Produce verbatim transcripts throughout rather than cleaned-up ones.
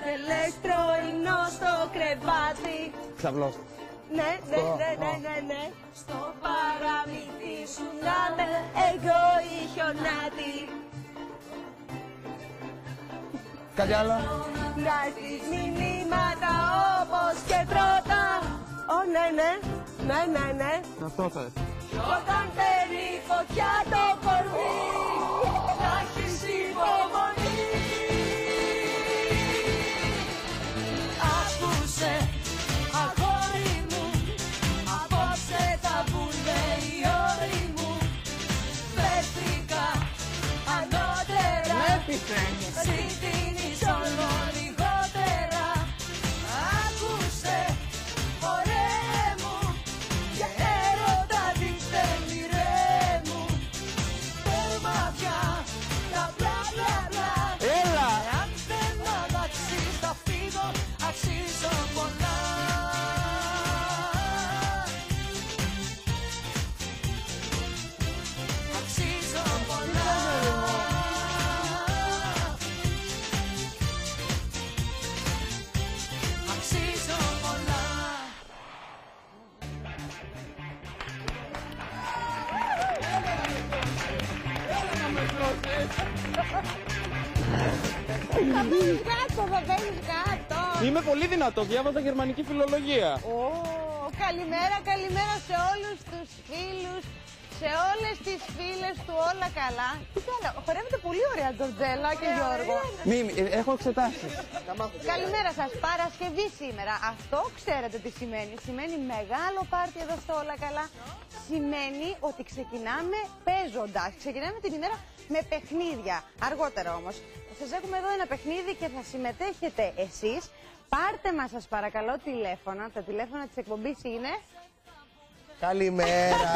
ηλεκτροϊνό στο κρεβάτι. Ξαυλός. Ναι, ναι, ναι, ναι, ναι, ναι. Στο παραμύθι σου να με εγώ η χιονάτη. Κάτι άλλο. Να στις μηνύματα όπως και πρώτα. Ω, ναι, ναι, ναι, ναι, ναι. Αυτό θες. Κι όταν παίρνει φωτιά το κορμί, να έχεις υπομονή. Άκουσε, αγόρι μου, απόψε θα βγουνε οι όροι μου. Βρέθηκα ανώτερα, εσύ δίνεις όλο λιγότερα. Άκουσε, ωραίε μου, για έρωτα δείξτε μοιρέ μου. Τέρμα πια τα μπλα μπλα μπλα. Έλα! Αν δεν μ' αλλάξεις θα φύγω, αξίζω πολλά. Αξίζω πολλά. Αξίζω πολλά. Θα παίρνεις κάτω, θα παίρνεις κάτω. Είμαι πολύ δυνατό, διάβαζα γερμανική φιλολογία. Ω, καλημέρα, καλημέρα σε όλους τους φίλους, σε όλες τις φίλες του όλα καλά. Τι καλά, χορεύετε πολύ ωραία Τζορτζέλα και Γιώργο. Μη, μη, έχω εξετάσεις. Καλημέρα σας, Παρασκευή σήμερα. Αυτό ξέρετε τι σημαίνει. Σημαίνει μεγάλο πάρτι εδώ στο όλα καλά. Σημαίνει ότι ξεκινάμε παίζοντας. Ξεκινάμε την ημέρα με παιχνίδια. Αργότερα όμως. Σας έχουμε εδώ ένα παιχνίδι και θα συμμετέχετε εσείς. Πάρτε μας σας παρακαλώ τηλέφωνα. Τα τηλέφωνα της εκπομπής είναι... Καλημέρα!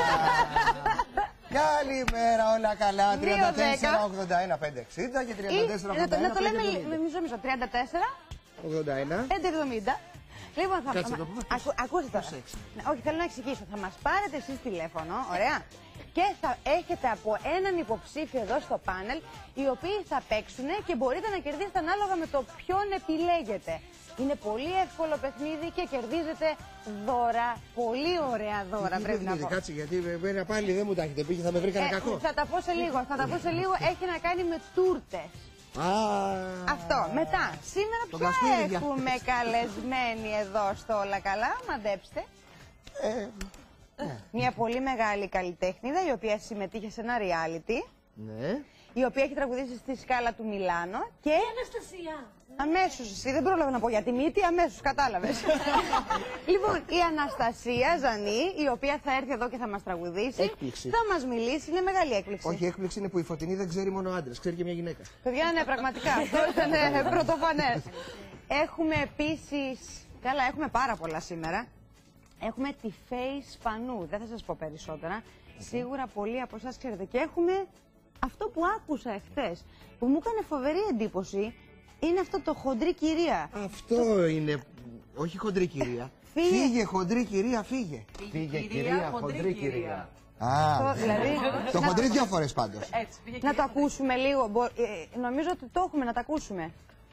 Καλημέρα, όλα καλά. τριάντα τέσσερα ογδόντα ένα πεντακόσια εξήντα και τριάντα τέσσερα ογδόντα ένα να το λέμε μισό μισό. τριάντα τέσσερα ογδόντα ένα πεντακόσια εβδομήντα. Λοιπόν, θα Κάτσε, το πούμε. Ακού, ακούστε τώρα. Ναι, όχι, θέλω να εξηγήσω. Θα μας πάρετε εσείς τηλέφωνο, ωραία. Και θα έχετε από έναν υποψήφιο εδώ στο πάνελ, οι οποίοι θα παίξουν και μπορείτε να κερδίσετε ανάλογα με το ποιον επιλέγετε. Είναι πολύ εύκολο παιχνίδι και κερδίζετε δώρα. Πολύ ωραία δώρα, Τι πρέπει να πω. Κάτσε, γιατί εμένα πάλι δεν μου τα έχετε πει και θα με βρει κανένα Ε, κακό. θα τα πω σε λίγο, θα τα πω σε λίγο. Έχει να κάνει με τούρτες. Α, Αυτό. Μετά, σήμερα Το ποια Καστούρι, έχουμε καλεσμένη εδώ στο όλα καλά, μαντέψτε. ε, Μια πολύ μεγάλη καλλιτέχνηδα η οποία συμμετείχε σε ένα reality, ναι. η οποία έχει τραγουδήσει στη Σκάλα του Μιλάνο και... Η Αναστασία. Αμέσως εσύ, δεν πρόλαβα να πω για τη μύτη, αμέσως κατάλαβες. Λοιπόν, η Αναστασία Ζανή, η οποία θα έρθει εδώ και θα μας τραγουδήσει. Έκπληξη. Θα μας μιλήσει, είναι μεγάλη έκπληξη. Όχι, έκπληξη είναι που η Φωτεινή δεν ξέρει μόνο άντρες, ξέρει και μια γυναίκα. Παιδιά, ναι, πραγματικά, αυτό ήταν πρωτοφανές. Έχουμε επίσης, καλά, έχουμε πάρα πολλά σήμερα. Έχουμε τη Face Σπανού, δεν θα σας πω περισσότερα. Σίγουρα πολλοί από εσάς ξέρετε. Και έχουμε αυτό που άκουσα εχθές, που μου έκανε φοβερή εντύπωση, είναι αυτό το χοντρή κυρία. Αυτό είναι. Όχι χοντρή κυρία. Φύγε. Φύγε, χοντρή κυρία, φύγε. Φύγε κυρία, χοντρή κυρία. Α, Το, δηλαδή, το να, χοντρή δύο φορές πάντως. Έτσι, φύγε να το ακούσουμε λίγο. Μπο, ε, νομίζω ότι το έχουμε να το ακούσουμε.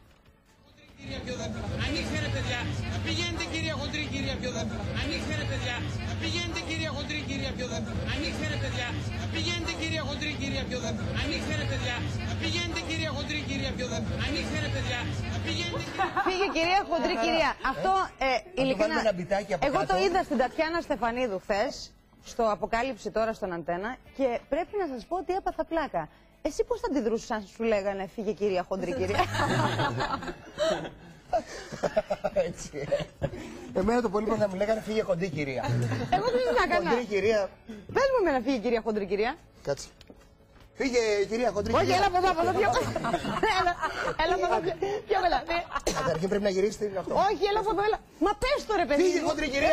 Ανοίξτε ρε παιδιά, πηγαίνετε κυρία χοντρή κυρία πιο δίπλα. Ανοίξτε ρε παιδιά, πηγαίνετε κυρία χοντρή κυρία πιο δίπλα. Ανοίξτε ρε παιδιά, πηγαίνετε κυρία χοντρή κυρία πιο δίπλα. Ανοίξτε ρε παιδιά, πηγαίνετε κυρία χοντρή κυρία πιο δίπλα. Ανοίξτε ρε παιδιά, πηγαίνετε. Φύγε κυρία, χοντρή κυρία. Αυτό ε, ειλικρινά. βάλουμε ένα μπιτάκι από Εγώ κάτω. το είδα στην Τατιάνα Στεφανίδου χθες, στο Αποκάλυψη τώρα στον Αντένα, και πρέπει να σας πω ότι έπαθα πλάκα. Εσύ πώς θα αντιδρούσες αν σου λέγανε φύγε κυρία, χοντρή κυρία? Έτσι. Εμένα το πολύ πολύ θα μου λέγανε φύγε χοντρή κυρία. Εγώ δεν να έκανα. Χοντρή κυρία. Πες μου εμένα φύγε κυρία, χοντρή κυρία. Κάτσε. Φύγε κυρία χοντρή Όχι, κυρία. έλα από εδώ, από εδώ πιο Έλα, έλα από εδώ πιο πιο κοντά. Ναι. Καταρχήν πρέπει να γυρίσετε αυτό. Όχι, έλα από εδώ, έλα. Μα πες το ρε παιδί. Φύγε χοντρή κυρία.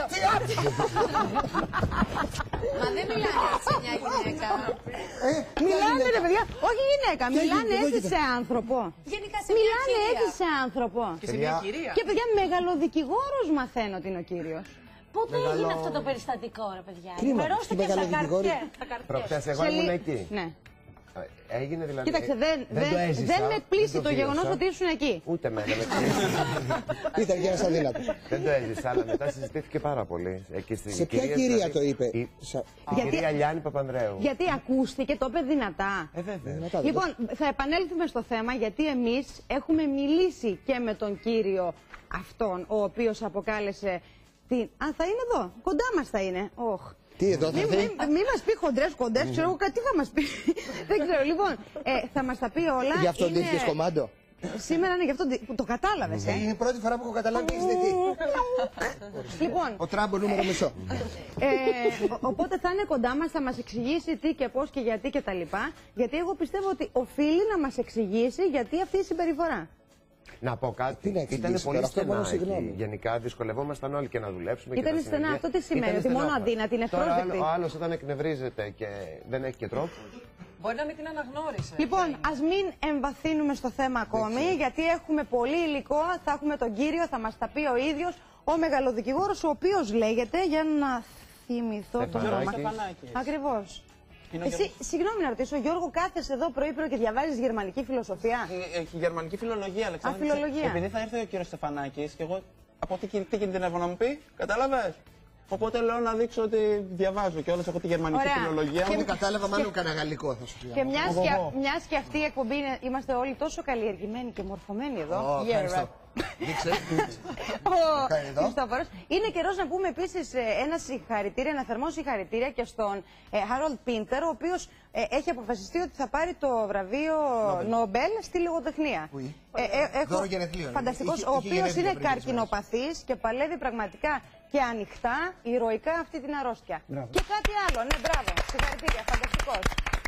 Μα δεν μιλάνε έτσι μια γυναίκα. Ε, Μιλάνε ρε παιδιά, όχι γυναίκα, μιλάνε εδώ, έτσι κοίτα. σε άνθρωπο. Γενικά σε μια Μιλάνε κυρία. έτσι σε άνθρωπο. Και σε μια κυρία. Και παιδιά, μεγαλοδικηγόρος μαθαίνω ότι είναι ο κύριος. Πότε Μεγαλό- έγινε αυτό το περιστατικό, ρε παιδιά? Κρίμα, Ενημερώστε στη και στα μεγαλοδικηγόρη. καρτιά. Προχτές εγώ Σε ήμουν λι- εκεί. Ναι. Έγινε δηλαδή. Κοίταξε, δεν, δεν δεν, το έζησα, δεν με πλήσει δεν το, το γεγονός βίωσα. ότι ήσουν εκεί. Ούτε εμένα με πλήσει. Ήταν και ένας αδύνατος. Δεν το έζησα, αλλά μετά συζητήθηκε πάρα πολύ. Εκεί στη Σε ποια κυρία δηλαδή, το είπε? Η, Σα- η Γιατί- κυρία Λιάννη Παπανδρέου. Γιατί ακούστηκε, το είπε δυνατά. Ε, βέβαια. Δυνατά, δεν Λοιπόν, θα επανέλθουμε στο θέμα γιατί εμείς έχουμε μιλήσει και με τον κύριο αυτόν, ο οποίος αποκάλεσε την... Α, θα είναι εδώ, κοντά μας θα είναι. Οχ. Τι εδώ θα Μη, δει? μη, μη μας πει χοντρές κοντές, ξέρω εγώ κάτι θα μας πει. Δεν ξέρω, λοιπόν, ε, θα μας τα πει όλα. Γι' αυτό Είναι- ντύθηκες κομμάντο. Σήμερα είναι γι' αυτό που το κατάλαβες, ε. Είναι η πρώτη φορά που έχω καταλάβει τι έχεις ντυθεί. Λοιπόν, Ο Τράμπο νούμερο μισό. Ε, ο- οπότε θα είναι κοντά μας, θα μας εξηγήσει τι και πώς και γιατί και τα λοιπά. Γιατί εγώ πιστεύω ότι οφείλει να μας εξηγήσει γιατί αυτή η συμπεριφορά. Να πω Τι κάτι. να εξηγήσει Ήταν πολύ τώρα, αυτό μόνο στενά συγγνώμη. εκεί. Γενικά δυσκολευόμασταν όλοι και να δουλέψουμε. και Ήτανε τα στενά. συνεργεία. Αυτό τι σημαίνει, Ήτανε ότι μόνο στενά. αδύνατη είναι Τώρα, ευπρόσδεκτη. Ο άλλο όταν εκνευρίζεται και δεν έχει και τρόπο. Μπορεί να μην την αναγνώρισε. Λοιπόν, ας μην εμβαθύνουμε στο θέμα ακόμη, γιατί έχουμε πολύ υλικό. Θα έχουμε τον κύριο, θα μας τα πει ο ίδιος, ο μεγαλοδικηγόρος, ο οποίος λέγεται, για να θυμηθώ το Στεφανάκης. όνομα. Στεφανάκης. Ακριβώς. Είναι ο Εσύ, Γιώργος. συγγνώμη να ρωτήσω, Γιώργο, κάθεσαι εδώ πρωί-πρωί και διαβάζεις γερμανική φιλοσοφία. Έχει- Έχει γερμανική φιλολογία, Αλεξάνδρα. Α, φιλολογία. Επειδή θα έρθει ο κύριος Στεφανάκης και εγώ από τι, τι κινδυνεύω να μου πει, κατάλαβες. Οπότε λέω να δείξω ότι διαβάζω και όλες έχω τη γερμανική Ωραία. φιλολογία Και μου. δεν κατάλαβα, μάλλον κανένα γαλλικό θα σου πει. Και μιας Εγώ, και, εγώ. μιας και αυτή η εκπομπή είναι, είμαστε όλοι τόσο καλλιεργημένοι και μορφωμένοι εδώ. Ω, Yeah, ευχαριστώ. right. Δείξε. Ο Κάνει εδώ. Χριστόφορος. Είναι καιρός να πούμε επίσης ε, ένα συγχαρητήρια, ένα θερμό συγχαρητήρια και στον ε, Harold Pinter, ο οποίος ε, έχει αποφασιστεί ότι θα πάρει το βραβείο Νόμπελ στη λογοτεχνία. Πού είναι? Ε, ε, έχω- Δώρο γενεθλίων. Φανταστικός, Είχε- ο είχε οποίος γενέθλια είναι πριν λίγες καρκινοπαθής και παλεύει πραγματικά και ανοιχτά, ηρωικά αυτή την αρρώστια. Μπράβο. Και κάτι άλλο, ναι, μπράβο. Συγχαρητήρια, φανταστικός.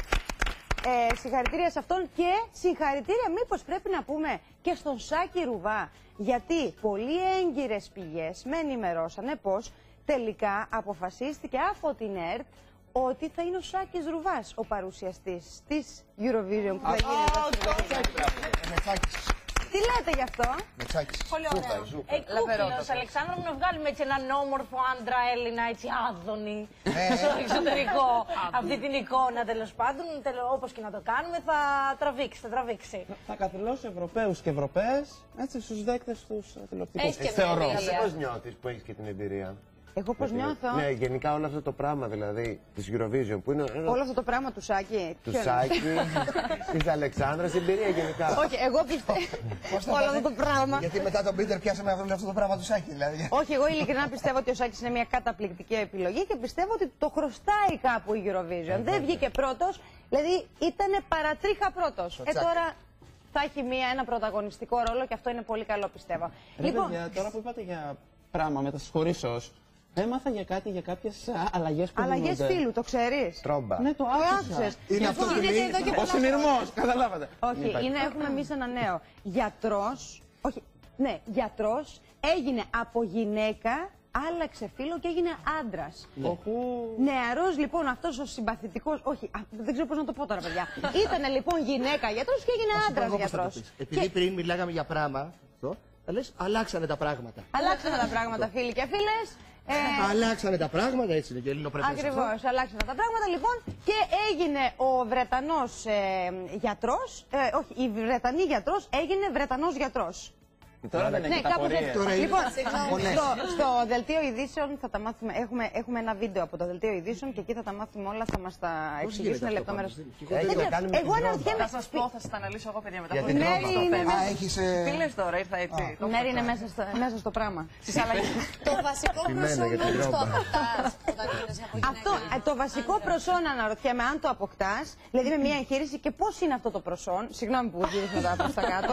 Ε, συγχαρητήρια σε αυτόν και συγχαρητήρια μήπως πρέπει να πούμε και στον Σάκη Ρουβά. Γιατί πολύ έγκυρες πηγές με ενημερώσανε πως τελικά αποφασίστηκε από την ΕΡΤ ότι θα είναι ο Σάκης Ρουβάς ο παρουσιαστής της Eurovision που θα γίνει εδώ στην Λευκοσία. Μετσάκης. Τι λέτε γι' αυτό? Μετσάκης. Πολύ ωραίο. Ε, κούκλος, Αλεξάνδρα μου, να βγάλουμε έτσι έναν όμορφο άντρα Έλληνα, έτσι άδωνη, στο εξωτερικό. Αυτή την εικόνα τέλος πάντων, τελο- όπως και να το κάνουμε, θα τραβήξει, θα τραβήξει. Θα καθυλώσει Ευρωπαίους και Ευρωπαίες έτσι στους δέκτες τους τηλεοπτικούς. Έχει και Θεωρώ. μια Εσύ πώς νιώθεις που έχεις και την εμπειρία. Εγώ πώς νιώθω? Ναι, γενικά όλο αυτό το πράγμα δηλαδή της Eurovision που είναι ένα Όλο αυτό το πράγμα του Σάκη. του ποιο είναι? Σάκη, της Αλεξάνδρας, εμπειρία γενικά. Όχι, εγώ πιστεύω. Πώς θα Όλο πάθει? αυτό το πράγμα. Γιατί μετά τον Πίτερ πιάσαμε να βρούμε αυτό το πράγμα του Σάκη, δηλαδή. Όχι, εγώ ειλικρινά πιστεύω ότι ο Σάκης είναι μια καταπληκτική επιλογή και πιστεύω ότι το χρωστάει κάπου η Eurovision. Δεν βγήκε πρώτος, δηλαδή ήταν παρατρίχα πρώτος. Ε, τσάκ. τώρα θα έχει μια, ένα πρωταγωνιστικό ρόλο και αυτό είναι πολύ καλό πιστεύω. Ρε παιδιά, τώρα που είπατε για πράγμα μετασχωρήσεως, έμαθα για κάτι, για κάποιες α, αλλαγές που αλλαγές γίνονται. φίλου, το ξέρεις? Τρόμπα. Ναι, το Το άκουσα. άκουσες? Είναι αυτό που γίνεται λέει. εδώ και Ο πολλά συνειρμός, καταλάβατε. Όχι, είναι, έχουμε εμεί ένα νέο. Γιατρός, όχι, ναι, γιατρός έγινε από γυναίκα, άλλαξε φίλο και έγινε άντρας. Οχου. Νεαρός λοιπόν αυτός ο συμπαθητικός, όχι, α, δεν ξέρω πώς να το πω τώρα παιδιά. Ήτανε λοιπόν γυναίκα γιατρός και έγινε άντρας Εγώ πώς θα το γιατρός. πεις. Επειδή πριν μιλάγαμε για πράγμα, αυτό, θα λες αλλάξανε τα πράγματα. Αλλάξανε τα πράγματα φίλοι και φίλες. Ε, Αλλάξανε τα πράγματα, έτσι είναι και ελληνοπρεπές. αυτό. Ακριβώς, αλλάξανε τα πράγματα λοιπόν και έγινε ο Βρετανός ε, γιατρός, ε, όχι, η Βρετανή γιατρός έγινε Βρετανός γιατρός. Τώρα δεν Ναι, έχει κάπως έτσι. απορίες. Τώρα είναι Λοιπόν, πολλές. στο, στο δελτίο ειδήσεων θα τα μάθουμε. Έχουμε, έχουμε ένα βίντεο από το δελτίο ειδήσεων και εκεί θα τα μάθουμε όλα, θα μας τα εξηγήσουν γίνεται αυτό λεπτομέρειες. πάντως, δεν- Έχει Δεν να ξέρω, κάνει με εγώ την αναρωτιέμαι. Θα σας πω, θα σας τα αναλύσω εγώ, παιδιά, μετά. Για από την το Μέρη τρόμπα. είναι, Α, μέσα, έχεις... ε, Φίλες τώρα, ήρθα έτσι. το Μέρη έχω είναι τώρα. μέσα στο, μέσα στο πράγμα. Στις αλλαγές. Το βασικό Πειμένα για την προσώπημα το τρόμπα. αποκτάς όταν γίνεσαι από γυναίκα. Αυτό, ε, το βασικό προσόν αναρωτιέμαι αν το αποκτάς, δηλαδή με μια εγχείρηση και πώς είναι αυτό το προσόν. Συγγνώμη που γύρισα τα προς τα κάτω.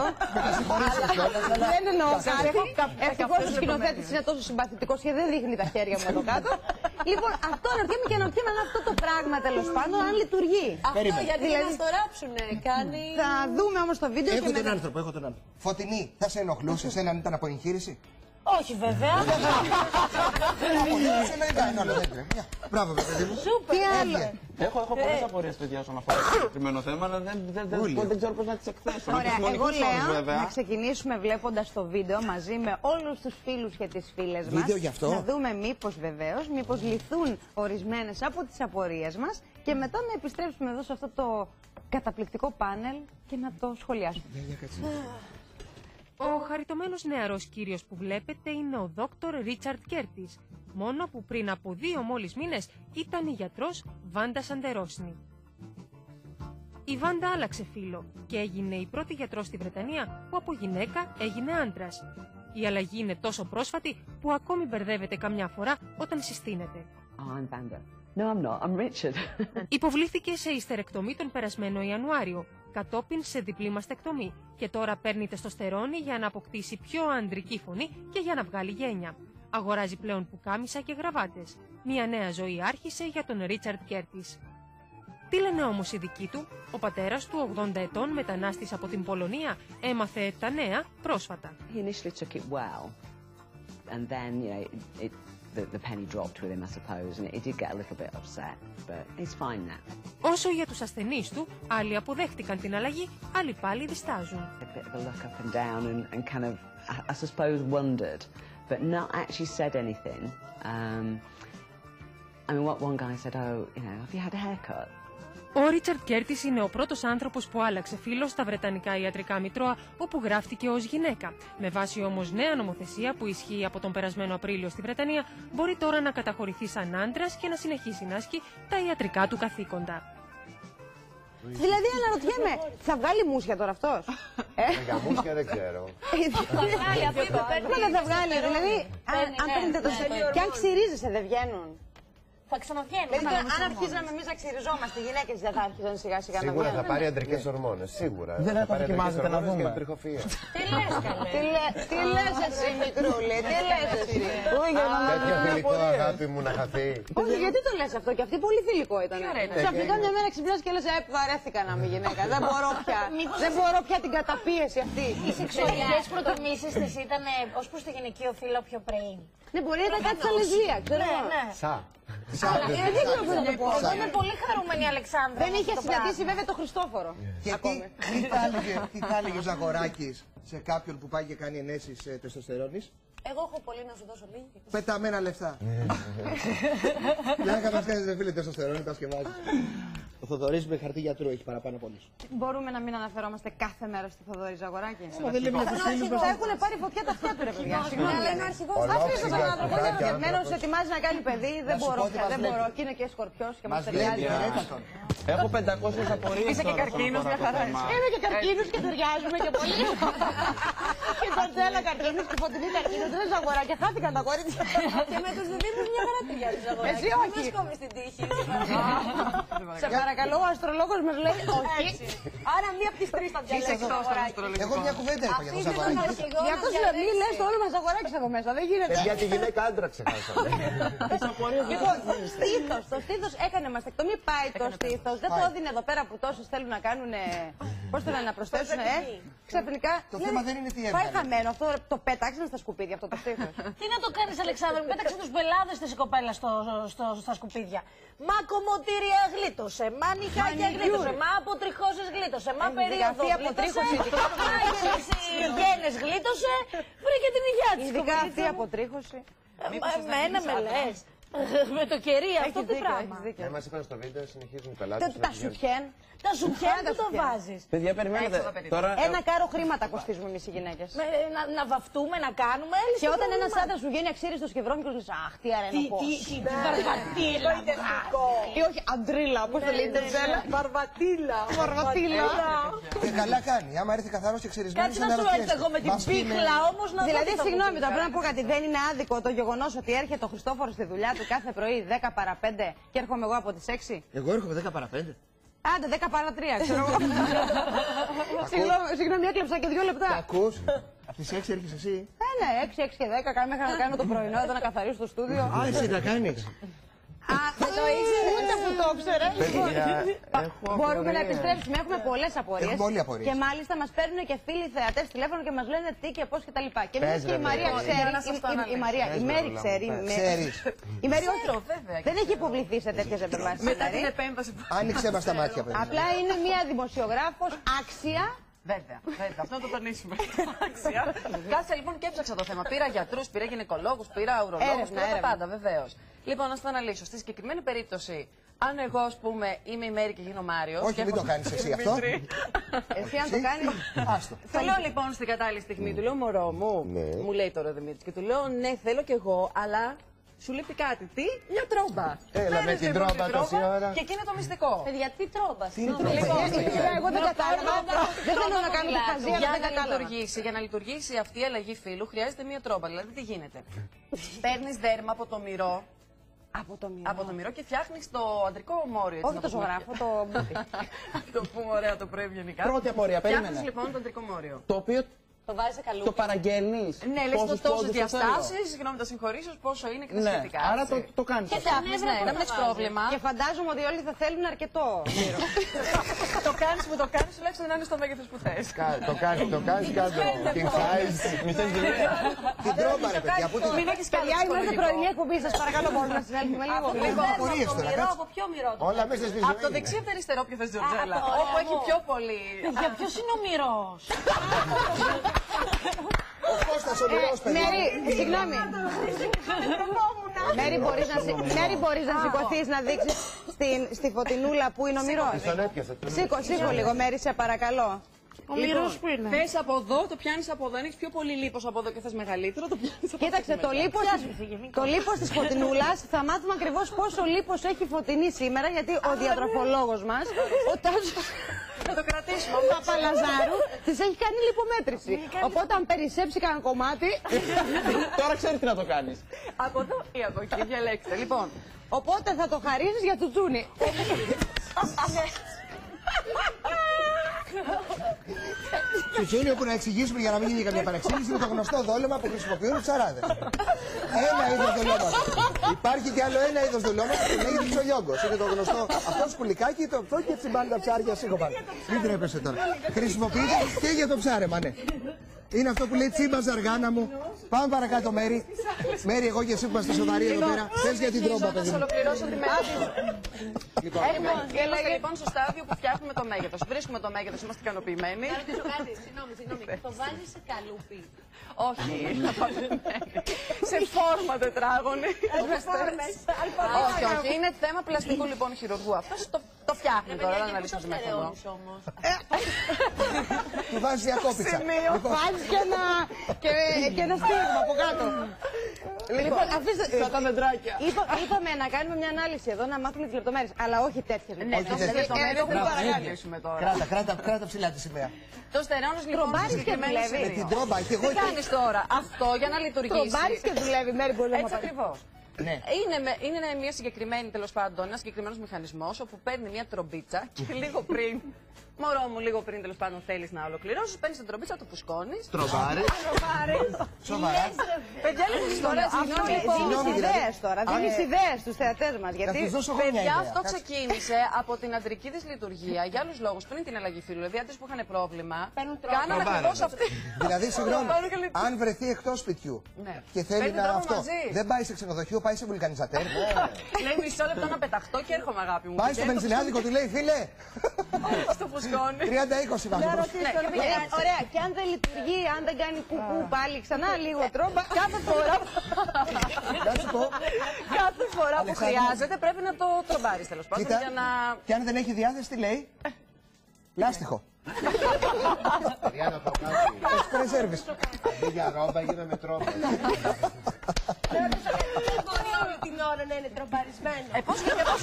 Αλλά δεν εννοώ κάτι. Ευτυχώς ο σκηνοθέτης είναι τόσο συμπαθητικός και δεν δείχνει τα χέρια μου εδώ κάτω. Λοιπόν, αυτό αναρωτιέμαι και αναρωτιέμαι αν αυτό το πράγμα τέλος πάντων αν λειτουργεί. Αυτό γιατί Δηλαδή- να στο ράψουνε, κάνει... Θα δούμε όμως το βίντεο Έχω και τον μετά. άνθρωπο, έχω τον άνθρωπο. Φωτεινή, θα σε ενοχλούσε εσένα αν ήταν από εγχείρηση? Όχι βέβαια. Σε λογικά είναι όλα, δεν πρέπει. Μια. Μπράβο, παιδί μου. Τι άλλο. Έβγαινε. Έχω, έχω πολλές απορίες, παιδιά, όσον αφορά το συγκεκριμένο θέμα, αλλά δεν, δεν, δεν, Όλοι. δεν ξέρω πώς να τις εκθέσω. Με Ωραία, τους εγώ μονικούς όρους, λέω βέβαια. να ξεκινήσουμε βλέποντας το βίντεο μαζί με όλους τους φίλους και τις φίλες μας. Βίντεο γι' αυτό? Να δούμε μήπως βεβαίως, μήπως λυθούν ορισμένες από τις απορίες μας και μετά να επιστρέψουμε εδώ σε αυτό το καταπληκτικό πάνελ και να το σχολιάσουμε. Ο χαριτωμένος νεαρός κύριος που βλέπετε είναι ο δόκτωρ Ρίτσαρντ Κέρτις, μόνο που πριν από δύο μόλις μήνες ήταν η γιατρός Βάντα Σαντερόσνη. Η Βάντα άλλαξε φίλο και έγινε η πρώτη γιατρός στη Βρετανία που από γυναίκα έγινε άντρας. Η αλλαγή είναι τόσο πρόσφατη που ακόμη μπερδεύεται καμιά φορά όταν συστήνεται. Oh, I'm Vanda. No, I'm not. I'm Richard. Υποβλήθηκε σε ιστερεκτομή τον περασμένο Ιανουάριο, κατόπιν σε διπλή μαστεκτομή και τώρα παίρνει τεστοστερόνη για να αποκτήσει πιο ανδρική φωνή και για να βγάλει γένια. Αγοράζει πλέον πουκάμισα και γραβάτες. Μια νέα ζωή άρχισε για τον Ρίτσαρντ Κέρτις. Τι λένε όμως οι δικοί του? Ο πατέρας του, ογδόντα ετών μετανάστης από την Πολωνία, έμαθε τα νέα πρόσφατα. He initially took it well, and then you know it, it, the, the penny dropped with him, I suppose, and he did get a little bit upset, but he's fine now. Όσο για τους ασθενείς του, άλλοι αποδέχτηκαν την αλλαγή, άλλοι πάλι διστάζουν. A bit of a look up and down, and, and kind of, I, I suppose, wondered, but not actually said anything. Um, I mean, what one guy said, oh, you know, have you had a haircut? Ο Ρίτσαρντ Κέρτις είναι ο πρώτος άνθρωπος που άλλαξε φύλο στα Βρετανικά ιατρικά μητρώα, όπου γράφτηκε ως γυναίκα. Με βάση όμως νέα νομοθεσία που ισχύει από τον περασμένο Απρίλιο στη Βρετανία, μπορεί τώρα να καταχωρηθεί σαν άντρας και να συνεχίσει να ασκεί τα ιατρικά του καθήκοντα. Δηλαδή αναρωτιέμαι, θα βγάλει μουσια τώρα αυτός? Για μουσια δεν ξέρω. Μα δεν θα βγάλει, δηλαδή αν παίρνετε το στέλιο και αν ξυρίζεσαι δεν βγαίνουν. Θα ξαναβγαίνει. Δηλαδή, αν αρχίζαμε εμείς να ξυριζόμαστε, οι γυναίκες δεν θα άρχισαν σιγά σιγά να βγαίνουν? Σίγουρα θα πάρει αντρικές ορμόνες, σίγουρα. Δεν θα το δοκιμάζετε να δούμε. Τι λες, καλέ. Τι λες εσύ, μικρούλη, τι λες εσύ? Τέτοιο φιλικό αγάπη μου να χαθεί. Όχι, γιατί το λες αυτό? Και αυτή πολύ φιλικό ήταν. Ξαφνικά μια μέρα ξυπνάς και λες, ε, βαρέθηκα να είμαι γυναίκα. Δεν μπορώ πια. Δεν μπορώ πια την καταπίεση αυτή. Οι σεξουαλικές προτιμήσεις της ήταν ως προς το γυναικείο φύλο πιο πριν. Ναι, μπορεί να ήταν κάτι σαν λεσβία, ξέρω εγώ. Σα. Αλλά δεν ξέρω πώς να το πω. Εγώ είμαι πολύ χαρούμενη η Αλεξάνδρα. Δεν είχε συναντήσει βέβαια τον Χριστόφορο. Και τι, τι θα έλεγε, τι θα έλεγε ο Ζαγοράκης σε κάποιον που πάει και κάνει ενέσεις ε, τεστοστερόνης? Εγώ έχω πολύ να σου δώσω λίγη. Πεταμένα λεφτά. Δεν κατασκεύασες φίλε τεστοστερόνη, τα σκευάζεις. Ο Θοδωρής με χαρτί γιατρού έχει παραπάνω πόνους. Μπορούμε να μην αναφερόμαστε κάθε μέρα στη Θοδωρή Ζαγοράκη? Δεν λέμε να τους φίλους μας. Θα έχουν πάρει φωτιά τα αυτιά του, ρε παιδιά. Συγγνώμη. Αφήστε τον άνθρωπο, είναι ευγενμένος, ετοιμάζει να κάνει παιδί. Δεν μπορώ πια, δεν μπορώ. Και είναι και σκορπιός και μας ταιριάζει. Έχω πεντακόσιες απορίες. Είσαι και καρκίνος, μια χαρά. Είμαι και καρκίνος και ταιριάζουμε και πολύ. Και τον Τζέλα καρκίνος και φωτεινή καρκίνος. Δεν Ζαγοράκια, χάθηκαν τα κορίτσια. Και με τους διδύμους μια χαρά ταιριάζει Ζαγοράκη. Εσύ όχι. Βρίσκομαι στην τύχη. Σε παρακαλώ, ο αστρολόγος μας λέει όχι. Άρα μία από τις τρεις θα Είσαι διαλέγω. εκτός των αστρολογικών. Εγώ μια κουβέντα είπα για τον Ζαγοράκη. Γι' αυτό σου λέω, μη λες το όνομα Ζαγοράκης εδώ μέσα, δεν γίνεται. Για τη γυναίκα άντρα ξεχάσαμε. Λοιπόν, στήθος, το στήθος έκανε μαστεκτομή, πάει το στήθος. Δεν το έδινε εδώ πέρα που τόσους θέλουν να κάνουν. Πώς θέλουν να προσθέσουν, ε. Ξαφνικά. Το θέμα δεν είναι τι Πάει έβγαλε. χαμένο αυτό, το πέταξαν στα σκουπίδια αυτό το στήθος. Τι να το κάνεις, Αλεξάνδρα, μου πέταξε τους μπελάδες της η κοπέλα στο, στο, στα σκουπίδια. Μα κομμωτήρια γλίτωσε, μα νυχάκια γλίτωσε, μα αποτριχώσεις γλίτωσε, μα περίοδο γλίτωσε, μα γένες γλίτωσε, βρήκε την υγεία της. Ειδικά αυτή η αποτρίχωση. Εμένα με λες. Με το κερί, αυτό τι πράγμα. Ε, μας είπαν στο βίντεο, συνεχίζουν οι πελάτες. Τα σουτιέν. Τα σουτιέν που το βάζεις. Παιδιά, περιμένετε. Τώρα. Ένα κάρο χρήματα κοστίζουμε εμείς οι γυναίκες. Με- Να, να βαφτούμε, να κάνουμε. έλυσε Και το όταν ένας πρόβλημα. άντρας σου βγαίνει αξίρι στο σκευρό μικρός λες, αχ, τι αρένα Τι, πω. τι, τι, τι βαρβατήλα. Ή όχι, αντρίλα, πώς το λέει η Τζέλα. Βαρβατήλα. Βαρβατήλα. Και καλά κάνει. Άμα έρθει καθαρός και ξερισμένος, Κάτσε να σου έρθω εγώ με την πίχλα όμως να δω Δηλαδή, τι θα μου συγγνώμη, πει. τώρα πρέπει να πω κάτι. Δεν είναι άδικο το γεγονός ότι έρχεται ο Χριστόφορος στη δουλειά του κάθε πρωί δέκα παρά πέντε και έρχομαι εγώ από τις έξι. Εγώ έρχομαι δέκα παρά πέντε. Άντε, δέκα παρά τρία, ξέρω εγώ. Συγγνώμη, Συγγνώμη, έκλεψα και δύο Τα λεπτά. ακούς. Από τις έξι έρχεσαι εσύ. Ε, ναι, έξι, έξι και δέκα, κάνε μέχρι να κάνω το πρωινό εδώ να καθαρίσω το στούντιο. Α, εσύ τα κάνεις. Α, δεν το ήξερε, ούτε που το ήξερε. Παιδιά, έχω Μπορούμε να απορίες. επιστρέψουμε. Έχουμε πολλές απορίες. Έχουμε όλοι απορίες. Και μάλιστα μας παίρνουν και φίλοι θεατές τηλέφωνο και μας λένε τι και πώς και τα λοιπά. Και εμείς Πες, και η ρε, Μαρία βέβαια. ξέρει. Για να σας το η- η- Η αναλύσω. Μαρία, η Πες, Μέρη ρε, ξέρει. πες. η Μέ- Ξέρεις. Η Μέρη όχι. Ξέρω, βέβαια. Δεν έχει υποβληθεί σε τέτοιες επεμβάσεις. Μετά την επέμβαση που. Άνοιξε μας τα μάτια, παιδί. Απλά είναι μια δημοσιογράφος άξια. Βέβαια, βέβαια, αυτό να το τονίσουμε. Άξια. Κάτσε λοιπόν και έψαξα το θέμα. Πήρα γιατρούς, πήρα γυναικολόγους, πήρα ουρολόγους, Έρευνα, πήρα τα έρευνα. πάντα βεβαίως. Λοιπόν, να σας το αναλύσω. Στη συγκεκριμένη περίπτωση Αν εγώ, ας πούμε, είμαι η Μέρη και γίνω Μάριος. Όχι, μην το κάνεις εσύ αυτό. Εσύ αν το κάνεις. Άστο. Του λέω λοιπόν στην κατάλληλη στιγμή, του λέω μωρό μου, Ναι. μου λέει τώρα ο Δημήτρης, και του λέω ναι, θέλω κι εγώ, αλλά σου λείπει κάτι. Τι, μια τρόμπα. Έλα με Φέρνεις την λοιπόν τρόμπα τόση ώρα. Και εκεί είναι το μυστικό. Παιδιά, τι τρόμπα. Τι τρόμπα. Εγώ δεν κατάλαβα. Δεν θέλω να κάνω τη χαζία, αλλά Για δεν να, κατάλαβα. λειτουργήσει, για να λειτουργήσει αυτή η αλλαγή φύλου χρειάζεται μία τρόμπα. Δηλαδή τι γίνεται. Παίρνει δέρμα από το μυρό. Από το μυαλό. Από το μυρό και φτιάχνει το αντρικό μόριο. Όχι το ζωγράφο, το μπούτι. Το πούμε ωραία το πρωί ευγενικά. Πρώτη απορία, περίμενε. Φτιάχνει λοιπόν το αντρικό μόριο. Το οποίο Το βάζει σε καλούπι. το παραγγέλνεις. Ναι, λες το τόσε πόντους διαστάσει, συγγνώμη τα συγχωρήσω, πόσο είναι και τα Ναι, σχετικά. άρα το, έτσι. το κάνεις. Και αυτό. φτιάχνει, ναι, να μην έχει πρόβλημα. Και φαντάζομαι ότι όλοι θα θέλουν αρκετό. Το κάνει που το κάνει, τουλάχιστον να είναι στο μέγεθο που θε. Κα- Το κάνει, το κάνει κάτω. King size. Μισές δουλειά. Την τρόμπα, ρε παιδιά, πού την. Μην έχει Παιδιά, είμαστε πρωινή εκπομπή, σας παρακαλώ μπορούμε να συνέλθουμε λίγο. Λίγο απορίες τώρα, κάτσε. Από ποιο μυρό το Όλα μέσα στη Από το ζωή. δεξί από το αριστερό, ποιο θε, Τζορτζέλα. από το Όπου έχει ωραίο. πιο πολύ. Παιδιά, ποιος είναι ο μυρός. Ο Κώστας ο Μυρός, παιδιά. Μέρη, συγγνώμη. Μέρη, μπορείς να, σι- Μέρη, μπορείς να σηκωθείς να δείξεις στην, στη φωτεινούλα που είναι ο μυρός. Τον έπιασε. τον Σήκω, σήκω λίγο, Μέρη, σε παρακαλώ. Ο μυρός που είναι. Θε από εδώ, το πιάνει από εδώ. Αν έχει πιο πολύ λίπος από εδώ και θε μεγαλύτερο, το πιάνει από εδώ. Κοίταξε, το λίπος, το λίπος της φωτεινούλας θα μάθουμε ακριβώς πόσο λίπος έχει η φωτεινή σήμερα, γιατί ο διατροφολόγος μας, ο Τάσος Θα το κρατήσουμε. Παπαλαζάρου, της έχει κάνει λιπομέτρηση. Οπότε αν περισσέψει κανένα κομμάτι, Τώρα ξέρεις τι να το κάνεις. Από εδώ ή από εκεί, διαλέξτε. Λοιπόν, οπότε θα το χαρίσεις για τσουτσούνι. Τσουτσούνι, όπου να εξηγήσουμε για να μην γίνει καμία παρεξήγηση, είναι το γνωστό δόλωμα που χρησιμοποιούν οι ψαράδες. Ένα είδος δολώματος. Υπάρχει και άλλο ένα είδος δολώματος που λέγεται ψολιόγκος. Είναι το γνωστό αυτό το σκουλικάκι, το αυτό και τσιμπάνε τα ψάρια σίγουρα πάνω. Μην τρέπεσαι τώρα. Χρησιμοποιείται και για το ψάρεμα, ναι. Είναι αυτό που λέει τσίμπα ζαργάνα μου. Πάμε παρακάτω, Μέρη. Μέρη, εγώ και εσύ που είμαστε σοβαροί εδώ πέρα. Θες για την τρόμπα, παιδί να μου. ολοκληρώσω τη μέθοδο. Λοιπόν, Είμαστε λοιπόν στο στάδιο που φτιάχνουμε το μέγεθος. Βρίσκουμε το μέγεθος, είμαστε ικανοποιημένοι. Να ρωτήσω κάτι, συγγνώμη, συγγνώμη. Το βάζεις σε καλούπι. Όχι, να πάμε σε φόρμα τετράγωνη. Όχι, όχι, είναι θέμα πλαστικού λοιπόν χειρουργού. Αυτό το, το φτιάχνει τώρα, δεν αναλύσουμε τη μέθοδο. Όμως. του βάζεις διακόπιτσα. Λοιπόν, Βάζεις και ένα, και, και ένα στίγμα από κάτω. Λοιπόν, αφήστε. Σαν τα δεντράκια. Είπα- είπαμε να κάνουμε μια ανάλυση εδώ, να μάθουμε τις λεπτομέρειες. Αλλά όχι τέτοιες Ναι, λεπτομέρειες. το τέτοια. λεπτομέρειο Ε, δεν έχουμε θα παρακάνει. αναλύσουμε τώρα. κράτα, κράτα, κράτα ψηλά τη σημαία. Το στερεώνος λοιπόν σε Τρομπάρεις και συγκεκριμένο δουλεύει. Με σημείο. την τρόμπα, και εγώ Τι κάνεις τώρα, αυτό για να λειτουργήσει. Τρομπάρεις και δουλεύει, Μέρη, μπορεί να Έτσι μας ακριβώς. Ναι. Είναι, με, είναι μια συγκεκριμένη, τέλος πάντων, ένα συγκεκριμένο μηχανισμό όπου παίρνει μια τρομπίτσα και λίγο πριν, μωρό μου, λίγο πριν τέλος πάντων θέλεις να ολοκληρώσεις, παίρνεις την τρομπίτσα, το φουσκώνεις. Τροβάρε. Σοβαρά. Παιδιά, λίγο ιστορία, Αυτό συγγνώμη. είναι Συγγνώμη, δηλαδή. ιδέες τώρα. Δίνεις ε, ιδέες στους θεατές μας. Θα Γιατί τους δώσω εγώ μια Παιδιά, ιδέα. αυτό Κάτσε. ξεκίνησε από την αντρική της λειτουργία για άλλους λόγους πριν την αλλαγή φύλου. Δηλαδή, άντρες που είχαν πρόβλημα, Παίρνουν τρόπο. κάνανε ακριβώς αυτή. Δηλαδή, συγγνώμη, Πάρω και λεπτό. αν βρεθεί εκτός σπιτιού Ναι. και θέλει Παίρνει να τρόπο αυτό, μαζί. δεν πάει σε ξενοδοχείο, πάει σε βουλκανιζατέρ. Λέει μισό λεπτό να πεταχτώ και έρχομαι, αγάπη μου. Πάει στο Και μπενζινάδικο, του λέει φίλε, στο φουσκώνει. τριάντα είκοσι να βαθμός. ρωτήσω, ε, ωραία, και αν δεν λειτουργεί, αν δεν κάνει κουκού πάλι ξανά λίγο τρόμπα, κάθε φορά. Να σου πω, Κάθε φορά που Αλεξάνδρα. χρειάζεται πρέπει να το τρομπάρεις τέλος πάντων κοίτα, για να. και αν δεν έχει διάθεση, τι λέει. Λάστιχο. Για να πω κάτι. Express service. Αντί για ρόμπα γίναμε τρόμπα. Δεν μπορεί όλη την ώρα να είναι τρομπαρισμένο. Ε, πώς και πώς.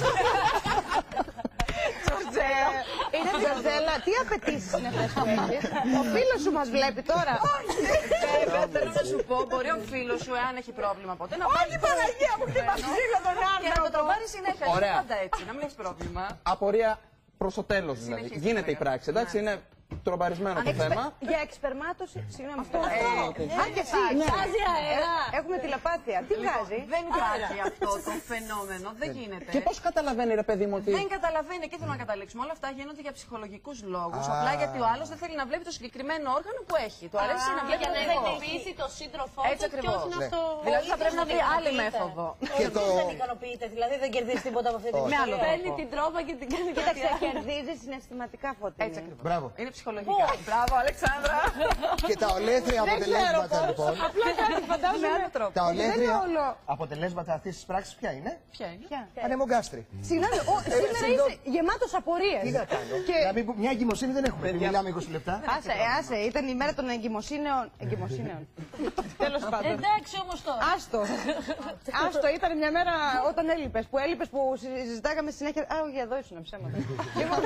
Τζορτζέα. Είναι Τζορτζέλα, τι απαιτήσεις είναι αυτές που έχεις. Ο φίλος σου μας βλέπει τώρα. Βέβαια, θέλω να σου πω, μπορεί ο φίλος σου, εάν έχει πρόβλημα ποτέ, να πάρει. Παναγία μου, χτύπα ξύλο τον Και να το τροβάρει συνέχεια. Ωραία. Δεν πάντα έτσι, να μην έχει πρόβλημα. Απορία προς το τέλος δηλαδή. Συνεχίστε, Γίνεται η παρακαλώ. πράξη, εντάξει, είναι τρομπαρισμένο το θέμα. Για εξπερμάτωση, συγγνώμη. Αυτό, Ε, Α, και εσύ. Ναι. Βγάζει αέρα. Έχουμε τηλεπάθεια. Τι βγάζει. Δεν υπάρχει αυτό το φαινόμενο, δεν γίνεται. Και πώς καταλαβαίνει ρε παιδί μου ότι. Δεν καταλαβαίνει, εκεί θέλω να καταλήξουμε. Όλα αυτά γίνονται για ψυχολογικούς λόγους. Απλά γιατί ο άλλος δεν θέλει να βλέπει το συγκεκριμένο όργανο που έχει. Του αρέσει να βλέπει Για το να δικό. ικανοποιήσει το σύντροφό Έτσι του και ακριβώς. όχι να Ναι. το. Δηλαδή θα ο πρέπει να ίδιος βρει άλλη ικανοποιείται. μέθοδο. Και Ο το... ίδιος δεν ικανοποιείται, δηλαδή δεν κερδίζει τίποτα από αυτή τη Με άλλο Παίρνει τρόπο. την τρόπα και την κάνει Κοίταξε, κερδίζει συναισθηματικά φωτεινή. Έτσι ακριβώς. Μπράβο. Είναι ψυχολογικό. ψυχολογικά. Μπράβο, Αλεξάνδρα. Και τα ολέθρια αποτελέσματα λοιπόν. Απλά κάτι φαντάζομαι. Τα ολέθρια όλο. αποτελέσματα αυτή τη πράξη ποια είναι? Ποια είναι? Ανεμογκάστρι. Συγγνώμη, ο- σήμερα είσαι γεμάτος απορίες. Τι να κάνω. Και- Να μην πω- Μια εγκυμοσύνη δεν έχουμε. Μιλάμε είκοσι λεπτά. Άσε, άσε, ήταν η μέρα των εγκυμοσύνεων. Εγκυμοσύνεων. Τέλος πάντων. Εντάξει όμως τώρα. Άστο. Άστο, ήταν μια μέρα όταν έλειπες. Που έλειπες, που συζητάγαμε συνέχεια. Α, όχι, εδώ ήσουν ψέματα. Λοιπόν,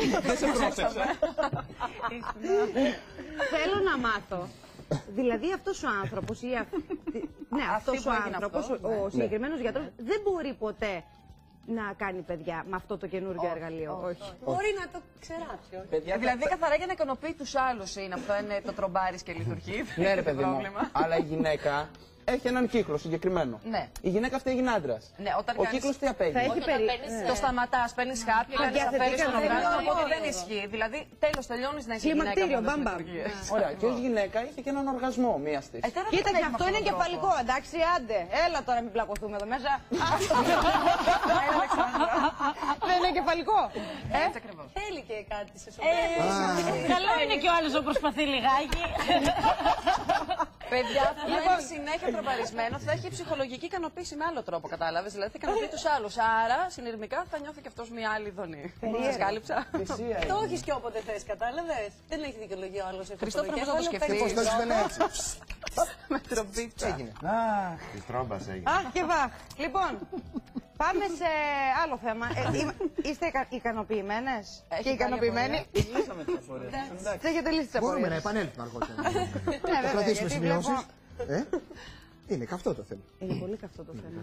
θέλω να μάθω. Δηλαδή αυτός ο άνθρωπος ή αυτή... Ναι, αυτός ο που έγινε άνθρωπος, αυτό, ο, ο συγκεκριμένος γιατρός, δεν μπορεί ποτέ να κάνει παιδιά με αυτό το καινούργιο εργαλείο. Όχι. Μπορεί να το ξεράψει. όχι. Παιδιά, Δηλαδή, καθαρά για να ικανοποιεί τους άλλους είναι αυτό, είναι το τρομπάρις και λειτουργεί. ναι, ρε παιδί μου. Πρόβλημα. Αλλά η γυναίκα έχει έναν κύκλο συγκεκριμένο. Ναι. Η γυναίκα αυτή έγινε άντρα. Ναι, όταν Ο κάνεις- κύκλος τι απαίγει. Θα έχει περί... Το σταματάς, παίρνεις χάπια, κάνεις διαθετικά αφαίρεση των δεν οργάνων, είναι οπότε όλο. δεν ισχύει. Δηλαδή, τέλος τελειώνεις να είσαι γυναίκα. Κλιμακτήριο, με όλες τις μπαμ, μπαμ. λειτουργίες. Ωραία, και ως γυναίκα είχε και έναν οργασμό μία τη. Ε, τώρα Κοίταξε, δεν αυτό με είναι αυτόν τον εγκεφαλικό, τρόπο. εντάξει, άντε. Έλα τώρα, μην πλακωθούμε εδώ μέσα. Έλα, Αλεξάνδρα. Δεν είναι εγκεφαλικό. Ε, Έτσι ακριβώς. Θέλει και κάτι σε Ε, καλό είναι και ο άλλος να προσπαθεί λιγάκι. Παιδιά, αυτό θα είναι συνέχεια τροπαρισμένο, θα έχει ψυχολογική ικανοποίηση με άλλο τρόπο, κατάλαβες. Δηλαδή θα ικανοποιεί τους άλλους. Άρα, συνειρμικά θα νιώθει και αυτός μια άλλη δονή. Σας κάλυψα. Το έχεις και όποτε θες, κατάλαβες. Δεν έχει δικαιολογία ο άλλος. Χριστόφωρο, πώς θα το σκεφτείς. Πώς το έχεις δεν έτσι. Με τρομπίτσα. Έγινε. Τη τρόμπα έγινε. Αχ και βαχ. Λοιπόν, πάμε σε άλλο θέμα. Ε, είμα- είστε ικα- ικανοποιημένες Έχει και κάνει ικανοποιημένοι. Λύσαμε τις απορίες. Εντάξει. Τι έχετε λύσει τις Μπορούμε να απορίες. επανέλθουμε αργότερα. Ναι, Θα βέβαια, κρατήσουμε γιατί σημειώσεις. βλέπω- Ε, Είναι καυτό το θέμα. Είναι πολύ καυτό το θέμα.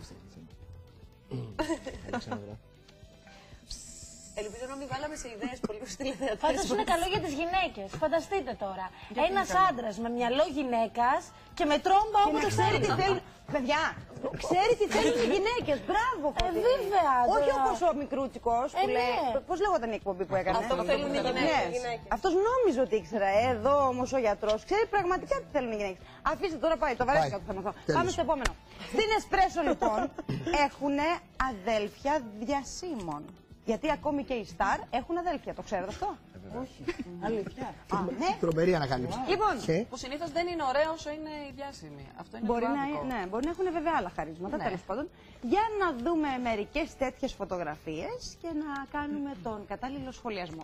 Ελπίζω να μην βάλαμε σε ιδέες πολύ στους τηλεθεατές. Πάντως είναι καλό για τις γυναίκες. Φανταστείτε τώρα. Ένας άντρας με μυαλό γυναίκας και με τρόμπα Και όπου να το ξέρει τι θέλει. θέλουν. Παιδιά, ξέρει τι θέλουν οι γυναίκες. Μπράβο, Φωτεινή. βέβαια, Όχι τώρα. όπως ο μικρούτσικος που Ε, λέει. ναι. Πώς λέγονταν η εκπομπή που έκανε. Αυτό που θέλουν οι γυναίκες. Ναι. Αυτός νόμιζε ότι ήξερα. Ε, Εδώ όμως ο γιατρός ξέρει πραγματικά τι θέλουν οι γυναίκες. Αφήστε τώρα πάει, το βαρέθηκα Πάει. το θέμα αυτό. Τέλος. Πάμε στο επόμενο. Στην Εσπρέσο λοιπόν έχουν αδέλφια διασύμων. Γιατί ακόμη και οι Σταρ έχουν αδέλφια. Το ξέρετε αυτό? Όχι. Αλήθεια. Α, ναι. Τρομερή ανακάλυψη. Λοιπόν, Και Που συνήθως δεν είναι ωραίο όσο είναι η διάσημη. Αυτό είναι Μπορεί το να, άδικο. ναι, μπορεί να έχουν βέβαια άλλα χαρίσματα, Ναι. τέλος πάντων. Για να δούμε μερικές τέτοιες φωτογραφίες και να κάνουμε τον κατάλληλο σχολιασμό.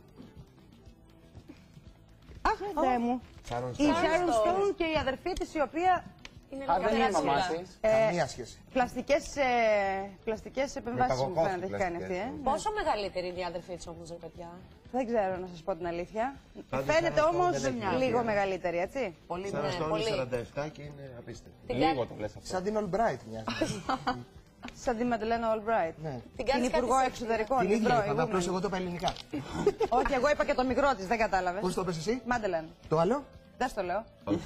Αχ, Θεέ μου. Η Sharon Stone και η αδερφή της, η οποία Α, δεν είναι η μαμά της. καμία σχέση. πλαστικές, ε, πλαστικές επεμβάσεις μου παγωγόφι φαίνεται έχει κάνει αυτή. πλαστικές, Ε. Πόσο μεγαλύτερη είναι η αδερφή της όμως, ρε παιδιά? Δεν ξέρω να σας πω την αλήθεια. Πάντως, Φαίνεται Sharon Stone όμως δεν έχει λίγο μάτια. μεγαλύτερη, έτσι. Πολύ, Σαν ναι, στο πολύ. σαράντα επτά και είναι απίστευτο. Λίγο το λες αυτό. Σαν την Albright μοιάζει. Σαν τη Madeleine Albright. Ναι. Την κάνεις Υπουργό κάτι Εξωτερικών. Την την ίδια είπαμε, προηγούμενη. απλώς εγώ το είπα ελληνικά. Όχι, εγώ είπα και το μικρό της, δεν κατάλαβες. Πώς το είπες εσύ? Madeleine. Το άλλο? Δεν στο λέω.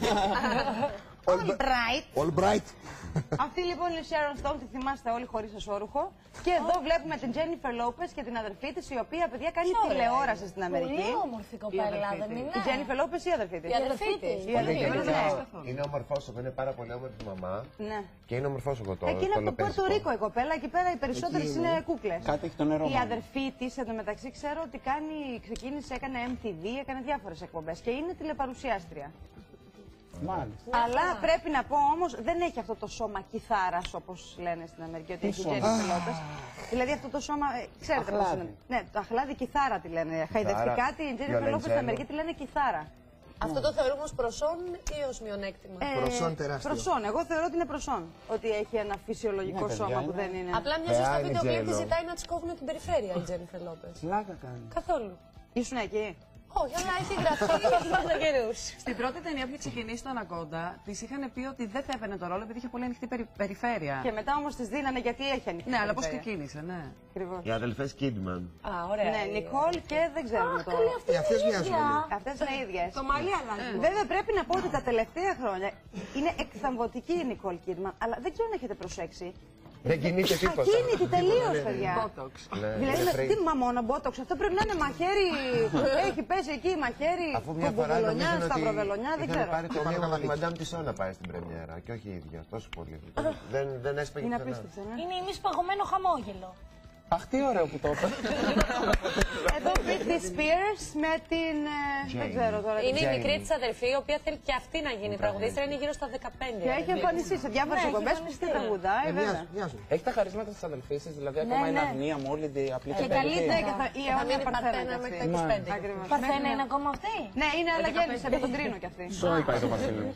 Albright. Albright. Albright. Αυτή λοιπόν είναι η Sharon Stone, τη θυμάστε όλοι χωρίς εσώρουχο. Και εδώ βλέπουμε την Jennifer Lopez και την αδερφή της, η οποία παιδιά κάνει τηλεόραση στην Αμερική. Πολύ όμορφη κοπέλα, δεν είναι? Η Jennifer Lopez ή η αδερφή της? Η αδερφή της. Η αδερφή της, ναι. Είναι ομορφόσωγο, είναι πάρα πολύ όμορφη μαμά Ναι. και είναι ομορφόσωγο το Εκεί είναι το από το λοπέζικο. Πορτο Ρίκο η κοπέλα, εκεί πέρα οι περισσότερες Εκεί είναι είναι. κούκλες. Κάτι έχει το νερό Η μόνο. αδερφή της, εντωμεταξύ, ξέρω ότι κάνει, ξεκίνησε, έκανε εμ τι βι, έκανε διάφορες εκπομπές και είναι τηλεπαρουσιάστρια. Μάλιστα. Αλλά πρέπει να πω όμως, δεν έχει αυτό το σώμα κιθάρας όπως λένε στην Αμερική ότι έχει η σώμα? Jennifer Lopez. Δηλαδή αυτό το σώμα, ε, ξέρετε πώς Αχλάδι. είναι. Ναι, το αχλάδι κιθάρα τη λένε. Χαϊδευτικά τη Jennifer Lopez στην Βιολεντζέλο. Αμερική τη λένε κιθάρα. Αυτό το θεωρούμε ως προσόν ή ως μειονέκτημα? Ε, Προσόν τεράστιο. Προσόν. Εγώ θεωρώ ότι είναι προσόν. Ότι έχει ένα φυσιολογικό Ναι, παιδιά, σώμα που είναι. δεν είναι. Απλά μοιάζει Θεά στο είναι βίντεο κλιπ της J-Lo. ζητάει να της κόβουν την περιφέρεια η Τζένιφερ Λόπες. Πλάκα κάνει. Καθόλου. Ήσουν εκεί. Όχι, αλλά έχει γραφτεί για καιρούς. Στην πρώτη ταινία που είχε ξεκινήσει το Ανακόντα, τη είχαν πει ότι δεν θα έπαιρνε το ρόλο επειδή είχε πολύ ανοιχτή περι- περιφέρεια. Και μετά όμως τις δίνανε γιατί έχει ανοιχτή. Ναι, αλλά πώς περιφέρεια. ξεκίνησε, ναι. Ακριβώς. Οι αδελφές Kidman. Α, ωραία. Ναι, Νικόλ και δεν ξέρουμε το. Ε, αυτές μοιάζουν λίγο. Αυτές είναι ίδιες. Το μαλλί αλλάζει. Βέβαια πρέπει να πω ότι τα τελευταία χρόνια είναι εκθαμβωτική η Νικόλ Κίντμαν, αλλά δεν ξέρω αν έχετε προσέξει. Δεν κινείται τίποτα. Ακίνητη τελείως, παιδιά. Botox. Ναι, Δηλαδή, είναι με- free. τι μα μόνο μπότοξ, αυτό πρέπει να είναι μαχαίρι. Έχει πέσει εκεί μαχαίρι, Αφού μια φορά κομποβελονιά, νομίζουν ότι σταυροβελονιά, δεν είχαν ξέρω. πάρει το Πάνω λίγο να ότι η βάλει. Μαντάμ Τισό να πάει στην πρεμιέρα και όχι η ίδια, τόσο πολύ. Δεν, δεν έσπαγε Είναι πουθενά. απίστευτο, ναι. Είναι ημις παγωμένο χαμόγελο. Αχ, τι ωραίο που το είπα. Εδώ Britney Spears με την. ε, δεν ξέρω τώρα. Είναι η Jane. μικρή της αδερφή, η οποία θέλει και αυτή να γίνει τραγουδίστρια, είναι γύρω στα δεκαπέντε. Και έχει εμφανιστεί σε διάφορε Ναι, εκπομπέ έχει που στη εμφανιστεί. τραγουδάει, Ε, βέβαια. μοιάζουν, μοιάζουν. Έχει τα χαρίσματα της αδελφής της, δηλαδή ακόμα Ναι, είναι ναι. αγνία, μόλυντη, απλή Και καλή τέκα. Η Θα αιώνια μείνει Παρθένα Παρθένα κι μέχρι αυτή. τα είκοσι πέντε. Ακριβώς. Παρθένα Μέχρι είναι να- ακόμα αυτή. Ναι, είναι αλλά γέννησε, δεν τον κρίνω κι αυτή. Σόι πάει το Βασίλειο.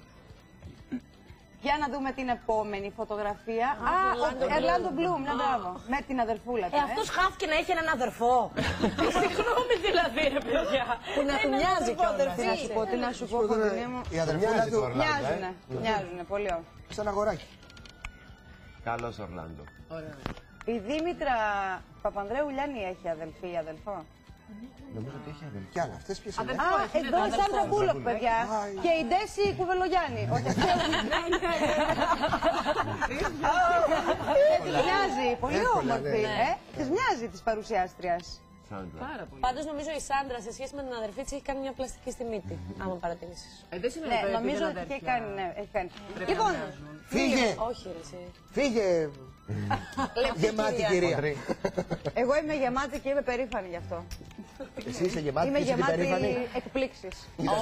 Για να δούμε την επόμενη φωτογραφία. Α, ο Ερλάντο Μπλουμ, ναι, μπράβο. Με την αδερφούλα του. Ε, αυτός χάθηκε να έχει έναν αδερφό. Συγγνώμη δηλαδή, ρε παιδιά. Που να του μοιάζει κιόλας. Τι να σου πω, τι να σου πω, Κωνσταντινέ μου. Η αδερφούλα Μοιάζει του το Ορλάντο, Μοιάζουνε, μοιάζουνε, πολύ ωραία. σαν αγοράκι. Καλός Ορλάντο. Η Δήμητρα Παπανδρέου Λιάννη έχει αδελφή ή αδελφό. Νομίζω ότι έχει αδελφή. Κι άλλα, αυτές ποιες είναι. Α, εδώ η Σάντρα Μπούλοκ, παιδιά. Και η Ντέση Κουβελογιάννη. Όχι, αυτή. Της μοιάζει, πολύ Εύκολα, όμορφη. ναι. ε. Της μοιάζει της παρουσιάστριας. Σάντρα. Πάντως νομίζω η Σάντρα σε σχέση με την αδερφή της έχει κάνει μια πλαστική στη μύτη, άμα παρατηρήσεις. Ε, δεν σημαίνει Ναι, ότι νομίζω ότι έχει κάνει. Ναι, έχει κάνει. Λοιπόν, Φύγε, Όχι, ρε, εσύ. φύγε, γεμάτη κυρία. Χοντρή. εγώ είμαι γεμάτη και είμαι περήφανη γι' αυτό. Εσύ είσαι γεμάτη Είμαι και είσαι και γεμάτη περήφανη. εκπλήξεις.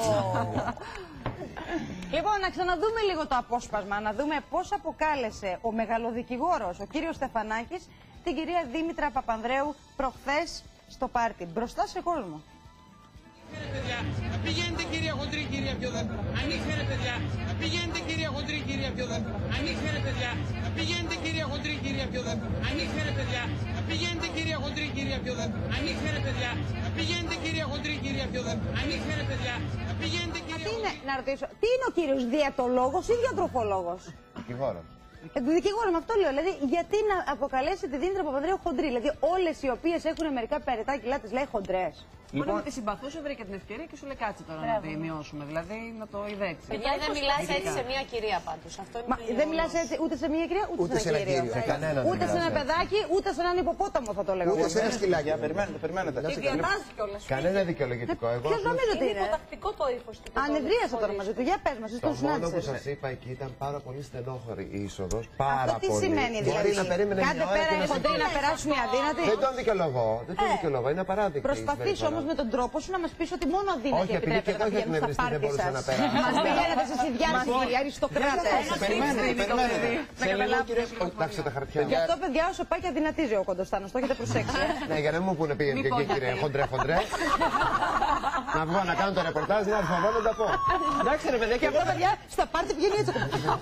Λοιπόν, να ξαναδούμε λίγο το απόσπασμα, να δούμε πώς αποκάλεσε ο μεγαλοδικηγόρος, ο κύριος Στεφανάκης, την κυρία Δήμητρα Παπανδρέου προχθές στο πάρτι, μπροστά σε κόσμο. Παιδιά, πηγαίνετε κυρία Χοντρή, κυρία πιο δίπλα. Ανοίξτε ρε παιδιά. Πηγαίνετε κυρία Χοντρή, κυρία πιο δίπλα. Ανοίξτε ρε παιδιά. Πηγαίνετε κυρία Χοντρή, κυρία πιο δίπλα. Ανοίξτε ρε παιδιά. Πηγαίνετε κυρία Χοντρή, κυρία πιο δίπλα. Ανοίξτε ρε παιδιά. Πηγαίνετε κυρία Χοντρή, κυρία πιο δίπλα. Ανοίξτε ρε παιδιά. Πηγαίνετε Τι κυρία είναι, να ρωτήσω, τι είναι ο κύριος διαιτολόγος ή διατροφολόγος? Δικηγόρο. Ε, του δικηγόρου, με αυτό λέω. Δηλαδή, γιατί να αποκαλέσει τη Δήμητρα Παπανδρέου χοντρή? Δηλαδή, όλες οι οποίες έχουν μερικά περιτά κιλά τις λέει χοντρές. Μπορεί να τη συμπαθούσε, βρήκε την ευκαιρία και σου λέει κάτσε τώρα να τη μειώσουμε. Δηλαδή να το ιδέξει. Παιδιά, δεν μιλάς έτσι σε μια κυρία πάντως. Αυτό είναι Μα το δεν μιλάς έτσι ούτε σε μια κυρία, ούτε, Ούτε σε σε ένα ένα κύριο. κύριο. Σε κανέναν Ούτε δεν σε ένα μιλάς παιδάκι, ούτε σε έναν υποπόταμο θα το λέγαμε. Ούτε σε ένα σκυλάκι. Για, περιμένετε, περιμένετε. Και διατάζει κιόλας. Κανένα δικαιολογητικό. Εγώ Ποιος απλώς- νομίζω ότι Είναι είναι? υποτακτικό το ύφος του. Ανεδρίασα τώρα μαζί του. Για πες μας, εσύ Το τον μόνο που συνάντησες. σας είπα εκεί ήταν πάρα πολύ στενόχωρη η είσοδος. Πάρα Αυτό τι πολύ. σημαίνει Μπορεί δηλαδή? να περίμενε Κάντε μια ώρα πέρα και οι να σε- χοντροί να περάσουν οι αδύνατοι. Δεν τον δικαιολογώ. Δεν τον Ε, δικαιολογώ. Είναι απαράδεικτη. η Προσπαθείς συμπεριφορά. όμως με τον τρόπο σου να μας πεις ότι μόνο αδύνατοι Όχι, επειδή και επιτρέπεται εγώ να είχα πηγαίνουν στα εκνευριστεί, δεν πάρτι μπορούσα σας. να περάσω. Μας πηγαίνετε σε συνδιάλυση, οι αριστοκράτες. Περιμένετε, περιμένετε. Σε λίγο, κύριε Κοιτάξτε τα χαρτιά. Γι' αυτό, παιδιά, όσο πάει και αδυνατίζει ο Κοντοστάνος, το έχετε προσέξει. ε. Ναι, για να μην μου πούνε πήγαινε και εκεί, κύριε χοντρέ, χοντρέ. Να βγω να κάνω το ρεπορτάζ, να έρθω εδώ να τα πω. Εντάξει ρε παιδιά, Και αυτό, παιδιά, στα πάρτι πηγαίνει έτσι.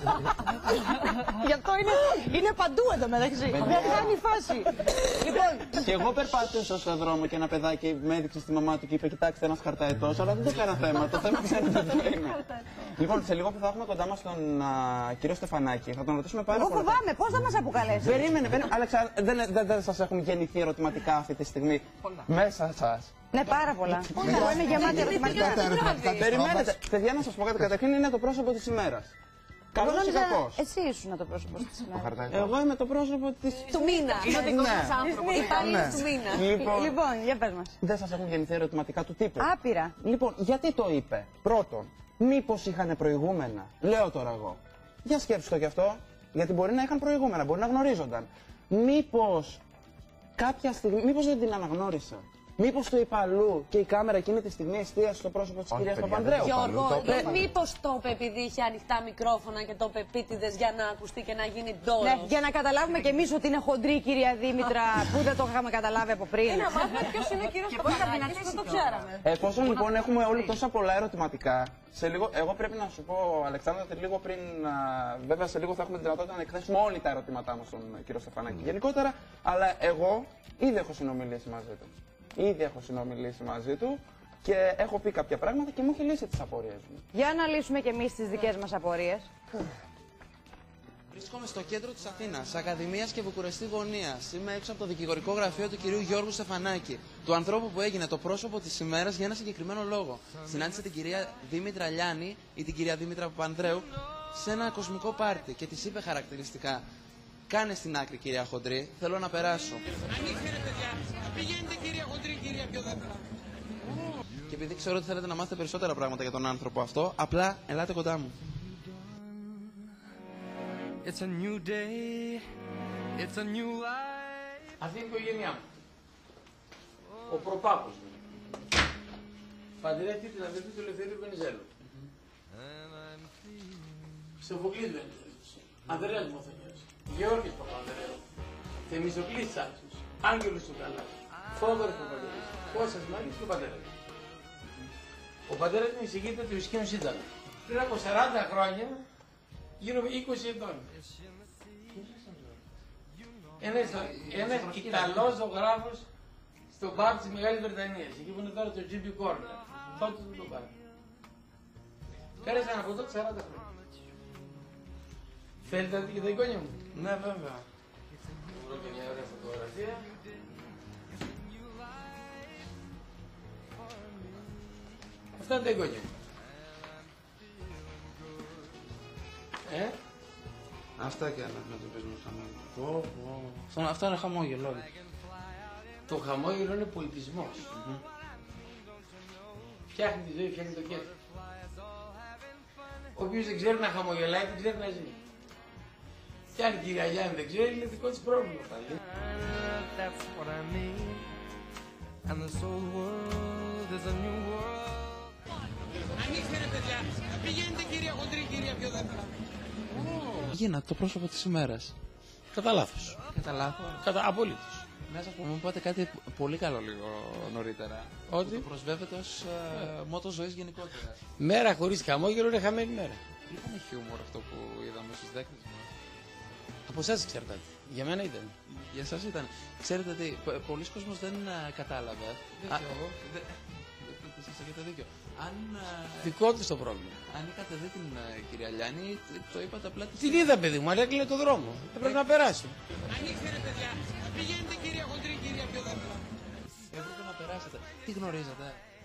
Γι' αυτό είναι, είναι παντού εδώ μεταξύ. Δεν κάνει φάση. Λοιπόν, και εγώ περπάτησα στον δρόμο και ένα παιδάκι με έδειξε στη μαμά του και είπε: Κοιτάξτε, ένα χαρταετό, αλλά δεν το έκανα θέμα. Το θέμα ξέρετε ποιο είναι. Λοιπόν, σε λίγο που θα έχουμε κοντά μα τον α, κύριο Στεφανάκη, θα τον ρωτήσουμε πάρα εγώ πολλά. φοβάμαι, πώς θα μας αποκαλέσει. Περίμενε, περίμενε. Αλεξάνδρα, δεν, δεν, δεν σα έχουν γεννηθεί ερωτηματικά αυτή τη στιγμή μέσα σα. Ναι, πάρα πολλά. Εγώ είμαι γεμάτη ερωτηματικά. Τα ερωτηματικά της Περιμένετε. πρόβας. Παιδιά, να σα πω κάτι. Καταρχήν είναι το πρόσωπο τη ημέρα. Εγώ Καλό ή νόμιζα κακό. εσύ ήσουν το πρόσωπο της Το ημέρας. χαρτάκι. Εγώ είμαι το πρόσωπο τη. Του μήνα. Είναι ο δικός Ναι. μας άνθρωπος. Υπάλληλος του μήνα. Λοιπόν, Λοιπόν, για πες μας. δεν σα έχουν γεννηθεί ερωτηματικά του τύπου. Άπειρα. Λοιπόν, γιατί το είπε. Πρώτον, μήπως είχαν προηγούμενα. Λέω τώρα εγώ. Για σκέψου το κι αυτό. Γιατί μπορεί να είχαν προηγούμενα, μπορεί να γνωρίζονταν. Μήπως κάποια στιγμή, μήπως δεν την αναγνώρισα. Μήπως το είπα αλλού και η κάμερα εκείνη τη στιγμή εστίασε στο πρόσωπο της Όχι, κυρίας παιδιά, Παπανδρέου. δεν το Γιώργο, Το δεν είπα. μήπως το είπε επειδή είχε ανοιχτά μικρόφωνα και το είπε επίτηδες για να ακουστεί και να γίνει ντόρος. Ναι, για να καταλάβουμε κι εμείς ότι είναι χοντρή η κυρία Δήμητρα που δεν το είχαμε καταλάβει από πριν. Να μάθουμε ποιος είναι ο κύριος Παπανδρέου, δεν το ξέραμε. Εφόσον λοιπόν έχουμε όλοι τόσα πολλά ερωτηματικά, σε λίγο, εγώ πρέπει να σου πω, Αλεξάνδρα, ότι λίγο πριν, α, βέβαια σε λίγο θα έχουμε τη δυνατότητα να εκθέσουμε όλοι τα ερωτήματά μας στον κύριο Στεφανάκη γενικότερα, αλλά εγώ ήδη έχω συνομιλήσει μαζί του. Ήδη έχω συνομιλήσει μαζί του και έχω πει κάποια πράγματα και μου έχει λύσει τις απορίες μου. Για να λύσουμε κι εμείς τις δικές μας απορίες. Βρίσκομαι στο κέντρο της Αθήνας, Ακαδημίας και Βουκουρεστή Γωνίας. Είμαι έξω από το δικηγορικό γραφείο του κυρίου Γιώργου Στεφανάκη, του ανθρώπου που έγινε το πρόσωπο της ημέρας για ένα συγκεκριμένο λόγο. Συνάντησε την κυρία Δήμητρα Λιάννη ή την κυρία Δήμητρα Παπανδρέου σε ένα κοσμικό πάρτι και της είπε χαρακτηριστικά: κάνε στην άκρη, κυρία Χοντρή, θέλω να περάσω. Ανοίξτε ρε παιδιά. Πηγαίνετε κυρία Χοντρή, κυρία πιο δίπλα. Και επειδή ξέρω ότι θέλετε να μάθετε περισσότερα πράγματα για τον άνθρωπο αυτό, απλά ελάτε κοντά μου. It's a new day. It's a new life. Αυτή είναι η οικογένειά μου. Ο προπάπος μου. Παντρεύτηκε την αδερφή του Ελευθερίου Βενιζέλου. Σοφοκλής Βενιζέλος. Ανδρέας Μοθονιός. Γεώργης Παπανδρέου. Θεμιστοκλής Τσάτσος. Άγγελος του Καλάς. Φόβορος Παπανδρέου. Κώστας Μαρής και ο πατέρας μου. Ο πατέρας μου εισηγείται ότι ο Ισκήνος ήταν πριν από σαράντα χρόνια, γύρω με είκοσι ετών. Ένας, ένας Ιταλός ζωγράφος στον πάρκο της Μεγάλης Βρετανίας, εκεί που είναι τώρα το τζι μπι Corner. Τότε του το πάρκο. Πέρασαν από τότε σαράντα χρόνια. Θέλετε να δείτε και τα εικόνια μου? Ναι, βέβαια. Βρω και μια ωραία φωτογραφία. Αυτά είναι τα εικόνια μου. Ε? Αυτά και να το παίζουμε χαμόγελο. Oh, oh. Αυτά είναι χαμόγελο. Το χαμόγελο είναι πολιτισμός. Mm-hmm. Φτιάχνει τη ζωή, φτιάχνει το κέφι. Ο οποίος δεν ξέρει να χαμογελάει, δεν ξέρει να ζει. Κι αν η κυρία Γιάννη δεν ξέρει, είναι δικό της πρόβλημα πάλι. Ανοίξτε ρε παιδιά, πηγαίνετε κυρία Χοντρή, κυρία πιο δίπλα. Πήγαινα το πρόσωπο της ημέρας. Κατά λάθος. Κατά λάθος. Κατά απολύτως. Μέσα από μου είπατε κάτι πολύ καλό λίγο νωρίτερα. Ότι το προσβεύεται ως ε, μότο ζωής γενικότερα. Μέρα χωρίς χαμόγελο είναι χαμένη μέρα. Ήταν χιούμορ αυτό που είδαμε στους δέκτες μας. Από εσάς εξαρτάται. Για μένα ήταν. Για εσάς ήταν. Ξέρετε τι, πολλοί κόσμος δεν uh, κατάλαβε. Δεν ξέρω εγώ. Σας έχετε δίκιο. Αν, δικό της το πρόβλημα. Αν είχατε δει την uh, κυρία Λιάννη, το είπατε απλά. Την είδα παιδί μου, αλλά έκλεινε το δρόμο. Έπρεπε να περάσει. Ανοίξτε ρε παιδιά, πηγαίνετε κυρία Χοντρή, κυρία πιο δίπλα. Έπρεπε να περάσετε. Τι γνωρίζατε?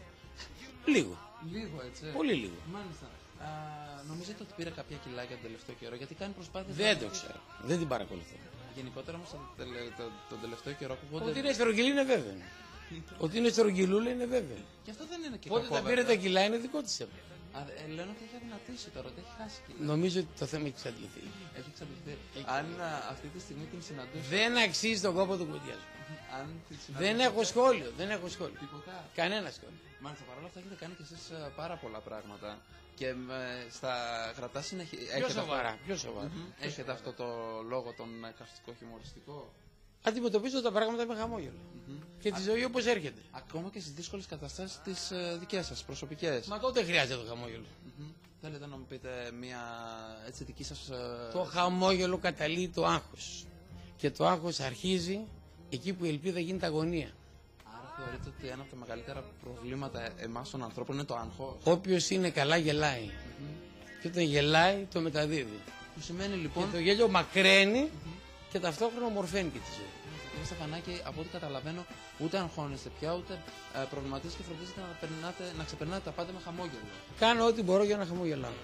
Λίγο. Λίγο έτσι. Πολύ λίγο. Μάλιστα. Α, νομίζετε ότι πήρε κάποια κιλάκια τον τελευταίο καιρό? Γιατί κάνει προσπάθειες. Δεν το ξέρω. Δεν την παρακολουθώ. Γενικότερα όμως τον τελε, το, το τελευταίο καιρό ακούγονται. Ότι είναι στερογγυλή είναι βέβαιο. Ότι είναι στερογγυλούλα είναι βέβαιο. Και αυτό δεν είναι και πότε τα πήρε τα κιλά είναι δικό της έπρεπε. Α, ε, λένε ότι έχει αδυνατήσει τώρα, ότι έχει χάσει κιλά. Νομίζω ότι το θέμα έχει εξαντληθεί. Έχει εξαντληθεί. Αν α, αυτή τη στιγμή την συναντούσα. Δεν αξίζει τον κόπο του κουτιάζου. Αν την δεν έχω σχόλιο, δεν έχω σχόλιο. Τίποτα. Κανένα σχόλιο. Μάλιστα, παρόλα αυτά έχετε κάνει κι εσείς πάρα πολλά πράγματα. Και με, στα γρατά συνεχεία. Πιο σοβαρά, αυτό... πιο σοβαρά. Mm-hmm. Έχετε αυτό το λόγο τον καυστικό χιουμοριστικό. Αντιμετωπίζω τα πράγματα με χαμόγελο. Mm-hmm. Και τη ζωή όπως έρχεται. Ακόμα και στις δύσκολες καταστάσεις τις uh, δικές σας, προσωπικές. Μα τότε χρειάζεται το χαμόγελο. Mm-hmm. Θέλετε να μου πείτε μια έτσι δική σας. Uh... Το χαμόγελο καταλύει το άγχος. Και το άγχος αρχίζει εκεί που η ελπίδα γίνεται αγωνία. Άρα θεωρείτε ότι ένα από τα μεγαλύτερα προβλήματα εμάς των ανθρώπων είναι το άγχος? Όποιος είναι καλά γελάει. Mm-hmm. Και όταν γελάει το μεταδίδει. Που σημαίνει λοιπόν. Και το γέλιο μακραίνει mm-hmm. και ταυτόχρονα ομορφαίνει και τη ζωή. Κύριε Στεφανάκη, από ό,τι καταλαβαίνω, ούτε αγχώνεστε πια, ούτε ε, προβληματίζετε και φροντίζετε να, περνάτε, να ξεπερνάτε τα πάντα με χαμόγελο. Κάνω ό,τι μπορώ για να χαμογελάω.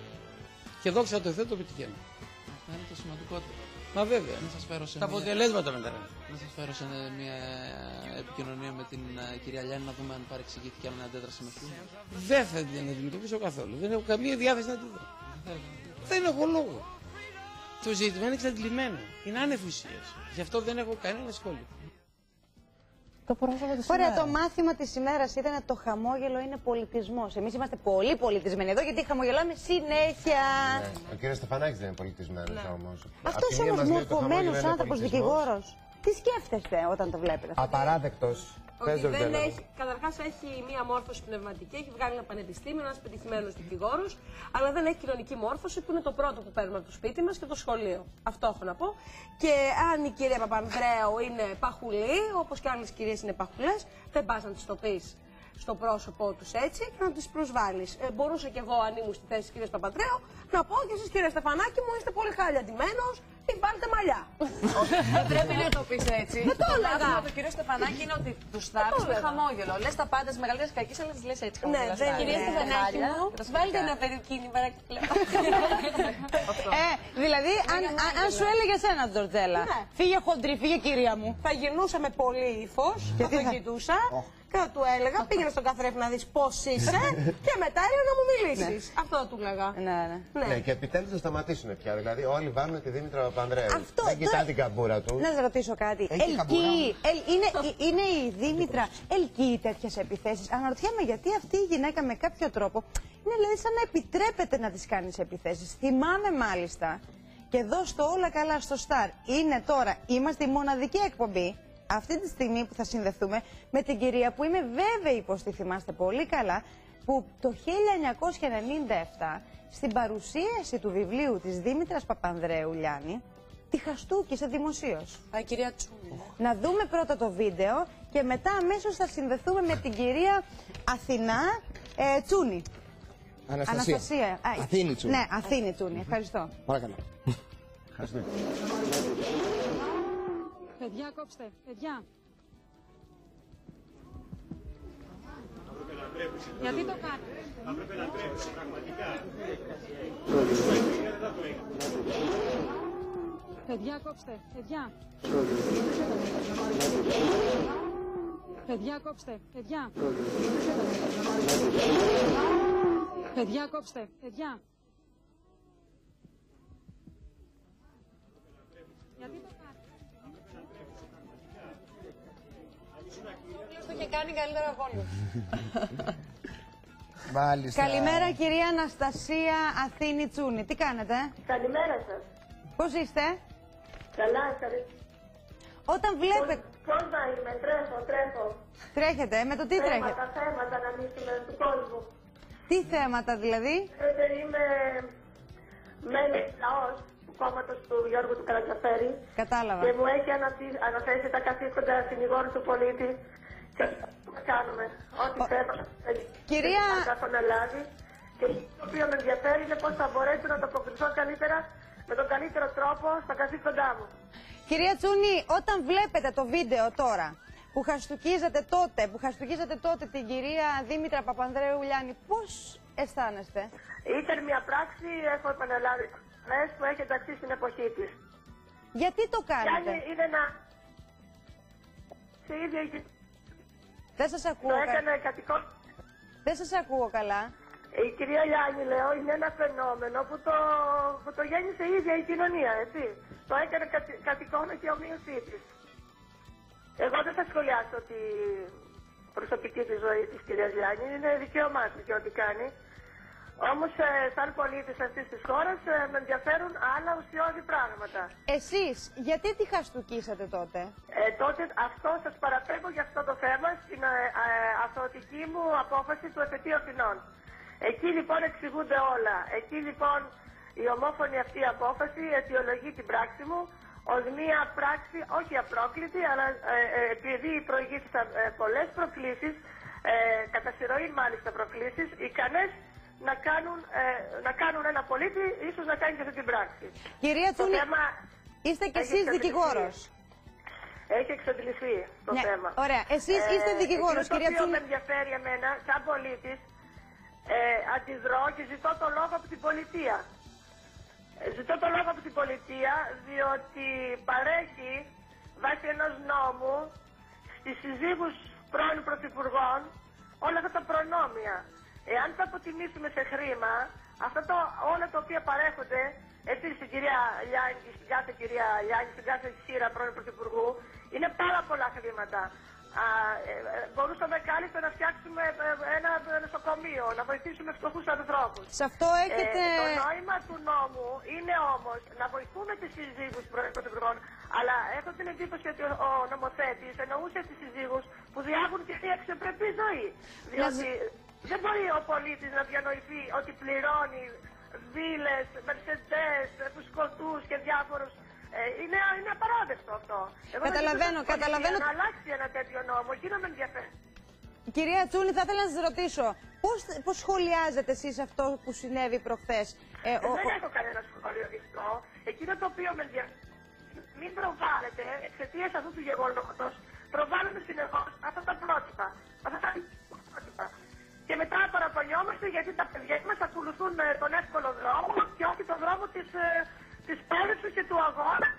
Και δόξα τω Θεώ το πετυχαίνω. Αυτό είναι το σημαντικότερο. Μα βέβαια. Να σας φέρω σε τα μια... αποτελέσματα μετά. Να σας φέρω σε μια επικοινωνία με την uh, κυρία Λιάννη να δούμε αν παρεξηγήθηκε, αν αντέδρασε με χιούμορ. Δεν θα την αντιμετωπίσω καθόλου. Δεν έχω καμία διάθεση να τη δω. Δεν έχω λόγο. Το ζήτημα είναι εξαντλημένο. Είναι άνευ ουσίας. Γι' αυτό δεν έχω κανένα σχόλιο. Το πρόσωπο της Ωραία, ημέρα. Το μάθημα της ημέρας ήταν ότι το χαμόγελο είναι πολιτισμός. Εμείς είμαστε πολύ πολιτισμένοι εδώ γιατί χαμογελάμε συνέχεια. Ναι. Ο κύριος Στεφανάκης δεν είναι πολιτισμένος ναι. όμως. Αυτός όμως μορφωμένος άνθρωπος δικηγόρος. Τι σκέφτεστε όταν το βλέπετε? Απαράδεκτος. Ότι δεν έχει, καταρχάς έχει μία μόρφωση πνευματική, έχει βγάλει ένα πανεπιστήμιο, ένας πετυχημένος δικηγόρος, αλλά δεν έχει κοινωνική μόρφωση που είναι το πρώτο που παίρνουμε από το σπίτι μας και το σχολείο. Αυτό έχω να πω. Και αν η κυρία Παπανδρέου είναι παχουλή, όπως και άλλες κυρίες είναι παχουλές, δεν πας να τις το πεις στο πρόσωπό τους έτσι και να τις προσβάλλεις. Ε, μπορούσα κι εγώ, αν ήμουν στη θέση της κυρίας Παπανδρέου, να πω και εσείς κύριε Στεφανάκη μου είστε πολύ χάλια ντυμένος ή βάλτε μαλλιά. Δεν πρέπει να το πεις έτσι. Δεν το έλεγα. Το του κυρίου Στεφανάκη είναι ότι τους θάβεις με χαμόγελο. Λες τα πάντα, τις μεγαλύτερες κακίες, αλλά τις λες έτσι. Ναι, δεν είναι. Κυρία Στεφανάκη μου, βάλτε ένα περικίνι παρακαλώ. Ε, δηλαδή, αν σου έλεγε ένα Τζορτζέλα, φύγε χοντρή, φύγε κυρία μου. Θα γυρνούσα με πολύ ύφος, θα το κοιτούσα και θα του έλεγα, πήγαινε στον καθρέφτη να δεις πώς είσαι και μετά έλεγα να μου μιλήσεις. Ναι. Αυτό του έλεγα. Ναι, ναι. Ναι. Ναι, και επιτέλους θα σταματήσουν πια. Δηλαδή, όλοι βάλουν τη Δήμητρα Παπανδρέου. Αυτό, δεν κοιτά την καμπούρα του. Να σας ρωτήσω κάτι. Έχει Ελκύει, ελ, είναι, είναι η Δήμητρα, ελκύει τέτοιες επιθέσεις. Αναρωτιέμαι γιατί αυτή η γυναίκα με κάποιο τρόπο είναι δηλαδή σαν να επιτρέπεται να τις κάνεις επιθέσεις. Θυμάμαι μάλιστα και εδώ στο Όλα Καλά στο Σταρ είναι τώρα, είμαστε η μοναδική εκπομπή αυτή τη στιγμή που θα συνδεθούμε με την κυρία που είμαι βέβαιη πως τη θυμάστε πολύ καλά, που το χίλια εννιακόσια ενενήντα επτά στην παρουσίαση του βιβλίου της Δήμητρας Παπανδρέου Λιάννη τη χαστούκησε δημοσίως. Α, κυρία Τσούνη. Να δούμε πρώτα το βίντεο και μετά αμέσως θα συνδεθούμε με την κυρία Αθηνά ε, Τσούνη. Αναστασία. Αναστασία. Α, Αθήνη Τσούνη. Ναι, Αθήνη Τσούνη. Ευχαριστώ. Παρακαλώ. Παιδιά, κόψτε. Παιδιά. Γιατί το κάνετε? Θα πρέπει να τρέψει πραγματικά. Παιδιά, κόψτε. Παιδιά. Παιδιά, κόψτε. Παιδιά. Παιδιά, κόψτε. Παιδιά. Γιατί το κάνετε? Το είχε κάνει καλύτερα από όλους. Μάλιστα. Καλημέρα κυρία Αναστασία Αθήνη Τσούνη. Τι κάνετε? Καλημέρα σας. Πώς είστε? Καλά, ευχαριστώ. Όταν βλέπετε... Πώς να είμαι, τρέχω, τρέχω. Τρέχετε, με το τι θέματα, τρέχετε? Θέματα, θέματα να λύσουμε του κόσμου. Τι θέματα δηλαδή? Ε, είμαι μέλος λαός του κόμματος του Γιώργου του Καρατζαφέρη. Κατάλαβα. Και μου έχει αναθέσει τα καθήκοντα συνηγόρου του πολίτη. Και θα κάνουμε ό,τι θέλω. Κυρία... Θα έχω αναλάβει. Και το οποίο με ενδιαφέρει είναι πώς θα μπορέσω να το αποκριθώ καλύτερα, με τον καλύτερο τρόπο στα καθήκοντά μου. Κυρία Τσούνη, όταν βλέπετε το βίντεο τώρα που χαστούκίζατε τότε, που χαστούκίζατε τότε την κυρία Δήμητρα Παπανδρέου Λιάννη, πώς αισθάνεστε? Ήταν μια πράξη, έχω επαναλάβει που έχει ενταχθεί στην εποχή της. Γιατί το κάνετε? Γιάννη είναι ένα... Σε ίδια... Δεν σας ακούω. Το έκανε κατοικό... Δεν σας ακούω καλά. Η κυρία Λιάννη, λέω, είναι ένα φαινόμενο που το, που το γέννησε η ίδια η κοινωνία, έτσι. Το έκανε κατη, κατοικόνα και ομοίωσή της. Εγώ δεν θα σχολιάσω τη προσωπική της ζωή της κυρίας Λιάννη, είναι δικαίωμά της και ό,τι κάνει. Όμως, ε, σαν πολίτης αυτής της χώρας, ε, με ενδιαφέρουν άλλα ουσιώδη πράγματα. Εσείς, γιατί τη χαστούκίσατε τότε? Ε, τότε αυτό σας παραπέμπω για αυτό το θέμα στην ε, ε, αθωωτική μου απόφαση του εφετείου Αθηνών. Εκεί λοιπόν εξηγούνται όλα. Εκεί λοιπόν η ομόφωνη αυτή απόφαση αιτιολογεί την πράξη μου ως μία πράξη όχι απρόκλητη, αλλά ε, ε, επειδή προηγήθησαν ε, πολλές προκλήσεις, ε, κατά συρροή μάλιστα προκλήσεις, ικανές να κάνουν, ε, να κάνουν ένα πολίτη ίσως να κάνει και αυτή την πράξη. Κυρία Τσούνη, θέμα... είστε κι εσείς δικηγόρος. Έχει εξαντληθεί το ναι, θέμα. Ωραία. Εσείς είστε δικηγόρος, ε, κυρία Τσούνη. Το οποίο με ενδιαφέρει εμένα, σαν πολίτης, ε, αντιδρώ και ζητώ το λόγο από την πολιτεία. Ε, ζητώ το λόγο από την πολιτεία, διότι παρέχει βάσει ενός νόμου στις συζύγους πρώην πρωθυπουργών όλα αυτά τα προνόμια. Εάν τα αποτιμήσουμε σε χρήμα, αυτά το, όλα τα οποία παρέχονται έτσι στην κυρία Λιάννη, στην κάθε κυρία Λιάννη, στην κάθε σύρα πρώην πρωθυπουργού, είναι πάρα πολλά χρήματα. Α, ε, ε, μπορούσαμε κάλλιστα να φτιάξουμε ένα νοσοκομείο, να βοηθήσουμε φτωχούς ανθρώπους. Σε αυτό έχετε... Ε, το νόημα του νόμου είναι όμως να βοηθούμε τις συζύγους πρώην πρωθυπουργών, αλλά έχω την εντύπωση ότι ο, ο νομοθέτης εννοούσε τις συζύγους που διάγουν και μια αξιοπρεπή ζωή. Διότι δεν μπορεί ο πολίτης να διανοηθεί ότι πληρώνει βίλες, μερσεντές, τους σκοτούς και διάφορους. Ε, είναι, είναι απαράδεκτο αυτό. Εγώ καταλαβαίνω, καταλαβαίνω. Να αλλάξει ένα τέτοιο νόμο, εκεί να με ενδιαφέρει. Κυρία Τσούνη, θα ήθελα να σας ρωτήσω, πώς, πώς σχολιάζετε εσείς αυτό που συνέβη προχθές? Ε, ο, δεν ο... έχω κανένα σχόλιο αυτό. Εκείνο το οποίο με ενδιαφέρει, μην προβάλλετε εξαιτίας αυτού του γεγονότος, προβάλλουμε συνεχώς αυτά τα πρότυπα. Αυτά τα πρότυπα. Και μετά παραπονιόμαστε γιατί τα παιδιά μας ακολουθούν τον εύκολο δρόμο και όχι τον δρόμο της, της πέρυσης και του αγώνα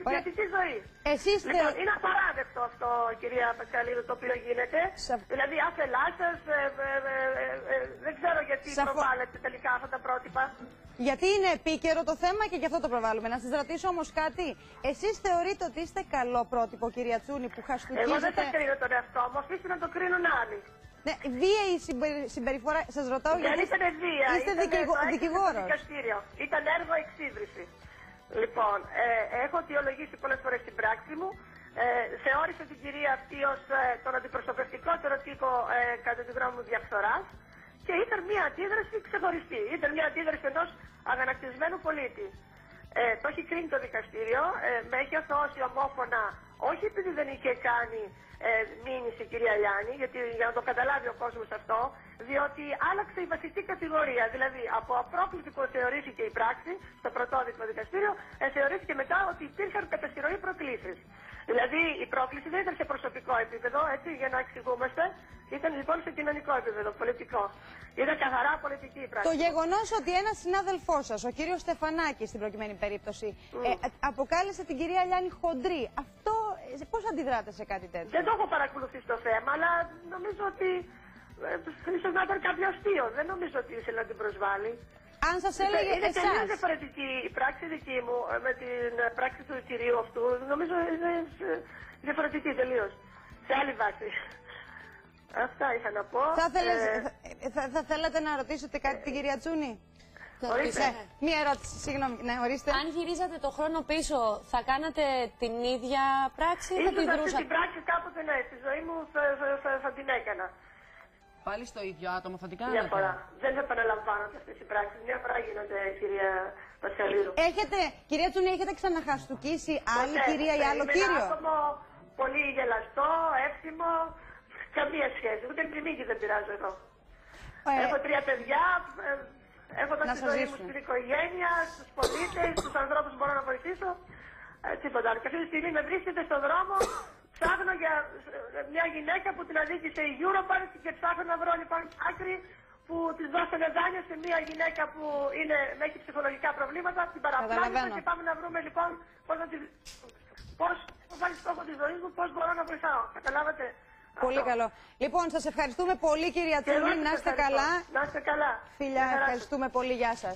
στην ποιοτική ζωή. Εσείς λοιπόν, θε... είναι απαράδεκτο αυτό, κυρία Πασχαλίδου, το οποίο γίνεται. Σα... Δηλαδή, άφελά σα, ε, ε, ε, ε, ε, δεν ξέρω γιατί Σαφ... προβάλλετε τελικά αυτά τα πρότυπα. Γιατί είναι επίκαιρο το θέμα και γι' αυτό το προβάλλουμε. Να σας ρωτήσω όμως κάτι. Εσείς θεωρείτε ότι είστε καλό πρότυπο, κυρία Τσούνη, που χαστούκίζετε... Εγώ δεν θα κρίνω τον εαυτό μου, αφήστε να το κρίνουν άλλοι. Ναι, βίαιη συμπεριφορά. Σας ρωτάω δεν γιατί. Δεν ήταν βία. Είστε δικηγο... δικηγόρος. Ήταν έργο εξίδρυση. Λοιπόν, ε, έχω αιτιολογήσει πολλές φορές την πράξη μου. Ε, θεώρησα την κυρία αυτή ως ε, τον αντιπροσωπευτικότερο τύπο ε, κατά τη γνώμη μου διαφθοράς. Και ήταν μια αντίδραση ξεχωριστή. Ήταν μια αντίδραση ενός αγανακτισμένου πολίτη. Ε, το έχει κρίνει το δικαστήριο, ε, με έχει αθωώσει ομόφωνα, όχι επειδή δεν είχε κάνει ε, μήνυση η κυρία Λιάννη, γιατί για να το καταλάβει ο κόσμος αυτό, διότι άλλαξε η βασική κατηγορία. Δηλαδή, από απρόκλητη που θεωρήθηκε η πράξη, στο πρωτόδικο δικαστήριο, ε, θεωρήθηκε μετά ότι υπήρχαν κατά συρροή προκλήσεις. Δηλαδή, η πρόκληση δεν ήταν σε προσωπικό επίπεδο, έτσι, για να εξηγούμαστε, ήταν λοιπόν σε κοινωνικό επίπεδο, πολιτικό. Ήταν καθαρά πολιτική η πράξη. Το γεγονός ότι ένας συνάδελφός σας, ο κύριος Στεφανάκης στην προκειμένη περίπτωση, mm. ε, αποκάλεσε την κυρία Λιάννη χοντρή, αυτό ε, πώς αντιδράτε σε κάτι τέτοιο? Δεν το έχω παρακολουθήσει το θέμα, αλλά νομίζω ότι ε, ίσως να ήταν κάποιο αστείο. Δεν νομίζω ότι ήθελε να την προσβάλλει. Αν σας έλεγε είναι εσάς. τελείως διαφορετική η πράξη δική μου με την πράξη του κυρίου αυτού. Νομίζω είναι διαφορετική τελείως. Σε άλλη βάση. Αυτά είχα να πω. Θα, θέλες, ε... θα, θα, θα θέλατε να ρωτήσετε κάτι την κυρία Τσούνη? Ορίστε. Ναι, μία ερώτηση, συγγνώμη. Ναι, ορίστε. Αν γυρίζατε το χρόνο πίσω, θα κάνατε την ίδια πράξη ή θα την δρούσατε? Την πράξη κάποτε ναι, στη ζωή μου θα, θα, θα, θα την έκανα. Πάλι στο ίδιο άτομο θα την κάνετε? Μια φορά. Δεν θα επαναλαμβάνονται αυτές οι πράξεις. Μια φορά γίνονται, κυρία Πασχαλίδου. Έχετε, κυρία Τσούνη, έχετε ξαναχαστουκίσει άλλη Ποτέ, κυρία ή άλλο είμαι κύριο? Είμαι άτομο πολύ γελαστό, εύθυμο, καμία σχέση. Ούτε κρυμμύκι δεν πειράζω εδώ. Ε, έχω τρία παιδιά, ε, έχω τα στη ζωή μου στην οικογένεια, στους πολίτες, στους ανθρώπους που μπορώ να βοηθήσω. Ε, τίποτα άλλο. Και αυτή τη στιγμή με βρίσκεται στον δρόμο. Ψάχνω για μια γυναίκα που την αδίκησε η Eurobank και ψάχνω να βρω λοιπόν άκρη που της δώσανε δάνειο σε μια γυναίκα που είναι, έχει ψυχολογικά προβλήματα, την παραπλάνησα και πάμε να βρούμε λοιπόν πώς να τη... πώς θα βάλει στόχο της ζωής μου, πώς μπορώ να βοηθάω. Καταλάβατε? Πολύ αυτό. Καλό. Λοιπόν, σας ευχαριστούμε πολύ κυρία Τσούνη, να είστε καλά. Να είστε καλά. Φιλιά, ευχαριστούμε πολύ, γεια σας.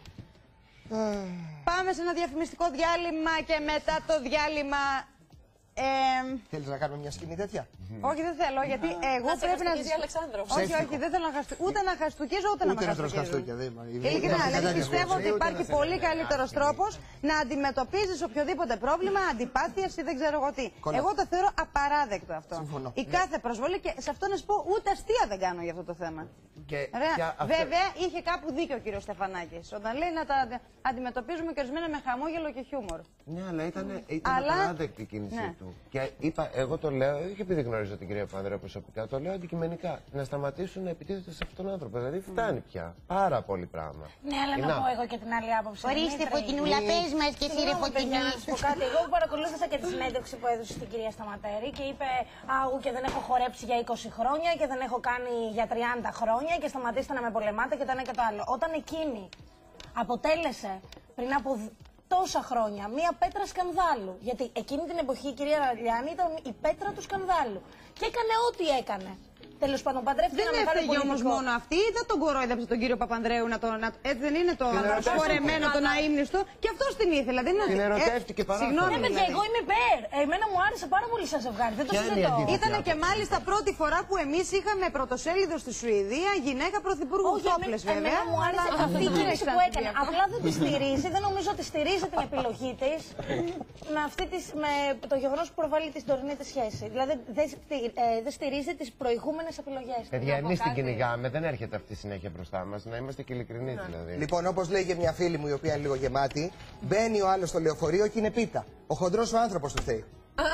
Πάμε σε ένα διαφημιστικό διάλειμμα και μετά το διάλειμμα... Ε... Θέλεις να κάνουμε μια σκηνή τέτοια? Όχι, δεν θέλω, γιατί εγώ να πρέπει να. Όχι, όχι, δεν θέλω να χαστου... ούτε να χαστουκίζω ούτε, ούτε να με χαστουκίζω. Ειλικρινά, δηλαδή πιστεύω ότι υπάρχει πολύ καλύτερος τρόπος να αντιμετωπίζεις οποιοδήποτε πρόβλημα, αντιπάθειας ή δεν ξέρω εγώ τι. Εγώ το θεωρώ απαράδεκτο αυτό. Συμφωνώ. Η κάθε προσβολή και σε αυτό να σου πω ούτε αστεία δεν κάνω για αυτό το θέμα. Και αυτό... Βέβαια, είχε κάπου δίκιο ο κύριος Στεφανάκης όταν λέει να τα αντιμετωπίζουμε και ορισμένα με χαμόγελο και χιούμορ. Ναι, αλλά ήταν, ήταν αλλά... απαράδεκτη η κίνησή ναι. του. Και είπα, εγώ το λέω, όχι επειδή γνωρίζω την κυρία Πανδρέα προσωπικά, το λέω αντικειμενικά. Να σταματήσουν να επιτίθεται σε αυτόν τον άνθρωπο. Δηλαδή φτάνει mm. πια. Πάρα πολύ πράγμα. Ναι, αλλά να πω εγώ και την άλλη άποψη. Ορίστε, Φωτεινούλα, πες μας και εσύ, ρε Φωτεινούλα. Να σου πω κάτι. Εγώ παρακολούθησα και τη συνέντευξη που έδωσε στην κυρία Σταματέρη και είπε Αγού και δεν έχω χορέψει για είκοσι χρόνια και δεν έχω κάνει για τριάντα χρόνια και σταματήστε να με πολεμάτε και το ένα και το άλλο. Όταν εκείνη αποτέλεσε πριν από τόσα χρόνια μία πέτρα σκανδάλου. Γιατί εκείνη την εποχή η κυρία Λιάννη ήταν η πέτρα του σκανδάλου. Και έκανε ό,τι έκανε. Τέλος πάντων, παντρεύτηκε δεν έφταιγε όμως μόνο αυτή, δεν τον κορόιδεψε τον κύριο Παπανδρέου να το. Να, έτσι δεν είναι το φορεμένο, τον αείμνηστο. Και αυτό την ήθελε. Δεν είναι. Την ερωτεύτηκε ε, παράδειγμα. Συγγνώμη, παιδιά, εγώ είμαι υπέρ. Εμένα μου άρεσε πάρα πολύ σαν ζευγάρι. Δεν το συζητώ. Ήταν και μάλιστα πρώτη φορά που εμείς είχαμε πρωτοσέλιδο στη Σουηδία γυναίκα πρωθυπουργού. Τόπλες βέβαια. Εμένα μου άρεσε αυτή η κίνηση που έκανε. Απλά δεν τη στηρίζει, δεν νομίζω ότι στηρίζει την επιλογή τη με το γεγονό που προβάλλει την τωρινή τη σχέση. Δηλαδή δεν στηρίζει τι προηγούμενε επιλογές. Παιδιά, εμείς την κυνηγάμε, δεν έρχεται αυτή συνέχεια μπροστά μας. Να είμαστε και ειλικρινείς δηλαδή. Λοιπόν, όπως λέει και μια φίλη μου η οποία είναι λίγο γεμάτη, μπαίνει ο άλλος στο λεωφορείο και είναι πίτα. Ο χοντρός ο άνθρωπος του φταίει.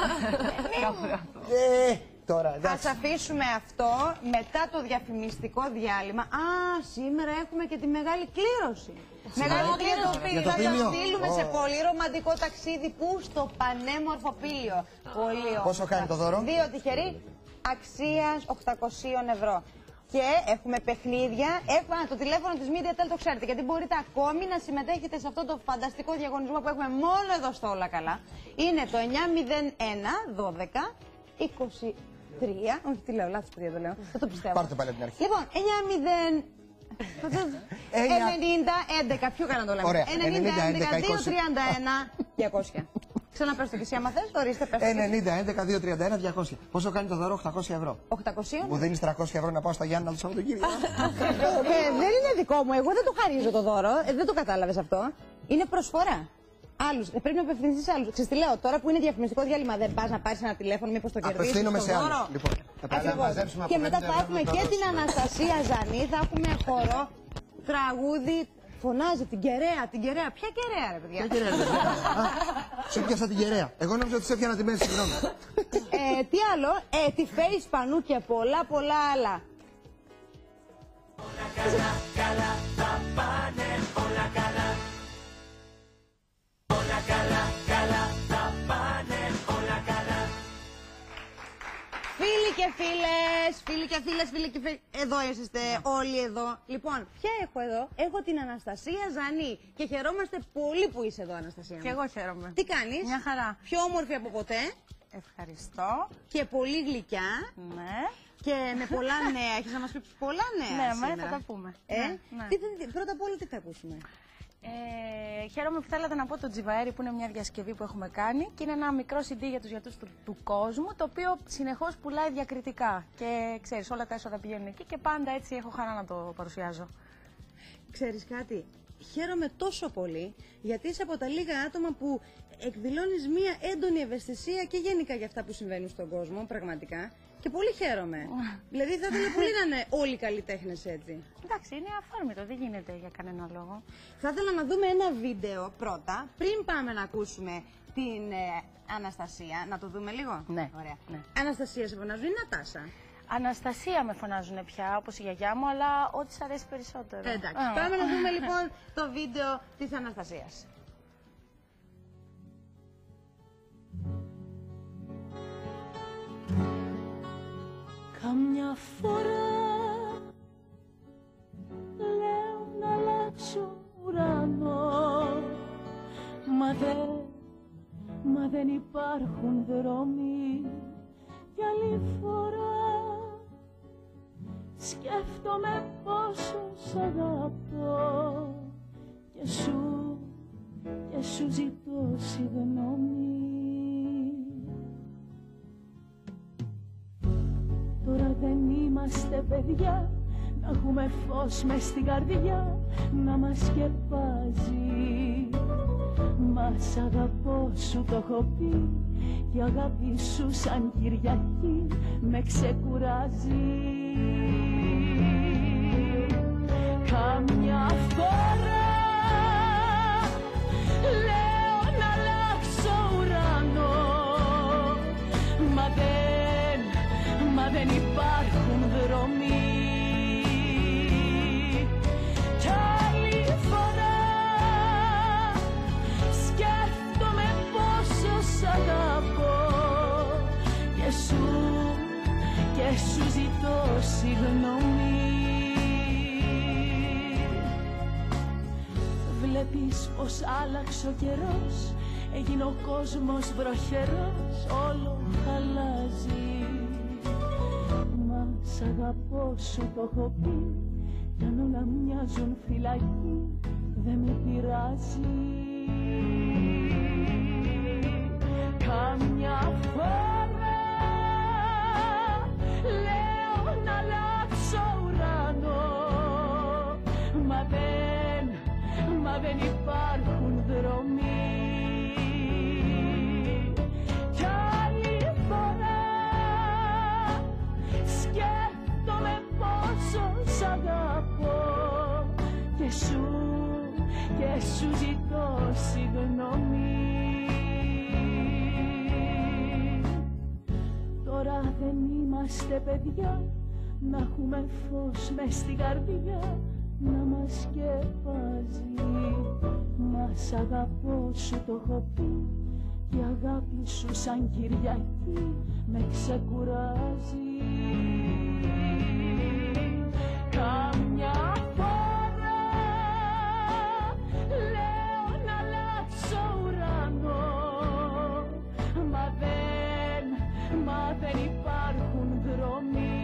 ε, τώρα, Ας αφήσουμε αυτό μετά το διαφημιστικό διάλειμμα. Α, σήμερα έχουμε και τη μεγάλη κλήρωση. Μεγάλη κλήρωση. Θα το στείλουμε oh. σε πολύ ρομαντικό ταξίδι. Πού? Στο πανέμορφο Πήλιο. Πολύ Πόσο κάνει το δώρο? Δύο τυχεροί. Αξίας οκτακόσια ευρώ. Και έχουμε παιχνίδια. Έχουμε α, το τηλέφωνο της MediaTel, το ξέρετε, γιατί μπορείτε ακόμη να συμμετέχετε σε αυτό το φανταστικό διαγωνισμό που έχουμε μόνο εδώ στο Όλα Καλά. Είναι το εννιά μηδέν ένα δώδεκα είκοσι τρία. Όχι, τι λέω, λάθος παιδιά το λέω. Δεν το πιστεύω. Πάρτε πάλι από την αρχή. Λοιπόν, εννιά μηδέν ενενήντα έντεκα. Ποιο κάνω το λέμε. Ωραία. ενενήντα έντεκα διακόσια τριάντα ένα διακόσια. Ξαναπες το και εσύ άμα θες, το ορίστε, πες. ενενήντα έντεκα διακόσια τριάντα ένα διακόσια. Πόσο κάνει το δώρο, οκτακόσια ευρώ. οκτακόσια. Μου δίνεις τριακόσια ευρώ να πάω στα Γιάννα το Σαββατοκύριακο. ε, δεν είναι δικό μου, εγώ δεν το χαρίζω το δώρο. Ε, δεν το κατάλαβες αυτό. Είναι προσφορά. Άλλους. Ε, πρέπει να απευθυνθείς σε άλλους. Ξέρεις τι λέω, τώρα που είναι διαφημιστικό διάλειμμα, δεν πας να πάρεις ένα τηλέφωνο, μήπως το κερδίσεις. Απευθύνομαι σε άλλους. Λοιπόν, ακριβώς. Και μετά θα έχουμε και την Αναστασία Ζανή, θα έχουμε χορό, τραγούδι. Φωνάζει την κεραία, την κεραία. Ποια κεραία, ρε παιδιά. Ποια κεραία, ρε παιδιά. Σε πιάσα την κεραία. Εγώ νόμιζα ότι σε έπιανα τη μέση, συγγνώμη. ε, τι άλλο, ε, τη face πανού και πολλά πολλά άλλα. Όλα καλά, καλά θα πάνε, όλα καλά. Όλα καλά, καλά θα πάνε, όλα καλά. Φίλοι και φίλες, φίλοι και φίλες, φίλοι και φίλοι. Εδώ είσαστε όλοι εδώ. Λοιπόν, ποια έχω εδώ, έχω την Αναστασία Ζανή. Και χαιρόμαστε πολύ που είσαι εδώ, Αναστασία. Και εγώ χαίρομαι. Τι κάνεις? Μια χαρά. Πιο όμορφη από ποτέ. Ευχαριστώ. Και πολύ γλυκιά. Ναι. Και με πολλά νέα. Έχεις να μας πει πολλά νέα. Ναι, σήμερα. θα τα πούμε. Ε? Ναι, ναι. Τι, τι, πρώτα απ' όλα τι θα ακούσουμε. Ε, χαίρομαι που θέλατε να πω το Τζιβαέρι, που είναι μια διασκευή που έχουμε κάνει και είναι ένα μικρό σι ντι για τους γιατρούς του, του κόσμου, το οποίο συνεχώς πουλάει διακριτικά και ξέρεις, όλα τα έσοδα πηγαίνουν εκεί και πάντα έτσι έχω χαρά να το παρουσιάζω. Ξέρεις κάτι, χαίρομαι τόσο πολύ γιατί είσαι από τα λίγα άτομα που εκδηλώνεις μια έντονη ευαισθησία και γενικά για αυτά που συμβαίνουν στον κόσμο, πραγματικά. Και πολύ χαίρομαι. Δηλαδή θα ήθελα πολύ να είναι όλοι οι καλλιτέχνες έτσι. Εντάξει, είναι αυθόρμητο, δεν γίνεται για κανένα λόγο. Θα ήθελα να δούμε ένα βίντεο πρώτα, πριν πάμε να ακούσουμε την ε, Αναστασία. Να το δούμε λίγο. Ναι. Ωραία. Ναι. Αναστασία σε φωνάζουν ή Νατάσα? Αναστασία με φωνάζουν πια, όπως η γιαγιά μου, αλλά ό,τι σ' αρέσει περισσότερο. Ε, εντάξει. Ah. Πάμε να δούμε λοιπόν το βίντεο της Αναστασίας. Καμιά φορά λέω να αλλάξω ουρανό, μα δεν, μα δεν υπάρχουν δρόμοι. Για άλλη φορά σκέφτομαι πόσο σ' αγαπώ και σου, και σου ζητώ συγγνώμη. Τώρα δεν είμαστε παιδιά, να έχουμε φως μες στην καρδιά, να μας σκεπάζει. Μα σ' αγαπώ, σου το έχω πει, και η αγάπη σου σαν Κυριακή με ξεκουράζει. Καμιά φορά λέω να αλλάξω ουρανό, μα δεν, μα δεν υπάρχουν δρόμοι. Κι άλλη φορά σκέφτομαι πόσο σ' αγαπώ και σου, και σου ζητώ συγγνώμη. Βλέπεις πως άλλαξε ο καιρός, έγινε ο κόσμος βροχερός, όλο αλλάζει. Μα σ' αγαπώ, σου το έχω πει, κι αν όλα μοιάζουν φυλακή, δεν με πειράζει. Καμιά φορά λέω να αλλάξω ουρανό, μα δεν, μα δεν υπάρχουν δρόμοι. Κι άλλη φορά σκέφτομαι πόσο σ' αγαπώ και σου, και σου ζητώ συγγνώμη. Τώρα δεν είμαστε παιδιά, να έχουμε φως μες στην καρδιά, να μας σκεπάζει. Μα σ' αγαπώ, σου το έχω πει, και η αγάπη σου σαν Κυριακή με ξεκουράζει. υπάρχουν δρόμοι.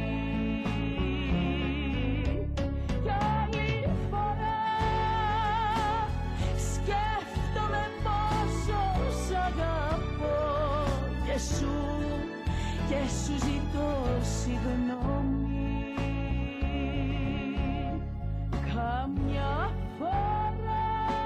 Κι άλλη φορά σκέφτομαι πόσο σ' αγαπώ και σου, και σου ζητώ συγγνώμη. Καμιά φορά.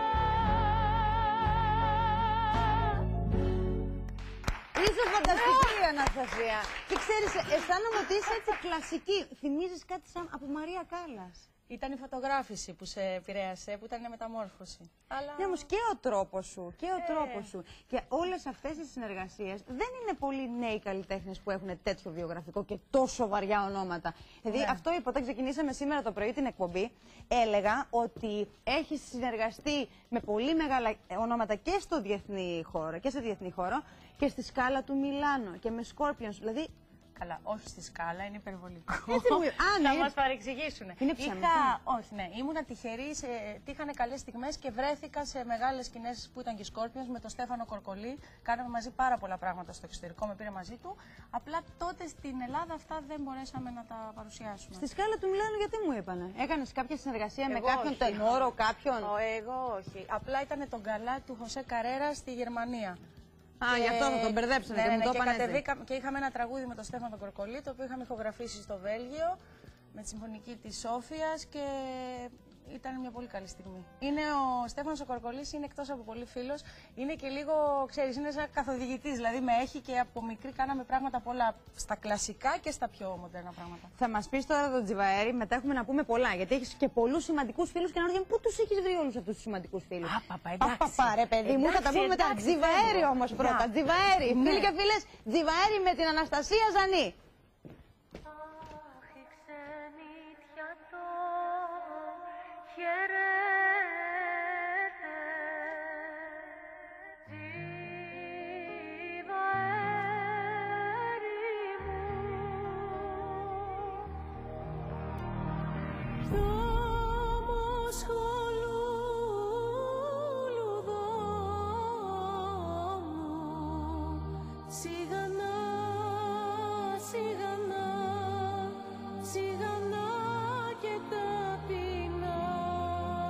Είσαι φανταστική η Αναστασία. Και ξέρεις, αισθάνομαι ότι είσαι έτσι κλασική. Θυμίζεις κάτι σαν από Μαρία Κάλλας. Ήταν η φωτογράφηση που σε επηρέασε, που ήταν η μεταμόρφωση. Αλλά... Ναι, όμως και ο τρόπος σου, και ο Ε. τρόπος σου. Και όλες αυτές οι συνεργασίες δεν είναι πολλοί νέοι καλλιτέχνες που έχουν τέτοιο βιογραφικό και τόσο βαριά ονόματα. Δηλαδή, Ναι. αυτό είπα, όταν ξεκινήσαμε σήμερα το πρωί την εκπομπή, έλεγα ότι έχεις συνεργαστεί με πολύ μεγάλα ονόματα και στο διεθνή χώρο, και σε διεθνή χώρο, και στη Σκάλα του Μιλάνο και με Scorpions. Δηλαδή, καλά, όχι στη Σκάλα, είναι υπερβολικό. Έτσι μου είπε. Α, ναι. Θα μας παρεξηγήσουν. Είναι ψέματα. Είχα... Όχι, ναι. Ήμουνα τυχερή, σε... τύχανε καλές στιγμές και βρέθηκα σε μεγάλες σκηνές που ήταν και Scorpions με τον Στέφανο Κορκολί. Κάναμε μαζί πάρα πολλά πράγματα στο εξωτερικό, με πήρε μαζί του. Απλά τότε στην Ελλάδα αυτά δεν μπορέσαμε να τα παρουσιάσουμε. Στη Σκάλα του Μιλάνου γιατί μου είπανε. Έκανες κάποια συνεργασία Εγώ με κάποιον όχι. τενόρο, κάποιον. Ο, εγώ όχι. Απλά ήταν τον καλά του Χωσέ Καρέρα στη Γερμανία. Α, γι' αυτό θα τον μπερδέψανε ναι, και ναι, μου το και, είπαν έτσι. κατεβήκα- και είχαμε ένα τραγούδι με τον Στέφανο Κορκολί, το οποίο είχαμε ηχογραφήσει στο Βέλγιο με τη συμφωνική της Σόφιας και ήταν μια πολύ καλή στιγμή. Είναι ο Στέφανος ο Κορκολής, είναι εκτός από πολύ φίλος, είναι και λίγο, ξέρεις, είναι σαν καθοδηγητής, δηλαδή με έχει και από μικρή κάναμε πράγματα πολλά στα κλασικά και στα πιο μοντέρνα πράγματα. Θα μας πεις τώρα τον Τζιβαέρη, μετά έχουμε να πούμε πολλά. Γιατί έχεις και πολλούς σημαντικούς φίλους και να ρωτιέμαι πού τους έχεις βρει όλους αυτούς τους σημαντικούς φίλους. Α, παπα, εντάξει. Παπα, ρε παιδί μου, θα τα πούμε μετά. εντάξει, Τζιβαέρη φεύγω. όμως πρώτα. Να. Τζιβαέρη. Ναι. Φίλοι και φίλες, Τζιβαέρη με την Αναστασία Ζανή. Δρόμος χολουλουδόμου, σιγανά, σιγανά, σιγανά και ταπεινά.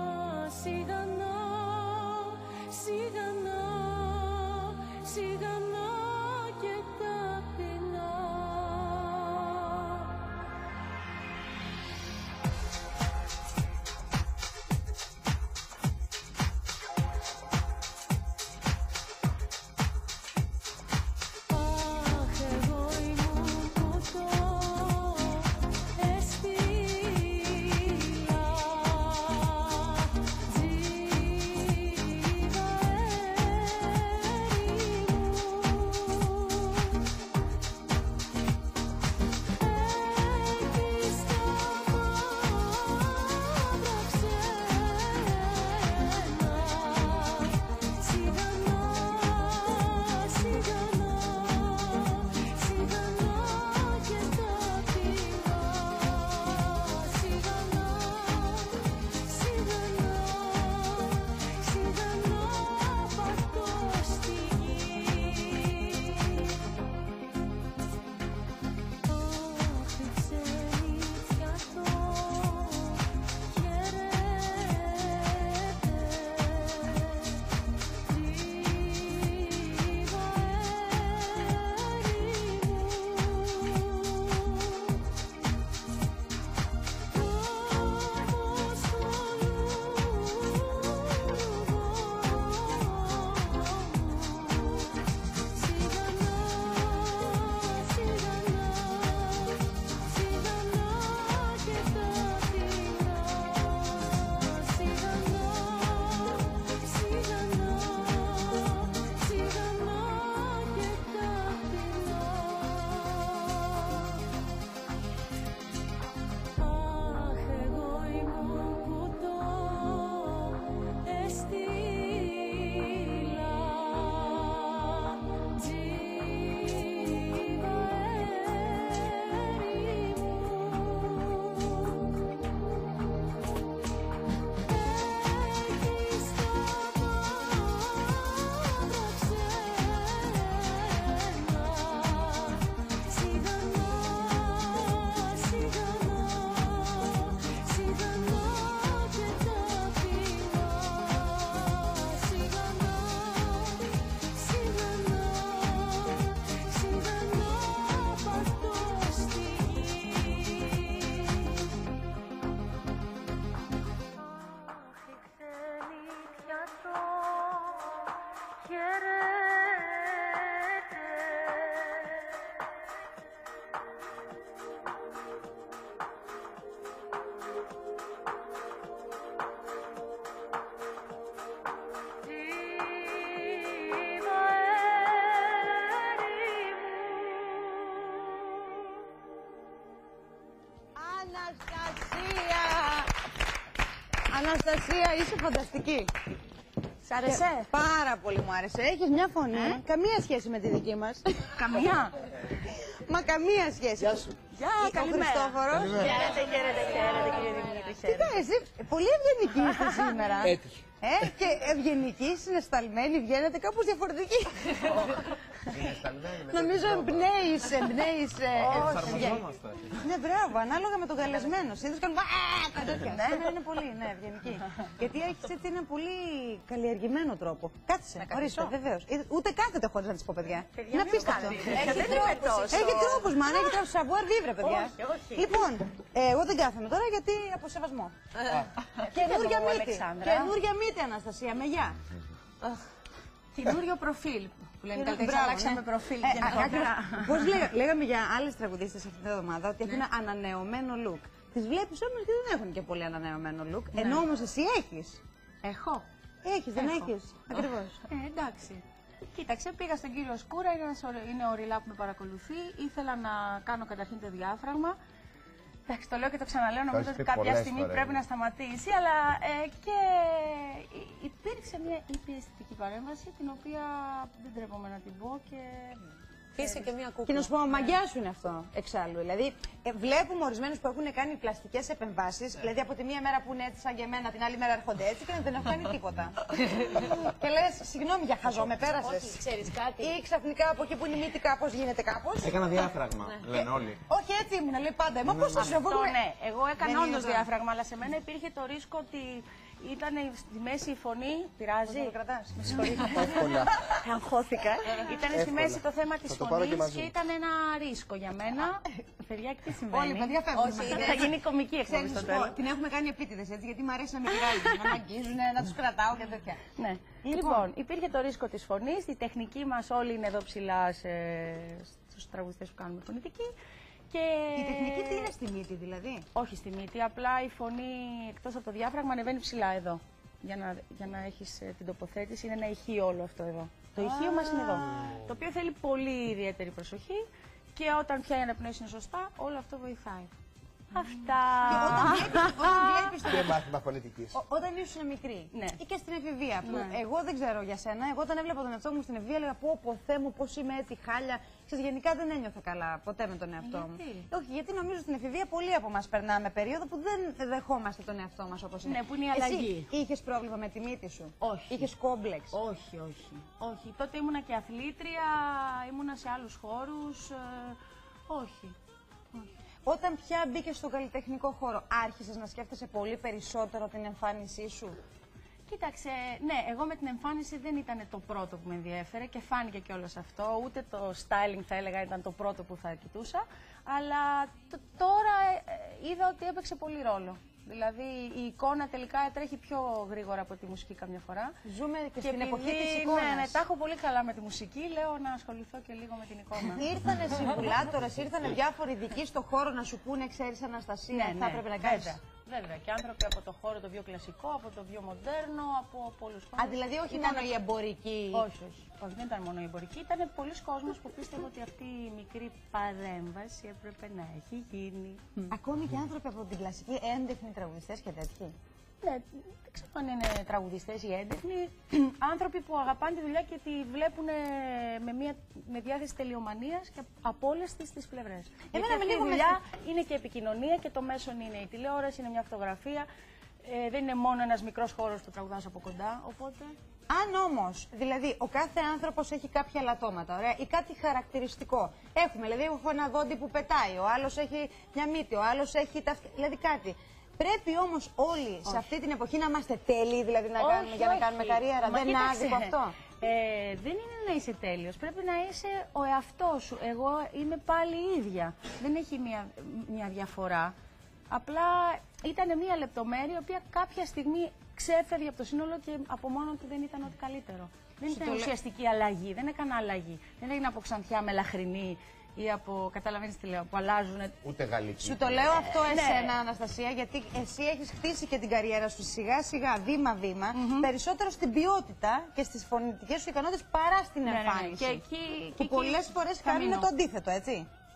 Αναστασία! Αναστασία, είσαι φανταστική. Σ' άρεσε? Και πάρα πολύ μου άρεσε. Έχεις μια φωνή, ε? καμία σχέση με τη δική μας. Καμία? Μα καμία σχέση. Γεια σου. Γεια, καλημέρα. Χριστόφορος. Χαίρετε, χαίρετε, χαίρετε κύριε Δημήτρη. Κοίτα, εσύ πολύ ευγενική είστε σήμερα. Έτυχε. Ε, και ευγενική, συναισθαλμένη, βγαίνετε κάπως διαφορετική. Νομίζω εμπνέεις, εμπνέεις. Εφαρμοζόμαστε. Ναι, μπράβο, ανάλογα με τον καλεσμένο. Συνήθως κάνουμε τα τέτοια. Ναι, είναι πολύ, ναι, ευγενική. Γιατί έχεις έτσι ένα πολύ καλλιεργημένο τρόπο. Κάθισε, ορίστε, βεβαίως. Ούτε κάθεται χωρίς να της πω, παιδιά. Είναι απίστευτο. Έχει τρόπος. Έχει τρόπος, μάνα, έχει τρόπος. Savoir vivre, παιδιά. Λοιπόν, εγώ δεν κάθομαι τώρα γιατί από σεβασμό. Καινούρια μύτη. Καινούρια μύτη, Αναστασία, με γεια. Καινούριο προφίλ. Που λένε καλύτερα, αλλάξαμε προφίλ Ε, γενικότερα. Πώς λέγα, λέγαμε για άλλες τραγουδίστες αυτή την εβδομάδα ότι έχουν ανανεωμένο look. Τις βλέπεις όμως και δεν έχουν και πολύ ανανεωμένο look. Ναι. Ενώ όμως εσύ έχεις. Έχω. Έχεις, δεν Έχω. έχεις. Ακριβώς. Ε, εντάξει. Κοίταξε, πήγα στον κύριο Σκούρα, είναι, ένας ωραί- είναι ο Ριλά που με παρακολουθεί. Ήθελα να κάνω καταρχήν το διάφραγμα. Εντάξει, το λέω και το ξαναλέω, νομίζω Το έχεις ότι πει κάποια πολλές στιγμή φορές. πρέπει να σταματήσει, αλλά ε, και υ- υπήρξε μια ήπια αισθητική παρέμβαση, την οποία δεν τρέπομαι να την πω και... Είσαι και μία κούκλα. Και να σου πω, μαγιά σου είναι αυτό εξάλλου. Δηλαδή, ε, βλέπουμε ορισμένους που έχουν κάνει πλαστικές επεμβάσεις. Δηλαδή, από τη μία μέρα που είναι έτσι σαν και εμένα, την άλλη μέρα έρχονται έτσι και δεν έχουν κάνει τίποτα. Και λες, συγγνώμη για χαζό, με πέρασες. Όχι, ξέρεις κάτι. Ή ξαφνικά από εκεί που είναι η μύτη κάπως γίνεται κάπως. Έκανα διάφραγμα, λένε όλοι. Όχι, έτσι ήμουν, λέει πάντα. Μα πώς θα σου Αυτό ναι, εγώ έκανα Δεν όντως είναι διάφραγμα, αλλά σε μένα υπήρχε το ρίσκο ότι ήταν στη μέση η φωνή. Πειράζει. το κρατάς. Με συγχωρείτε. Εύκολα. Αγχώθηκα. Ήταν στη Εύκολα. μέση το θέμα της Θα το πάρω και φωνής μαζί. και ήταν ένα ρίσκο για μένα. Παιδιά, και τι συμβαίνει. Όλοι, παιδιά, φεύγουν. Όχι, θα γίνει κομική εκπομπή Ξέρεις, στο να σου πω, τέλος. την έχουμε κάνει επίτηδες έτσι, γιατί μου αρέσει να με πειράζει. Να με αγγίζουν, να τους κρατάω και τέτοια. Ναι. Λοιπόν, υπήρχε το ρίσκο της φωνής. Η τεχνική μας όλοι είναι εδώ ψηλά σε... στους τραγουδιστές που κάνουμε φωνητική. Και... Η τεχνική τι είναι στη μύτη, δηλαδή. Όχι στη μύτη, απλά η φωνή εκτός από το διάφραγμα ανεβαίνει ψηλά εδώ. Για να, για να έχεις ε, την τοποθέτηση, είναι ένα ηχείο όλο αυτό εδώ. Το ηχείο μας είναι εδώ. Το οποίο θέλει πολύ ιδιαίτερη προσοχή και όταν πια η αναπνοή είναι σωστά, όλο αυτό βοηθάει. Αυτά. Και όταν βλέπεις, όταν βλέπεις Και μάθημα φωνητικής. Ό- όταν ήσουν μικρή Ναι. ή και στην εφηβεία, που Ναι. εγώ δεν ξέρω για σένα, εγώ όταν έβλεπα τον εαυτό μου στην εφηβεία έλεγα πω πω Θεέ μου πώς είμαι έτσι χάλια. Ξέρεις, γενικά δεν ένιωθα καλά ποτέ με τον εαυτό μου. Γιατί? Όχι, γιατί νομίζω στην εφηβεία πολλοί από εμάς περνάμε περίοδο που δεν δεχόμαστε τον εαυτό μας όπως είναι. Ναι, που είναι η αλλαγή. Εσύ είχες πρόβλημα με τη μύτη σου? Όχι. Είχες κόμπλεξ? Όχι, όχι. Όχι. Τότε ήμουνα και αθλήτρια, ήμουνα σε άλλους χώρους. ε, όχι. όχι. Όταν πια μπήκες στον καλλιτεχνικό χώρο, άρχισες να σκέφτεσαι πολύ περισσότερο την εμφάνισή σου? Κοίταξε, ναι, εγώ με την εμφάνιση δεν ήταν το πρώτο που με ενδιέφερε και φάνηκε κιόλας αυτό. Ούτε το styling θα έλεγα ήταν το πρώτο που θα κοιτούσα. Αλλά τ- τώρα ε, ε, είδα ότι έπαιξε πολύ ρόλο. Δηλαδή η εικόνα τελικά τρέχει πιο γρήγορα από τη μουσική καμιά φορά. Ζούμε και, στην επειδή, εποχή της εικόνας. Ναι, ναι, τα έχω πολύ καλά με τη μουσική, λέω να ασχοληθώ και λίγο με την εικόνα. Ήρθανε συμβουλάτορες, ήρθανε διάφοροι ειδικοί στο χώρο να σου πούνε, ξέρεις Αναστασία, Ναι, θα ναι, έπρεπε να κάνεις. βέβαια. Βέβαια, και άνθρωποι από το χώρο το πιο κλασικό, από το πιο μοντέρνο, από πολλούς χώρους. Α, δηλαδή όχι Ήταν- μόνο η εμπορική. Όχι, όχι. Όχι, δεν ήταν μόνο η εμπορική. Ήταν πολλοί κόσμος που πίστευε ότι αυτή η μικρή παρέμβαση έπρεπε να έχει γίνει. Ακόμη και άνθρωποι από την κλασική έντεχνοι τραγουδιστές και τέτοιοι. Ναι, δεν ξέρω αν είναι τραγουδιστές ή έντεχνοι. Άνθρωποι που αγαπάνε τη δουλειά και τη βλέπουν ε, με, μια, με διάθεση τελειομανίας και από όλες τις, τις πλευρές. Εμένα Γιατί με αυτή η λίγο με δουλειά είναι και επικοινωνία και το μέσον είναι η τηλεόραση, είναι μια φωτογραφία. Ε, δεν είναι μόνο ένας μικρός χώρος που τραγουδάς από κοντά, οπότε... Αν όμως, δηλαδή, ο κάθε άνθρωπος έχει κάποια λατώματα, ωραία, ή κάτι χαρακτηριστικό. Έχουμε, δηλαδή, έχω ένα δόντι που πετάει, ο άλλος έχει μια μύτη, ο άλλος έχει τα... δηλαδή κάτι. Πρέπει όμως όλοι σε αυτή την εποχή να είμαστε τέλειοι, δηλαδή να Όχι, κάνουμε, για να όχι. κάνουμε καριέρα. Μα Δεν είναι κοίταξε, άδικο αυτό. Ε, δεν είναι να είσαι τέλειος. Πρέπει να είσαι ο εαυτός σου. Εγώ είμαι πάλι η ίδια. Δεν έχει μια, μια διαφορά. Απλά ήταν μια λεπτομέρεια η οποία κάποια στιγμή ξέφευγε από το σύνολο και από μόνο του δεν ήταν ό,τι καλύτερο. Δεν Σου ήταν το λέ- ουσιαστική αλλαγή. Δεν έκανα αλλαγή. Δεν έγινε από ξανθιά με λαχρινή ή από. Καταλαβαίνεις τι λέω, που αλλάζουν. Ούτε γαλλική. Σου το λέω αυτό Ναι. εσένα, Αναστασία, γιατί εσύ έχεις χτίσει και την καριέρα σου σιγά σιγά, βήμα-βήμα, περισσότερο στην ποιότητα και στις φωνητικές σου ικανότητες παρά στην Ναι, ναι, ναι. εμφάνιση. Και εκεί- που και πολλές εκεί φορές θα κάνουν μείνω. το αντίθετο, έτσι.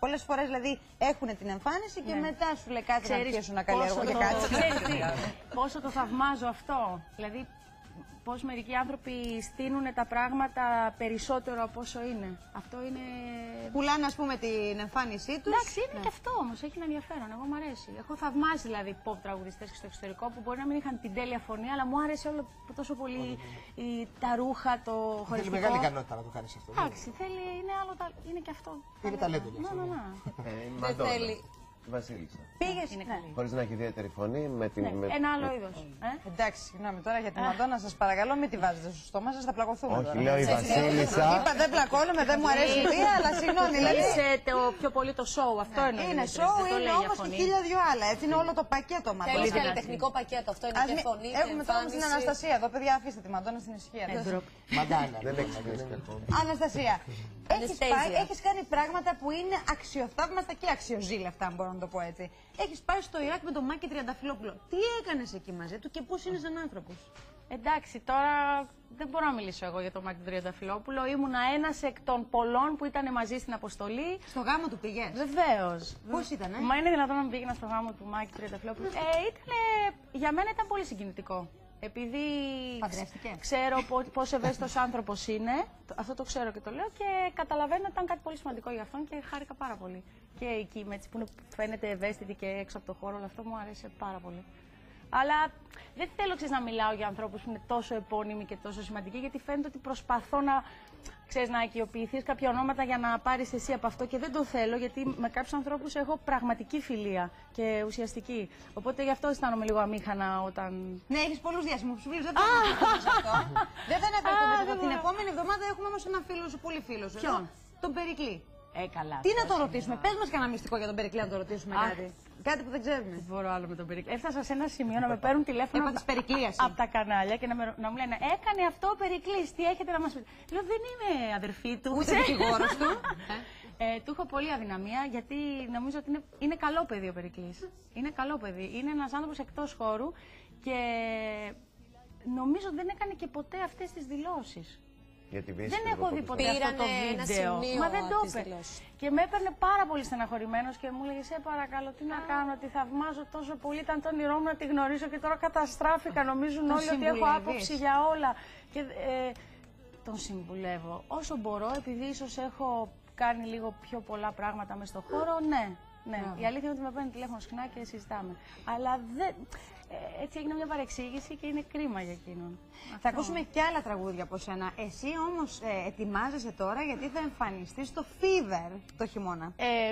Πολλές φορές δηλαδή έχουν την εμφάνιση και Ναι. μετά σου λέει κάτσε να Ξέρεις αρχίσουν να καλλιεργώ πόσο και το- κάτσε. ξέρεις τι, πόσο το θαυμάζω αυτό. Δηλαδή, πώς μερικοί άνθρωποι στείνουν τα πράγματα περισσότερο από όσο είναι. Αυτό είναι. Πουλάνε, ας πούμε, την εμφάνισή τους. Εντάξει, είναι Ναι. και αυτό όμως. Έχει ένα ενδιαφέρον. Εγώ μου αρέσει. Έχω θαυμάσει δηλαδή pop τραγουδιστές και στο εξωτερικό που μπορεί να μην είχαν την τέλεια φωνή, αλλά μου άρεσε όλο τόσο πολύ η, τα ρούχα, το Θέλει χορευτικό. μεγάλη ικανότητα να το κάνεις αυτό. Εντάξει, θέλει, είναι άλλο, τα- είναι και αυτό. Είναι ταλέντο κι Ναι, αυτό. ναι, ναι. Δεν θέλει. Βασίλισσα. Πήγες, ναι. Χωρίς να έχει ιδιαίτερη φωνή, με την. Ναι, με- ένα άλλο με- είδος. Ε? Εντάξει, συγγνώμη τώρα για τη Μαντόνα, σας παρακαλώ, μην τη βάζετε στο στόμα σας, θα πλακωθούμε. Όχι, τώρα. λέω η Έτσι, Βασίλισσα. Είπα δεν πλακώνομαι, δεν μου αρέσει η βία, αλλά συγγνώμη. Δηλαδή, Είσαι το πιο πολύ το show, αυτό Ναι, είναι. είναι Δημήτρης, show, δεν το είναι λέει για όμως και φωνή. χίλια δυο άλλα. Έτσι είναι όλο το πακέτο Μαντόνα. Θέλεις καλλιτεχνικό πακέτο, αυτό είναι Ας και μην- φωνή και Έχουμε τώρα όμως την εμφάνιση. Αναστασία εδώ, παιδιά, αφήστε τη Μαντόνα στην ησυχία. Μαντάνα. Δεν έχει κλείσει ακόμα. Αναστασία, έχεις, Αναστασία. πάει, έχεις κάνει πράγματα που είναι αξιοθαύμαστα και αξιοζήλευτα, αν μπορώ να το πω έτσι. Έχεις πάει στο Ιράκ με τον Μάκη Τριανταφυλόπουλο. Τι έκανες εκεί μαζί του και πώς είναι σαν άνθρωπος? Εντάξει, τώρα δεν μπορώ να μιλήσω εγώ για τον Μάκη Τριανταφυλόπουλο. Ήμουνα ένας εκ των πολλών που ήταν μαζί στην αποστολή. Στο γάμο του πήγες? Βεβαίως. Πώς ήτανε? Μα είναι δυνατόν να μην πήγαινα στο γάμο του Μάκη Τριανταφυλόπουλου. Ε, ήτανε, για μένα ήταν πολύ συγκινητικό. Επειδή Παντρεύτηκε? ξέρω πο- πόσο ευαίσθητος άνθρωπος είναι, το- αυτό το ξέρω και το λέω και καταλαβαίνω ότι ήταν κάτι πολύ σημαντικό για αυτόν και χάρηκα πάρα πολύ. Και εκεί με έτσι που είναι- φαίνεται ευαίσθητη και έξω από το χώρο, όλο αυτό μου άρεσε πάρα πολύ. Αλλά δεν θέλω ξέρεις, να μιλάω για ανθρώπους που είναι τόσο επώνυμοι και τόσο σημαντικοί, γιατί φαίνεται ότι προσπαθώ να, ξέρεις, να οικειοποιηθείς κάποια ονόματα για να πάρεις εσύ από αυτό και δεν το θέλω, γιατί με κάποιους ανθρώπους έχω πραγματική φιλία και ουσιαστική. Οπότε γι' αυτό αισθάνομαι λίγο αμήχανα όταν. Ναι, έχεις πολλούς διάσημους φίλους, δεν θα αναφερθούμε σε αυτό. Δεν θα αναφερθούμε σε αυτό. Την επόμενη εβδομάδα έχουμε όμως ένα φίλο σου, πολύ φίλο σου. Ποιον? εδώ, Τον Περικλή. Ε, καλά. Τι να το ρωτήσουμε, πες μας κανένα μυστικό για τον Περικλή, να το ρωτήσουμε Αχ. κάτι. Κάτι που δεν ξέρουμε. Δεν μπορώ άλλο με τον Περικλή. Έφτασα σε ένα σημείο να με παίρνουν τηλέφωνο Έπαθες από, περικλίαση. από τα κανάλια και να, με, να μου λένε έκανε αυτό ο Περικλής, τι έχετε να μας πείτε. Λέω δεν είμαι αδερφή του. Ούτε δικηγόρος του. Ε, του έχω πολύ αδυναμία γιατί νομίζω ότι είναι, είναι καλό παιδί ο Περικλής. Είναι καλό παιδί. Είναι ένας άνθρωπος εκτός χώρου και νομίζω δεν έκανε και ποτέ αυτές τις δηλώσεις. Δεν έχω δει ποτέ αυτό το βίντεο. Μα δεν το είπε. Και με έπαιρνε πάρα πολύ στεναχωρημένος και μου λέγε: σε παρακαλώ, τι να κάνω, τη θαυμάζω τόσο πολύ. Ήταν το όνειρό μου να τη γνωρίσω και τώρα καταστράφηκα. Νομίζουν Τον όλοι ότι έχω συμβουλεύεις? άποψη για όλα. Και, ε, τον συμβουλεύω όσο μπορώ, επειδή ίσως έχω κάνει λίγο πιο πολλά πράγματα μες στον χώρο, ναι. Ναι. Η αλήθεια είναι ότι με παίρνει τηλέφωνο συχνά και συζητάμε. Αλλά δεν. Ε, έτσι έγινε μια παρεξήγηση και είναι κρίμα για εκείνον. Θα ακούσουμε και άλλα τραγούδια από σένα. Εσύ όμως ε, ετοιμάζεσαι τώρα γιατί θα εμφανιστείς στο Fever το χειμώνα. Ε,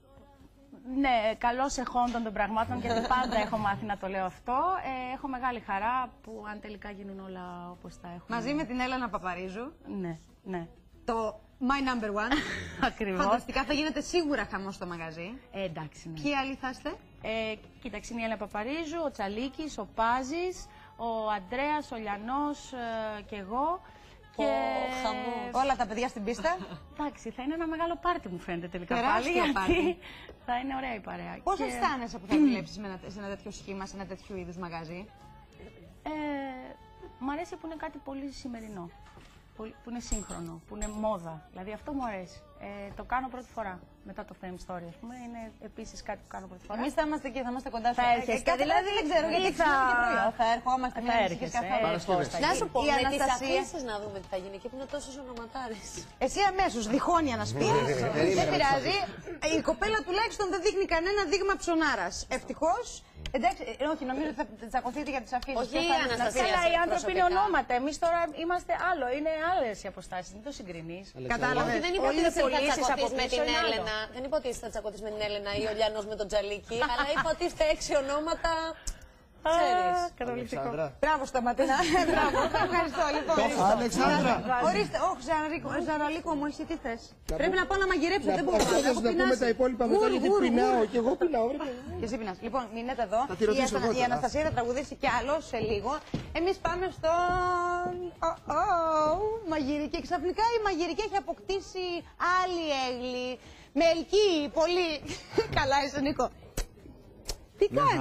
ναι, καλώς εχόντων των πραγμάτων, γιατί πάντα έχω μάθει να το λέω αυτό. Ε, έχω μεγάλη χαρά που αν τελικά γίνουν όλα όπως τα έχουμε. Μαζί με την Έλενα Παπαρίζου. Ναι, ναι. Το My Number One. Ακριβώς. Φανταστικά, θα γίνεται σίγουρα χαμός στο μαγαζί. Ε, εντάξει, ναι. Ποιοι άλλοι θα είστε? Ε, κοίταξε, είναι η Έλενα Παπαρίζου, ο Τσαλίκης, ο Πάζης, ο Αντρέας, ο Λιανός ε, και εγώ. Και... χαμός. Όλα τα παιδιά στην πίστα. Εντάξει, θα είναι ένα μεγάλο πάρτι μου φαίνεται τελικά Τεράστιο πάλι, γιατί πάρτι. θα είναι ωραία η παρέα. Πώς Και- αισθάνεσαι που θα δουλέψεις με ένα- σε ένα τέτοιο σχήμα, σε ένα τέτοιο είδους μαγαζί? Ε, μ' αρέσει που είναι κάτι πολύ σημερινό, πολύ- που είναι σύγχρονο, που είναι μόδα. Δηλαδή αυτό μου αρέσει. Ε, το κάνω πρώτη φορά μετά το Fame Story, ας πούμε. Είναι επίσης κάτι που κάνω πρώτη φορά. Εμείς θα είμαστε εκεί, θα είμαστε κοντά Θα σου. έρχεστε, Ε, κάθε δηλαδή, βράδυ δεν ξέρω, γιατί ή θα- θα... πρωί. Θα ερχόμαστε Θα μια μισή έρχεσαι, κάθε ε, ώρα. πώς θα Να σου πω, Η με τις Αναστασία. αφήσεις να δούμε τι θα γίνει. Εκεί που είναι τόσες ονοματάρες. Εσύ αμέσως, διχόνοια να σπείρεις. Δεν πειράζει. Η κοπέλα τουλάχιστον δεν δείχνει κανένα δείγμα ψωνάρας. Ευτυχώς. Εντάξει, ε, όχι, νομίζω ότι θα τσακωθείτε για τις αφήσεις. Όχι, Ποιος θα είναι η Αναστασία. στην Καλά, οι άνθρωποι είναι προσωπικά. ονόματα. Εμείς τώρα είμαστε άλλο. Είναι άλλες οι αποστάσεις. Μην το συγκρινείς. Κατάλαβες. Όχι, δεν είπα Όλοι ότι είναι εσύ θα πωλήσεις τσακωθείς από με πίσω, την είναι άλλο. Έλενα. Δεν είπα ότι εσύ θα τσακωθείς με την Έλενα ή ο Λιανός με τον Τζαλίκη. Αλλά είπα ότι είστε έξι ονόματα. Ξέρεις. Καταπληκτικό. Αλεξάνδρα. Μπράβο στα ματινά. Μπράβο, ευχαριστώ λοιπόν. Αλεξάνδρα. Ορίστε, όχι, Ζαραλίκο, Ζαραλίκο μου, εσύ τι θες? Πρέπει να πάω να μαγειρέψω, δεν μπορώ. Αυτό θα έχω σου τα πούμε πεινάσει. τα υπόλοιπα μετά, Γουρ, γιατί γουρ, πεινάω γουρ. και εγώ πεινάω. βρε. Και εσύ πεινάς. Λοιπόν, μείνετε εδώ. Θα τη ρωτήσω Η Αστα- εγώ Η τώρα. Αναστασία θα τραγουδήσει κι άλλο σε λίγο. Εμείς πάμε στο. Oh, oh, μαγειρική. Ξαφνικά η μαγειρική έχει αποκτήσει άλλη έγκλη. Με ελκύει πολύ. Καλά είσαι, Νίκο. Τι κάνεις?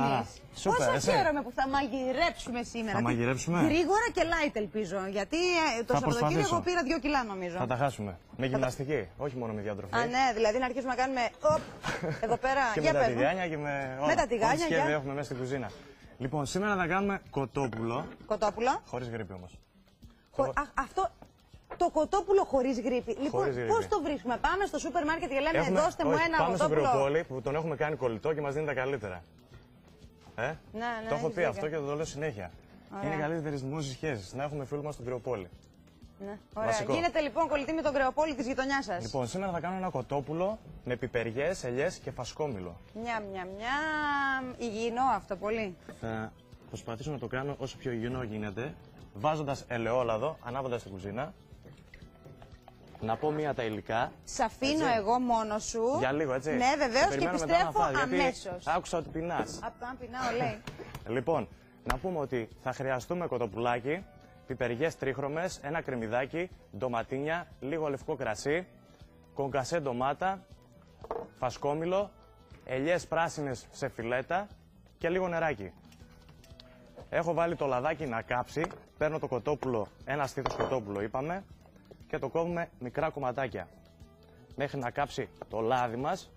Σούπερ, Πόσο εσύ. χαίρομαι που θα μαγειρέψουμε σήμερα. Θα μαγειρέψουμε. Γρήγορα και light ελπίζω. Γιατί ε, το Θα Σαββατοκύριακο προσπαθήσω. εγώ πήρα δύο κιλά νομίζω. Θα τα χάσουμε. Με γυμναστική, όχι μόνο με διατροφή. Α, ναι, δηλαδή να αρχίσουμε να κάνουμε. Οπ, εδώ πέρα. Και για με τα πες μου. τηγάνια και με όλα. Με τα τηγάνια, Ό,τι σχέδια για- έχουμε μέσα στην κουζίνα. Λοιπόν, σήμερα θα κάνουμε κοτόπουλο. Κοτόπουλο. Χωρίς γρήπη όμως. Χω- α, αυτό. Το κοτόπουλο χωρίς γρήπη. Λοιπόν, Χωρίς γρήπη. πώς το βρίσκουμε. Πάμε στο σούπερ μάρκετ και λέμε Έχουμε- δώστε μου όχι, ένα πάμε στο κοτόπουλο. Κρεοπόλη που τον έχουμε κάνει κολλητό και μας δίνει τα καλύτερα. Ε? Ναι, ναι, το έχω έχεις πει αυτό δίκιο. και το λέω συνέχεια. Ωραία. Είναι η καλύτερη δημόσια σχέση. Να έχουμε φίλο μας στον Κρεοπόλη. Ναι. Ωραία. Βασικό. Γίνεται λοιπόν κολλητή με τον Κρεοπόλη της γειτονιάς σας. Λοιπόν, σήμερα θα κάνω ένα κοτόπουλο με πιπεριές, ελιές και φασκόμηλο. Μια, μια, μια. Υγιεινό αυτό πολύ. Θα προσπαθήσω να το κάνω όσο πιο υγιεινό γίνεται, βάζοντας ελαιόλαδο, ανάβοντας την κουζίνα. Να πω μία τα υλικά. Σ' αφήνω Έτσι. εγώ μόνο σου. Για λίγο, έτσι. Ναι, βεβαίως, και Περιμένω μετά επιστρέφω να φας, γιατί αμέσως. Άκουσα ότι πεινάς. Από αν πεινάω, λέει. Λοιπόν, να πούμε ότι θα χρειαστούμε κοτοπουλάκι, πιπεριές τρίχρωμες, ένα κρεμμυδάκι, ντοματίνια, λίγο λευκό κρασί, κονκασέ ντομάτα, φασκόμηλο, ελιές πράσινες σε φιλέτα και λίγο νεράκι. Έχω βάλει το λαδάκι να κάψει, παίρνω το κοτόπουλο, ένα στήθος κοτόπουλο είπαμε, και το κόβουμε μικρά κομματάκια. Μέχρι να κάψει το λάδι μας,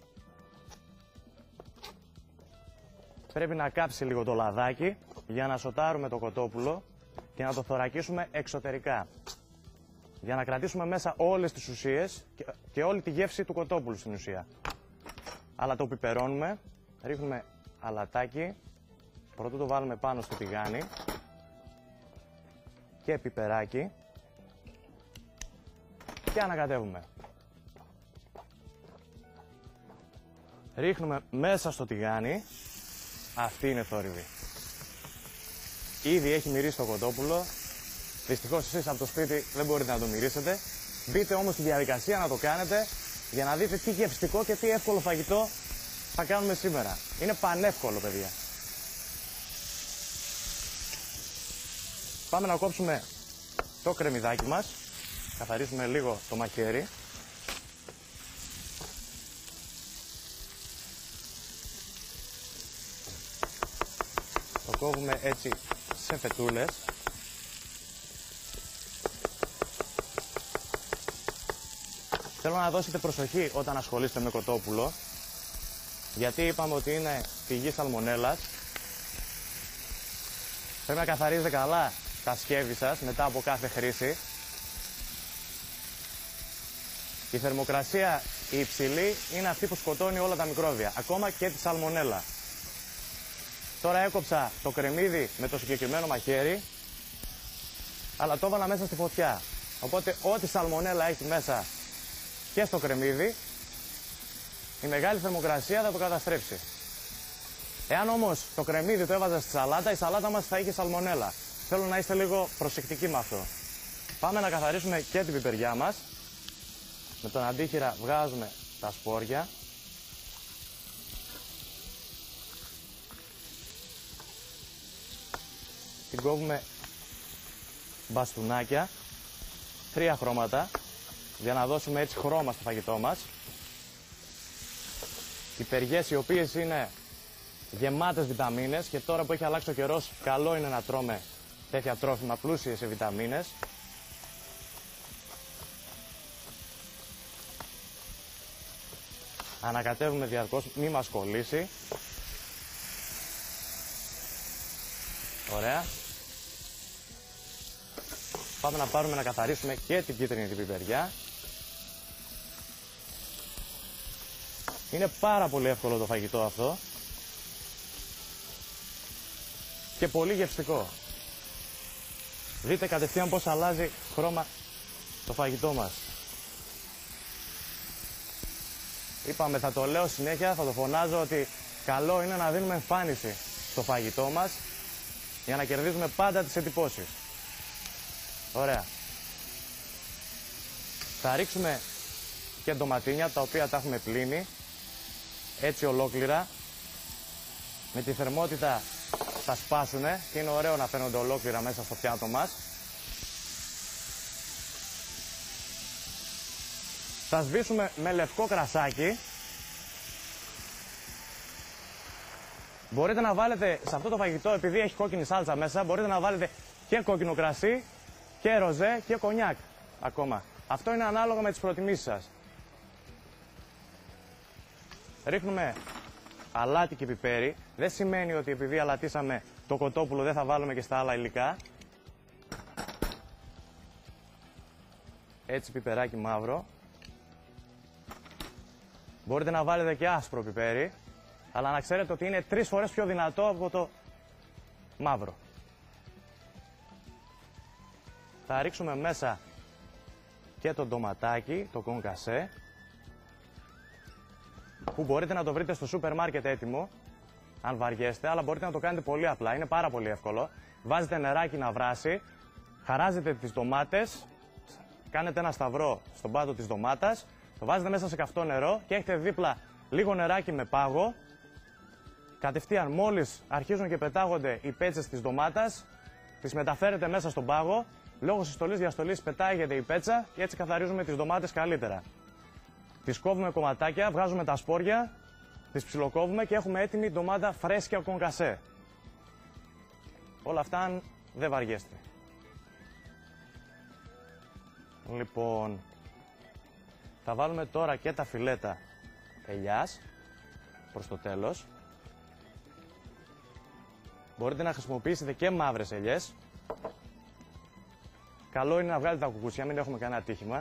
πρέπει να κάψει λίγο το λαδάκι για να σοτάρουμε το κοτόπουλο και να το θωρακίσουμε εξωτερικά. Για να κρατήσουμε μέσα όλες τις ουσίες και, και όλη τη γεύση του κοτόπουλου στην ουσία. Αλλά το πιπερώνουμε, ρίχνουμε αλατάκι, πρωτού το βάλουμε πάνω στο τηγάνι και πιπεράκι και ανακατεύουμε. Ρίχνουμε μέσα στο τηγάνι, αυτή είναι θόρυβη. Ήδη έχει μυρίσει το κοτόπουλο, δυστυχώς εσείς από το σπίτι δεν μπορείτε να το μυρίσετε. Μπείτε όμως στη διαδικασία να το κάνετε για να δείτε τι γευστικό και τι εύκολο φαγητό θα κάνουμε σήμερα. Είναι πανεύκολο, παιδιά. Πάμε να κόψουμε το κρεμμυδάκι μας, καθαρίσουμε λίγο το μαχαίρι. Το κόβουμε έτσι σε φετούλες. Θέλω να δώσετε προσοχή όταν ασχολείστε με κοτόπουλο, γιατί είπαμε ότι είναι πηγή σαλμονέλας. Πρέπει να καθαρίζετε καλά τα σκεύη σας μετά από κάθε χρήση. Η θερμοκρασία η υψηλή είναι αυτή που σκοτώνει όλα τα μικρόβια, ακόμα και τη σαλμονέλα. Τώρα έκοψα το κρεμμύδι με το συγκεκριμένο μαχαίρι, αλλά το έβαλα μέσα στη φωτιά. Οπότε ό,τι σαλμονέλα έχει μέσα και στο κρεμμύδι, η μεγάλη θερμοκρασία θα το καταστρέψει. Εάν όμως το κρεμμύδι το έβαζα στη σαλάτα, η σαλάτα μας θα είχε σαλμονέλα. Θέλω να είστε λίγο προσεκτικοί με αυτό. Πάμε να καθαρίσουμε και την πιπεριά μας. Με τον αντίχειρα βγάζουμε τα σπόρια. Την κόβουμε μπαστούνάκια, τρία χρώματα, για να δώσουμε έτσι χρώμα στο φαγητό μας. Πιπεριές οι οποίες είναι γεμάτες βιταμίνες και τώρα που έχει αλλάξει ο καιρός, καλό είναι να τρώμε τέτοια τρόφιμα πλούσιες σε βιταμίνες. Ανακατεύουμε διαρκώς, μη μας κολλήσει. Ωραία. Πάμε να πάρουμε να καθαρίσουμε και την κίτρινη την πιπεριά. Είναι πάρα πολύ εύκολο το φαγητό αυτό. Και πολύ γευστικό. Δείτε κατευθείαν πώς αλλάζει χρώμα το φαγητό μας. Είπαμε, θα το λέω συνέχεια, θα το φωνάζω ότι καλό είναι να δίνουμε εμφάνιση στο φαγητό μας για να κερδίζουμε πάντα τις εντυπώσεις. Ωραία. Θα ρίξουμε και ντοματίνια τα οποία τα έχουμε πλύνει έτσι ολόκληρα. Με τη θερμότητα θα σπάσουνε και είναι ωραίο να φαίνονται ολόκληρα μέσα στο πιάτο μας. Θα σβήσουμε με λευκό κρασάκι Μπορείτε να βάλετε σε αυτό το φαγητό, επειδή έχει κόκκινη σάλτσα μέσα, μπορείτε να βάλετε και κόκκινο κρασί και ροζέ και κονιάκ ακόμα. Αυτό είναι ανάλογα με τις προτιμήσεις σας. Ρίχνουμε αλάτι και πιπέρι. Δεν σημαίνει ότι επειδή αλατίσαμε το κοτόπουλο δεν θα βάλουμε και στα άλλα υλικά. Έτσι πιπεράκι μαύρο. Μπορείτε να βάλετε και άσπρο πιπέρι, αλλά να ξέρετε ότι είναι τρεις φορές πιο δυνατό από το μαύρο. Θα ρίξουμε μέσα και το ντοματάκι, το κονκασέ, που μπορείτε να το βρείτε στο σούπερ μάρκετ έτοιμο, αν βαριέστε, αλλά μπορείτε να το κάνετε πολύ απλά, είναι πάρα πολύ εύκολο. Βάζετε νεράκι να βράσει, χαράζετε τις ντομάτες, κάνετε ένα σταυρό στον πάτο της ντομάτας, το βάζετε μέσα σε καυτό νερό και έχετε δίπλα λίγο νεράκι με πάγο. Κατευθείαν μόλις αρχίζουν και πετάγονται οι πέτσες της ντομάτας, τις μεταφέρετε μέσα στον πάγο, λόγω συστολής διαστολής πετάγεται η πέτσα και έτσι καθαρίζουμε τις ντομάτες καλύτερα. Τις κόβουμε κομματάκια, βγάζουμε τα σπόρια, τις ψιλοκόβουμε και έχουμε έτοιμη ντομάτα φρέσκια κονκασέ. Όλα αυτά αν δεν βαριέστε. Λοιπόν, θα βάλουμε τώρα και τα φιλέτα ελιάς προς το τέλος. Μπορείτε να χρησιμοποιήσετε και μαύρες ελιές. Καλό είναι να βγάλετε τα κουκούτσια, μην έχουμε κανένα ατύχημα.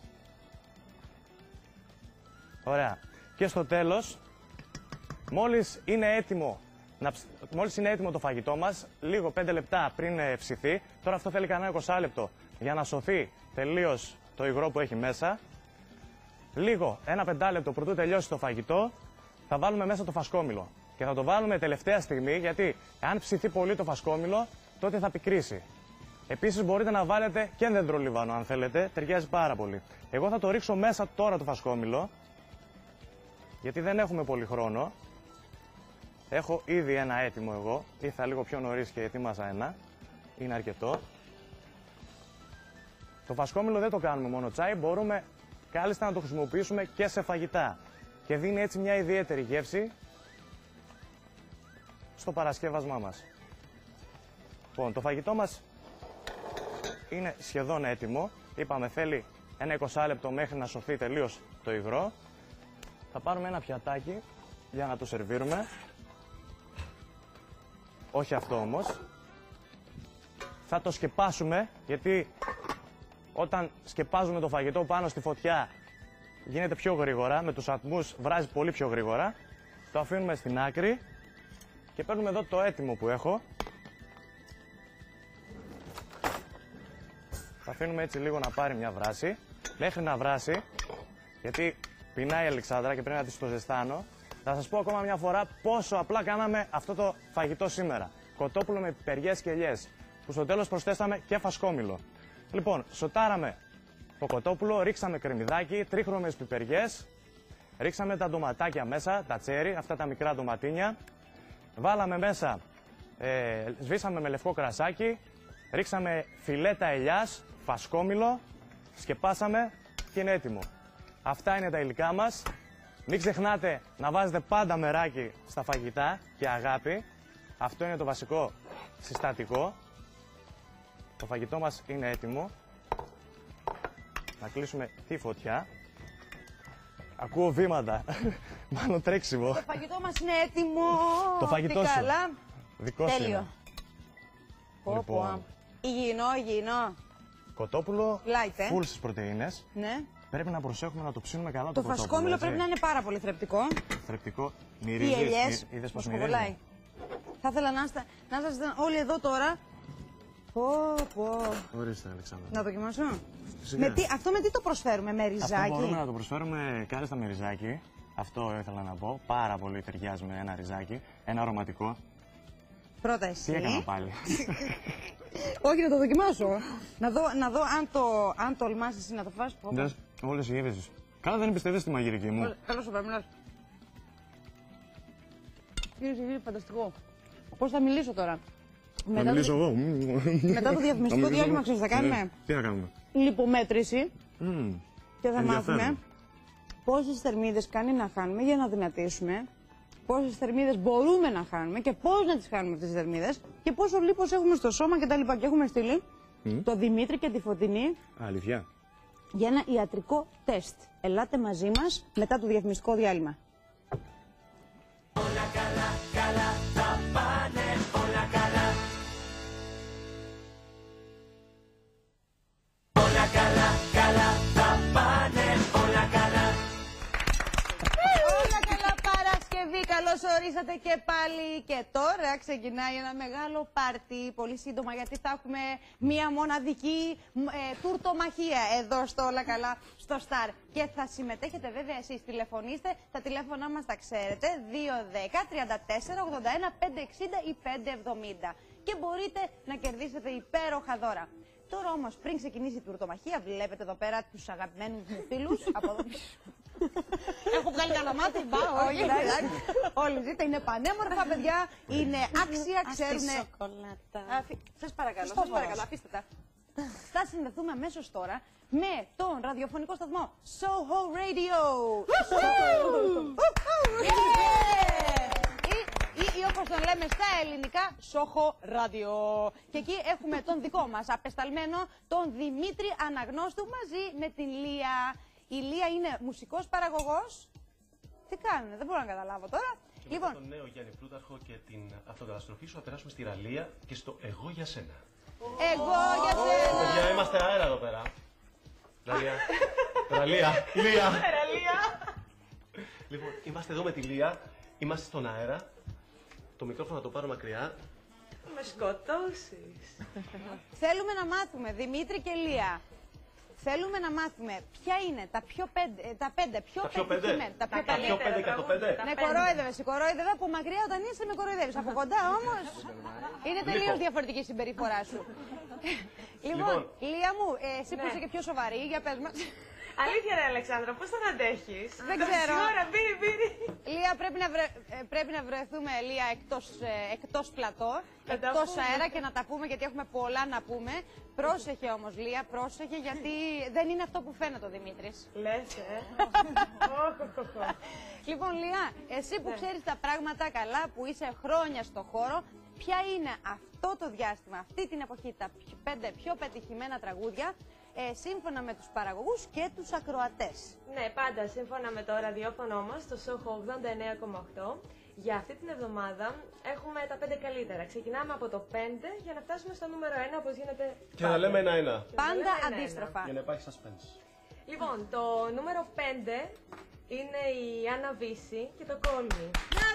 Ωραία. Και στο τέλος, μόλις είναι έτοιμο, να, μόλις είναι έτοιμο το φαγητό μας, λίγο πέντε λεπτά πριν ε, ψηθεί, τώρα αυτό θέλει κανένα είκοσι λεπτό για να σωθεί τελείως το υγρό που έχει μέσα. Λίγο, ένα πεντάλεπτο πρωτού τελειώσει το φαγητό, θα βάλουμε μέσα το φασκόμηλο. Και θα το βάλουμε τελευταία στιγμή, γιατί αν ψηθεί πολύ το φασκόμηλο, τότε θα πικρίσει. Επίσης μπορείτε να βάλετε και δεντρολίβανο αν θέλετε, ταιριάζει πάρα πολύ. Εγώ θα το ρίξω μέσα τώρα το φασκόμηλο, γιατί δεν έχουμε πολύ χρόνο. Έχω ήδη ένα έτοιμο εγώ, ήρθα λίγο πιο νωρίς και ετοίμασα ένα, είναι αρκετό. Το φασκόμηλο δεν το κάνουμε μόνο τσάι, μπορούμε κάλλιστα να το χρησιμοποιήσουμε και σε φαγητά. Και δίνει έτσι μια ιδιαίτερη γεύση στο παρασκεύασμά μας. Λοιπόν, το φαγητό μας είναι σχεδόν έτοιμο. Είπαμε θέλει ένα είκοσι λεπτό μέχρι να σωθεί τελείως το υγρό. Θα πάρουμε ένα πιατάκι για να το σερβίρουμε. Όχι αυτό όμως. Θα το σκεπάσουμε, γιατί όταν σκεπάζουμε το φαγητό πάνω στη φωτιά γίνεται πιο γρήγορα, με τους ατμούς βράζει πολύ πιο γρήγορα. Το αφήνουμε στην άκρη και παίρνουμε εδώ το έτοιμο που έχω. Θα αφήνουμε έτσι λίγο να πάρει μια βράση, μέχρι να βράσει, γιατί πεινάει η Αλεξάνδρα και πρέπει να της το ζεστάνω. Θα σας πω ακόμα μια φορά πόσο απλά κάναμε αυτό το φαγητό σήμερα. Κοτόπουλο με πιπεριές και ελιές, που στο τέλος προσθέσαμε και φασκόμηλο. Λοιπόν, σοτάραμε το κοτόπουλο, ρίξαμε κρεμμυδάκι, τρίχρωμες πιπεριές, ρίξαμε τα ντοματάκια μέσα, τα τσέρι, αυτά τα μικρά ντοματίνια. Βάλαμε μέσα, ε, σβήσαμε με λευκό κρασάκι, ρίξαμε φιλέτα ελιάς, φασκόμηλο, σκεπάσαμε και είναι έτοιμο. Αυτά είναι τα υλικά μας. Μην ξεχνάτε να βάζετε πάντα μεράκι στα φαγητά και αγάπη. Αυτό είναι το βασικό συστατικό. Το φαγητό μας είναι έτοιμο. Να κλείσουμε τη φωτιά. Ακούω βήματα. Μάλλον τρέξιμο. Το φαγητό μας είναι έτοιμο. Το φαγητό σου. Καλά. Δικό σου. Τέλειο. Λοιπόν, υγιεινό, υγιεινό. κοτόπουλο, Light, ε. full στις πρωτεΐνες. Ναι. Πρέπει να προσέχουμε να το ψήνουμε καλά το, Το κοτόπουλο. φασκόμηλο έτσι. πρέπει να είναι πάρα πολύ θρεπτικό. Θρεπτικό. Οι Μυρίζεις. ελιές, Είδες πως μας μυρίζει. κοβολάει. Θα ήθελα να είστε, να είστε όλοι εδώ τώρα. Πω, πω. Ορίστε, Αλεξάνδρα. Να δοκιμάσω. Φυσικά. Με τι, αυτό με τι το προσφέρουμε, με ριζάκι. Αυτό μπορούμε να το προσφέρουμε κάλλιστα με ριζάκι. Αυτό ήθελα να πω. Πάρα πολύ ταιριάζει με ένα ριζάκι. Ένα αρωματικό. Πρώτα εσύ. Τι έκανα πάλι. Όχι, να το δοκιμάσω. να δω, να δω αν, το, αν τολμάς εσύ να το φας. Πω, πω. Δες, όλες οι γεύσεις. Καλά, δεν εμπιστεύεσαι στη μαγειρική μου. Καλώς σου μιλάς. Κύριε Σιγήρη, φανταστικό. Πώς θα μιλήσω τώρα. Να μιλήσω το... εγώ. Μετά το διαφημιστικό διάλειμμα, ξέρεις, θα κάνουμε. Ναι. Τι θα κάνουμε. Λιπομέτρηση. Mm. Και θα Ενδιαφέρον. μάθουμε πόσες θερμίδες κάνει να χάνουμε για να δυνατήσουμε. πόσες θερμίδες μπορούμε να χάνουμε και πώς να τις χάνουμε αυτές τις θερμίδες και πόσο λίπος έχουμε στο σώμα κτλ. Και, και έχουμε στείλει mm. το Δημήτρη και τη Φωτεινή. Αλήθεια. Για ένα ιατρικό τεστ. Ελάτε μαζί μας μετά το διαφημιστικό διάλειμμα. Όλα καλά, καλά θα πάνε, όλα καλά. Όλα καλά, καλά θα πάνε, όλα καλά. Όλα καλά, Παρασκευή, καλώς ορίσατε και πάλι. Και τώρα ξεκινάει ένα μεγάλο πάρτι, πολύ σύντομα, γιατί θα έχουμε μία μοναδική ε, τουρτομαχία εδώ στο Όλα Καλά, στο Star. Και θα συμμετέχετε βέβαια εσείς, τηλεφωνήστε, τα τηλέφωνά μας τα ξέρετε, δύο δέκα, τριάντα τέσσερα, ογδόντα ένα, πεντακόσια εξήντα ή πεντακόσια εβδομήντα. Και μπορείτε να κερδίσετε υπέροχα δώρα. Τώρα όμως, πριν ξεκινήσει η τουρτομαχία, βλέπετε εδώ πέρα τους αγαπημένους μου φίλους από εδώ πίσω. Έχω βγάλει κανένα μάτι, μπα, όχι, όλοι ζείτε, είναι πανέμορφα παιδιά, είναι άξια, ξέρουνε. Σοκολάτα. Σας παρακαλώ, σας παρακαλώ, αφήστε τα. Θα συνδεθούμε αμέσως τώρα με τον ραδιοφωνικό σταθμό Soho Radio. Ή όπως τον λέμε στα ελληνικά, Soho Radio. Και εκεί έχουμε τον δικό μας απεσταλμένο, τον Δημήτρη Αναγνώστου, μαζί με την Λία. Η Λία είναι μουσικός παραγωγός. Τι κάνουνε, δεν μπορώ να καταλάβω τώρα. Και λοιπόν, τον νέο Γιάννη Πλούταρχο και την αυτοκαταστροφή σου θα περάσουμε στη ραλία και στο εγώ για σένα. Εγώ για σένα. Παιδιά, είμαστε αέρα εδώ πέρα. Ραλία. Ραλία. Λία. Λοιπόν, είμαστε εδώ με τη Λία. Είμαστε στον αέρα. Το μικρόφωνο να το πάρω μακριά. Με σκοτώσεις. Θέλουμε να μάθουμε, Δημήτρη και Λία. Θέλουμε να μάθουμε ποια είναι τα πιο πέντε, τα πέντε πιο πετυχημένα. Τα πιο πέντε, τα πιο πέντε εκατό πέντε. Ναι, κορόιδευε, κορόιδευε από μακριά όταν είσαι με κοροϊδεύεις. Από κοντά όμως είναι τελείως διαφορετική η συμπεριφορά σου. Λοιπόν, Λία μου, εσύ που είσαι και πιο σοβαρή, για πες μας. Αλήθεια ρε Αλεξάνδρα, πώς θα αντέχεις? Δεν ξέρω. Ώρα, μπύρι, μπύρι. Λία, πρέπει να, βρε... πρέπει να βρεθούμε, Λία, εκτός, εκτός πλατό, εκτός αέρα και να τα πούμε γιατί έχουμε πολλά να πούμε. Πρόσεχε όμως, Λία, πρόσεχε γιατί δεν είναι αυτό που φαίνεται ο Δημήτρης. Λες, ε. Λοιπόν, Λία, εσύ που ξέρεις τα πράγματα καλά, που είσαι χρόνια στο χώρο, ποια είναι αυτό το διάστημα, αυτή την εποχή, τα πέντε πιο πετυχημένα τραγούδια, Ε, σύμφωνα με τους παραγωγούς και τους ακροατές. Ναι, πάντα σύμφωνα με το ραδιόφωνο μας, το Soho ογδόντα εννέα κόμμα οκτώ. Για αυτή την εβδομάδα έχουμε τα πέντε καλύτερα. Ξεκινάμε από το πέντε για να φτάσουμε στο νούμερο ένα, όπως γίνεται Και να λέμε ένα-ένα. Πάντα αντίστροφα. Για να υπάρχει suspense. Λοιπόν, το νούμερο πέντε είναι η Άννα Βύση και το Call Me.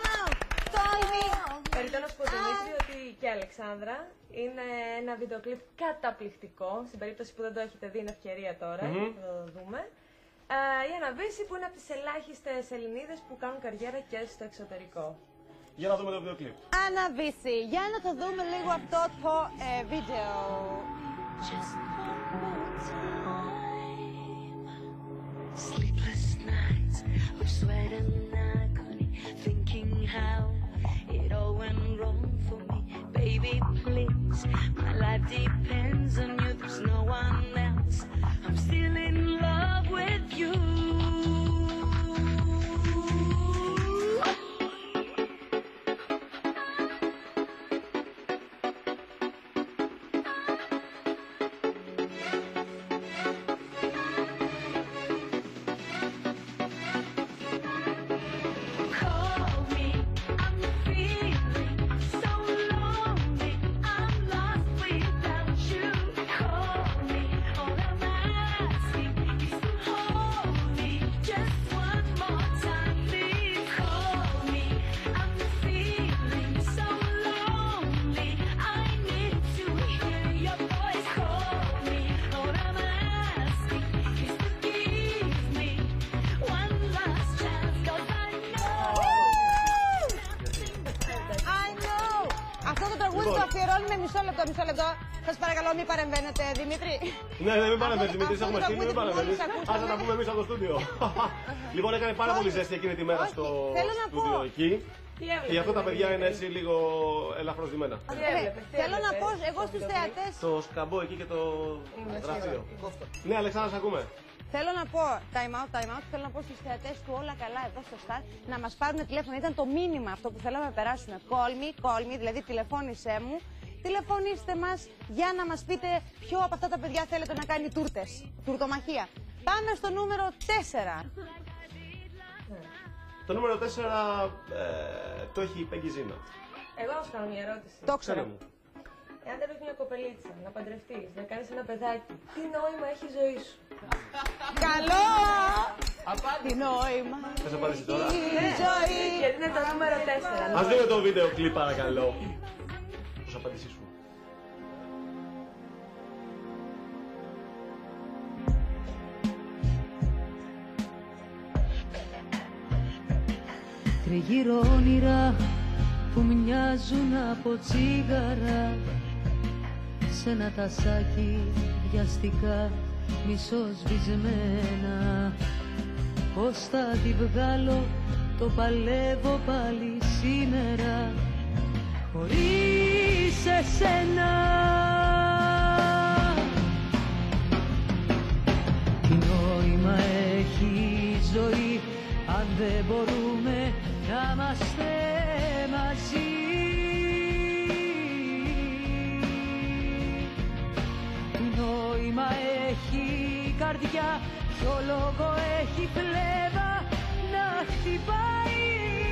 Περιττώ να σου πω, Δημήτρη, ότι και η Αλεξάνδρα είναι ένα βίντεο κλιπ καταπληκτικό. Στην περίπτωση που δεν το έχετε δει, είναι ευκαιρία τώρα, mm-hmm. θα το δούμε. Ε, η Άννα Βύση που είναι από τις ελάχιστες Ελληνίδες που κάνουν καριέρα και στο εξωτερικό. Για να δούμε το βίντεο κλιπ. Άννα Βύση, για να το δούμε λίγο αυτό το ε, βίντεο. Just one more time. Sleepless nights of sweat and agony, thinking how it all went wrong for me. Baby, please, my life depends on you. There's no one else. I'm still in love with you. Μισό λεπτό, μισό λεπτό. Σας παρακαλώ, μην παρεμβαίνετε, Δημήτρη. Ναι, ναι, μην παρεμβαίνετε, Δημήτρη. Έχουμε στείλει, μην παρεμβαίνετε. Ας τα πούμε εμείς από το στούντιο. Λοιπόν, έκανε πάρα πολύ ζέστη εκείνη τη μέρα στο στούντιο εκεί. Και γι' αυτό τα παιδιά είναι έτσι λίγο ελαφρώς διμένα. Θέλω να πω, εγώ στους θεατές. Το σκαμπό εκεί και το γραφείο. Ναι, Αλεξάνδρα, σ' ακούμε. Θέλω να πω, time out, time out, θέλω να πω στους θεατές του Όλα Καλά εδώ στο Star να μας πάρουν τηλέφωνο. Ήταν το μήνυμα αυτό που θέλαμε να περάσουμε. Call me, call me, δηλαδή τηλεφώνησέ μου. Τηλεφωνήστε μας για να μας πείτε ποιο από αυτά τα παιδιά θέλετε να κάνει τούρτες, τουρτομαχία. Πάμε στο νούμερο τέσσερα. Το νούμερο τέσσερα ε, το έχει η Πεγκιζίνα. Εγώ να σου κάνω μια ερώτηση. Το ξέρω. Εάν δεν έχει μια κοπελίτσα, να παντρευτείς, να κάνεις ένα παιδάκι, τι νόημα έχει η ζωή σου? Καλό! Τι νόημα Θες να απαντήσεις τώρα? η ζωή. Γιατί είναι το νούμερο τέσσερα. Ας δούμε το βίντεο κλιπ παρακαλώ. Πώς απαντήσεις σου? Τριγύρω όνειρα που μοιάζουν από τσίγαρα σε ένα τασάκι βιαστικά μισοσβησμένα. Πώς θα τη βγάλω, το παλεύω πάλι σήμερα χωρίς εσένα. Τι νόημα έχει η ζωή αν δεν μπορούμε να είμαστε μαζί? Τι νόημα έχει η καρδιά, ποιο λόγο έχει φλέβα να χτυπάει?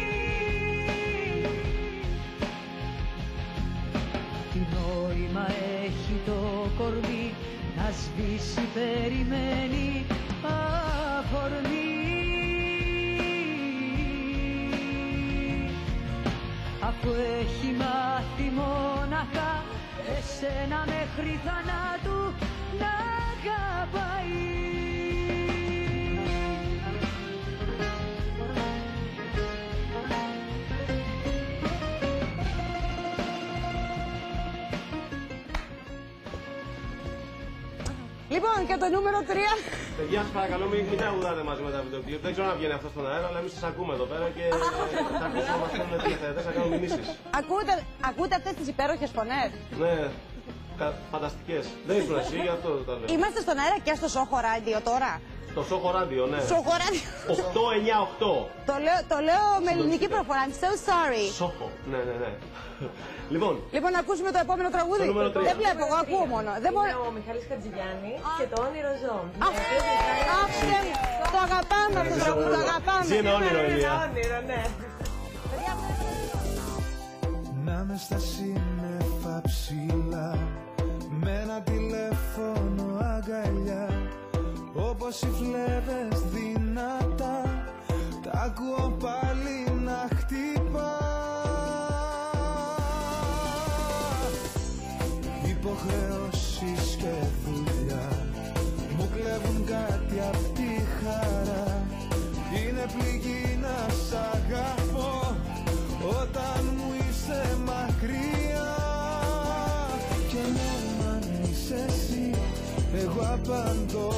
Τι νόημα έχει το κορμί να σβήσει, περιμένει αφορμή? Αφού έχει μάθει μόναχα εσένα μέχρι θανάτου να αγαπάει. Λοιπόν, και το νούμερο τρία. Παιδιά, σας παρακαλώ, μην, μην τραγουδάτε μαζί με τα βίντεο κλιπ. Δεν ξέρω αν βγαίνει αυτό στον αέρα, αλλά εμείς σας ακούμε εδώ πέρα και θα ακούσουμε να μας κάνουν τηλεθεατές να κάνουν μηνύσεις. Ακούτε, ακούτε αυτές τις υπέροχες φωνές? Ναι, φανταστικές. Δεν ήσουν εσύ, γι' αυτό το λέω. Είμαστε στον αέρα και στο Σόχο Ράντιο τώρα. Το Σόχο Ράντιο, ναι. Σόχο Ράντιο. οκτώ εννιά οκτώ. Το λέω, το λέω με ελληνική προφορά. I'm so sorry. Σόχο, ναι, ναι, ναι. Λοιπόν, Λοιπόν, να ακούσουμε το επόμενο τραγούδι. Το νούμερο τρία. Δεν βλέπω, εγώ ακούω μόνο. Δεν μπορώ. Είναι ο Μιχάλης Χατζηγιάννη και το όνειρο ζω. Αχ, αχ, το αγαπάμε αυτό το τραγούδι, το αγαπάμε. εσύ είναι όνειρο, Ηλία. Όνειρο, ναι. Να με στα σύννεφα ψηλά, με ένα τηλέφωνο αγκαλιά, όπως οι φλέβες δυνατά, τα ακούω πάλι να χτυπά. Υποχρεώσεις και δουλειά μου κλέβουν κάτι απ' τη χαρά. Είναι πληγή να σ' αγαπώ όταν μου είσαι μακριά. Και νόημα να είσαι εσύ, εγώ απαντώ.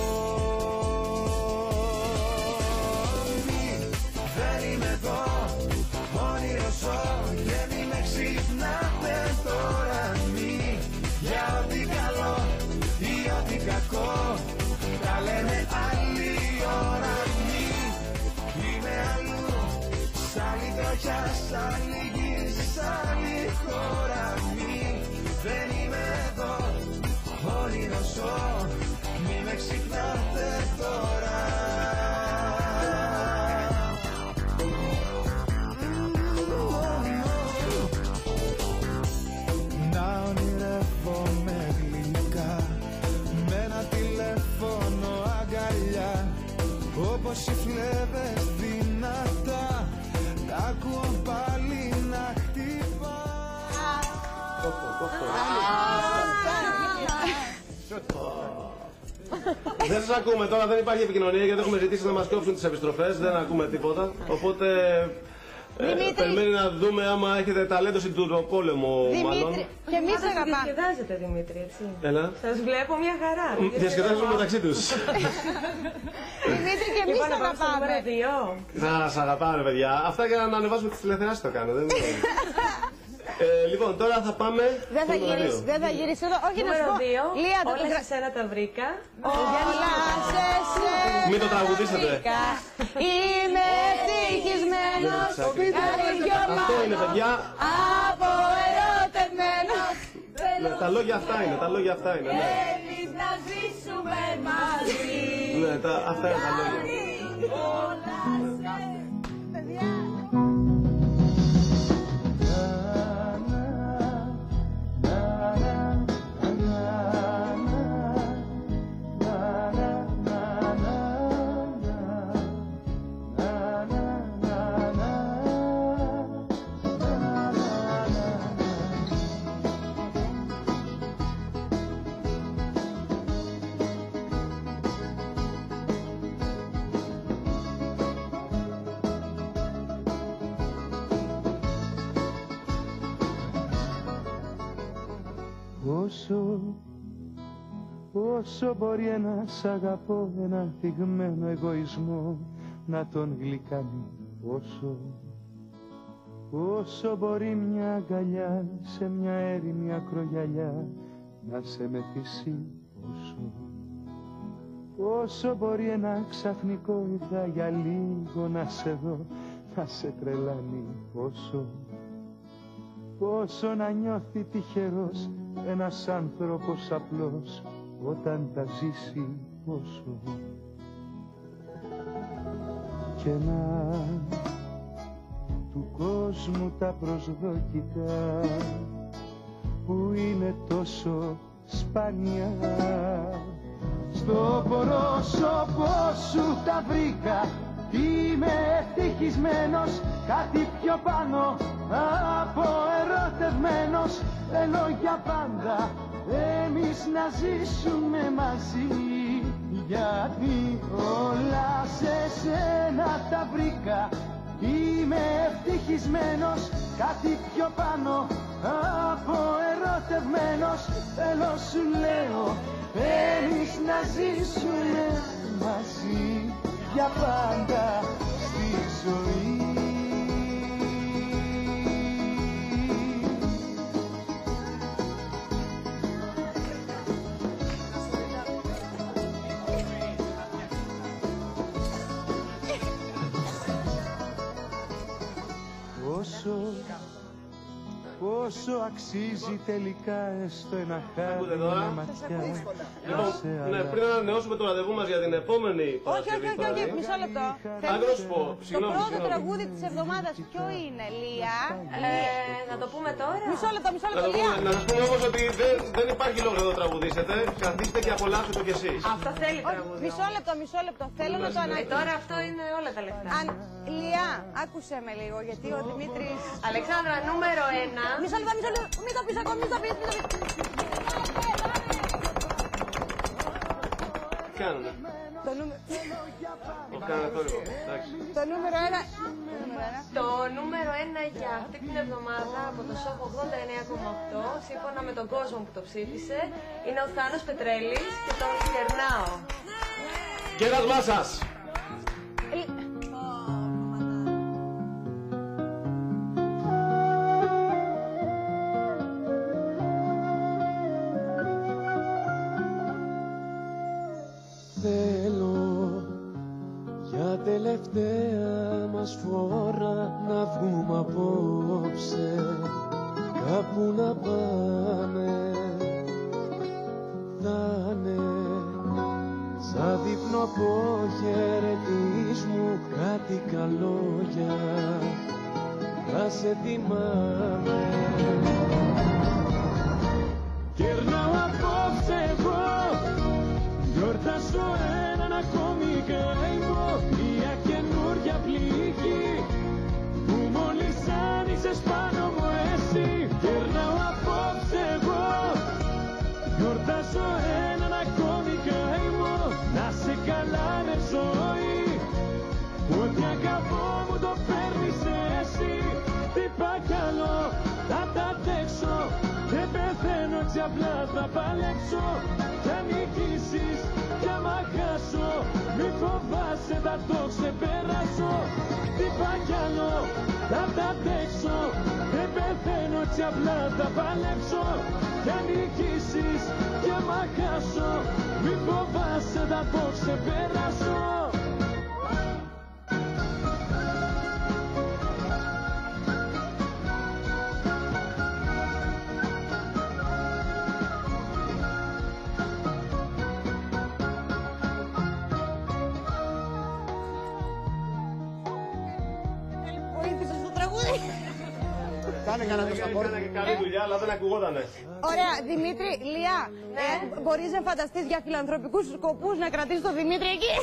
Μη, δεν είμαι εδώ, όνειρο ζω και μη με ξυπνάτε τώρα. Μη, για ό,τι καλό ή ό,τι κακό τα λένε άλλη ώρα. Μη, είμαι αλλού, σ' άλλη τροχιά, σ' άλλη γη, σ' άλλη χώρα. Μη, δεν είμαι εδώ, όνειρο ζω, μη με ξυπνάτε τώρα. Να ονειρεύομαι γλυκά, με ένα τηλέφωνο αγκαλιά, όπως οι φλέβες δυνατά, τα ακούω πάλι να χτυπά. Δεν σας ακούμε τώρα, δεν υπάρχει επικοινωνία γιατί έχουμε ζητήσει να μας κόψουν τις επιστροφές, δεν ακούμε τίποτα. Οπότε ε, περιμένει να δούμε άμα έχετε ταλέντο στην τουρκοπόλεμο μάλλον. Και εμείς αγαπάμε. Διασκεδάζετε, Δημήτρη, έτσι. Έλα. Σας βλέπω μια χαρά. Διασκεδάζουν μεταξύ τους. Δημήτρη, και εμείς Λοιπόν, να πάμε στο αγαπάμε. νούμερο δύο. Θα σας αγαπάμε, παιδιά. Αυτά για να ανεβάσουμε τις τηλεθεάσεις το κάνω. Δεν είναι. Ε, λοιπόν, τώρα θα πάμε. Δεν θα γυρίσει, δεν θα γυρίσει εδώ. Όχι, να σου πω. Λία, το όλα σε σένα τα βρήκα. Όλα σε σένα. Μην το τραγουδήσετε. Είμαι ευτυχισμένος. Αυτό είναι, παιδιά. Αποερωτευμένος. Ναι, τα λόγια αυτά είναι, τα λόγια αυτά είναι. Ναι. Θέλεις να ζήσουμε μαζί. Ναι, τα, αυτά είναι τα λόγια. Όσο, όσο μπορεί ένας αγαπώ ένα θυγμένο εγωισμό να τον γλυκάνει, όσο, όσο μπορεί μια αγκαλιά σε μια έρημη ακρογιαλιά να σε μεθύσει, όσο, όσο μπορεί ένα ξαφνικό ήρθα για λίγο να σε δω, να σε τρελάνει, όσο, πόσο να νιώθει τυχερός ένας άνθρωπος απλός όταν τα ζήσει, πόσο και να του κόσμου τα προσδοκητά που είναι τόσο σπάνια στο πρόσωπο σου τα βρήκα. Είμαι ευτυχισμένος, κάτι πιο πάνω από ερωτευμένος. Θέλω για πάντα εμείς να ζήσουμε μαζί, γιατί όλα σε σένα τα βρήκα. Είμαι ευτυχισμένος, κάτι πιο πάνω από ερωτευμένος. Θέλω σου λέω εμείς να ζήσουμε μαζί για πάντα στη ζωή. Όσο, πόσο αξίζει τελικά έστω ένα χάρτη με ματιά. Λοιπόν, ναι, πριν ανανεώσουμε το ραντεβού μας για την επόμενη Παρασκευή. Όχι, όχι, όχι, όχι, μισό λεπτό. Αν να σου πω, συγγνώμη. Το πρώτο τραγούδι της εβδομάδας ποιο είναι, Λία? Να το πούμε τώρα. Μισό λεπτό, μισό λεπτό, Λία. Να σας πούμε όμως ότι δεν, δεν υπάρχει λόγο να το τραγουδήσετε. Καθίστε και απολαύστε το κι εσείς. Αυτό θέλει τραγούδι. Μισό λεπτό, μισό λεπτό. Θέλω να το ανακοινώσω. Τώρα αυτό είναι όλα τα λεφτά. Λία, άκουσε με λίγο, γιατί ο Δημήτρης... Αλεξάνδρα, νούμερο ένα. Μισό λεπτό, μισό λεπτό. Μην το πεις ακόμα, μην το πεις, μην το πεις. Τι κάνουνε. Το νούμερο... Το κάνανε το λίγο. Το νούμερο ένα... Το νούμερο ένα για αυτή την εβδομάδα από το σοκ ογδόντα εννέα κόμμα οκτώ, σύμφωνα με τον κόσμο που το ψήφισε, είναι ο Θάνος Πετρέλης και τον Κερνάω. Κέρασμά σας! Θέλω για τελευταία μας φορά να βγούμε απόψε κάπου να πάμε. Θα είναι σαν δείπνο αποχαιρετισμού κάτι καλόγια, θα σε θυμάμαι. Κερνάω απόψε εγώ, γιορτάζω έναν ακόμη καημό, μια καινούρια πληγή που μόλις άνοιξες πάνω μου εσύ. Κερνάω απόψε εγώ, γιορτάζω έναν ακόμη καημό, να σε καλά με ζωή, ό,τι αγαπώ μου το παίρνεις εσύ. Τι πάει καλό, θα τα αντέξω, δεν πεθαίνω έτσι απλά θα παλέξω. Θα νικήσεις κι άμα χάσω, μη φοβάσαι θα το ξεπεράσω. Τι πάει κι άλλο, θα τα αντέξω, δεν πεθαίνω έτσι απλά να τα παλέψω κι αν νικήσεις και μ' χάσω, μη φοβάσαι θα το ξεπεράσω. Κάνε κανένα το support. Έκανα και καλή δουλειά, αλλά δεν ακουγότανε. Ωραία, Δημήτρη, Λία, ε, μπορείς να φανταστείς για φιλανθρωπικούς σκοπούς να κρατήσεις το Δημήτρη εκεί?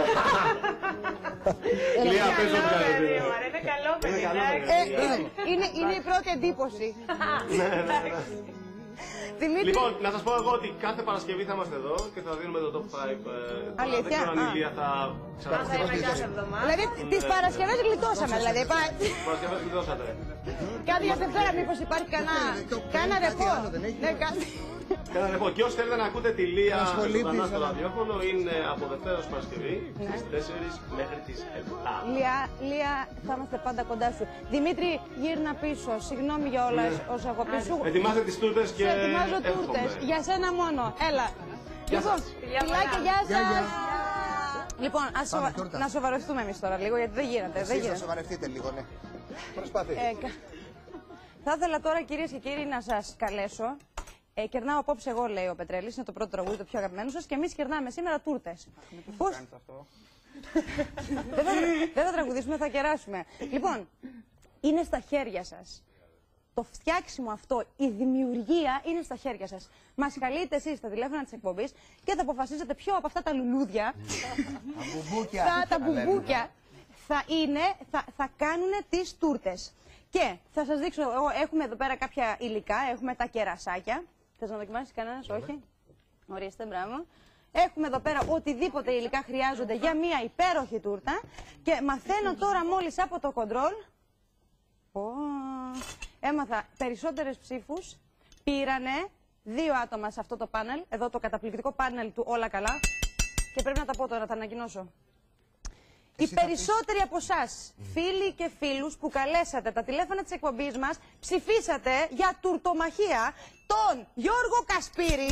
Λία, πες το κάνει. Είναι καλό παιδί. Είναι η πρώτη εντύπωση. Ναι, ναι, ναι. Δημήτρη... Λοιπόν, να σας πω εγώ ότι κάθε Παρασκευή θα είμαστε εδώ και θα δίνουμε το top πέντε. Αλήθεια? Δεν ξέρω αν η Λία θα ξαναρχίσει. Δηλαδή, τις Παρασκευές γλιτώσαμε, δηλαδή. Παρασκευές γλιτώσατε. Κάτι για Δευτέρα, μήπως υπάρχει κανένα ρεπό? Κάνα ρεπό. Και όσοι θέλετε να ακούτε τη Λία ζωντανά στο ραδιόφωνο, είναι από Δευτέρα ως Παρασκευή στις τέσσερις μέχρι τις επτά. Λία, θα είμαστε πάντα κοντά σου. Δημήτρη, γύρνα πίσω. Συγγνώμη για όλα όσα έχω πει σου. Ετοιμάστε τις τούρτες και σε ετοιμάζω τούρτες. Για σένα μόνο. Έλα. Λοιπόν, φιλάκια, γεια σας. Λοιπόν, να σοβαρευτούμε εμείς τώρα λίγο, γιατί δεν γίνεται. Εσείς να σοβαρευτείτε λίγο, ναι. Προσπαθείτε. Θα ήθελα τώρα, κυρίες και κύριοι, να σας καλέσω. Ε, κερνάω απόψε εγώ, λέει ο Πετρέλης, είναι το πρώτο τραγούδι, το πιο αγαπημένο σας, και εμείς κερνάμε σήμερα τούρτες. Πώς? δεν, θα, δεν θα τραγουδήσουμε, θα κεράσουμε. Λοιπόν, είναι στα χέρια σας. Το φτιάξιμο αυτό, η δημιουργία είναι στα χέρια σας. Μας καλείτε εσείς στα τηλέφωνα της εκπομπής και θα αποφασίσετε ποιο από αυτά τα λουλούδια, τα μπουμπούκια, θα, τα μπουμπούκια θα, είναι, θα, θα κάνουν τις τούρτες. Και θα σας δείξω, έχουμε εδώ πέρα κάποια υλικά, έχουμε τα κερασάκια. Θες να δοκιμάσεις κανένας, όχι? Ορίστε, μπράβο. Έχουμε εδώ πέρα οτιδήποτε υλικά χρειάζονται για μια υπέροχη τούρτα. Και μαθαίνω τώρα μόλις από το κοντρόλ. Oh, έμαθα περισσότερες ψήφους. Πήρανε δύο άτομα σε αυτό το πάνελ, εδώ το καταπληκτικό πάνελ του Όλα Καλά. Και πρέπει να τα πω τώρα, θα ανακοινώσω. Οι περισσότεροι από εσάς, φίλοι και φίλους που καλέσατε τα τηλέφωνα της εκπομπής μας, ψηφίσατε για τουρτομαχία τον Γιώργο Κασπύρη.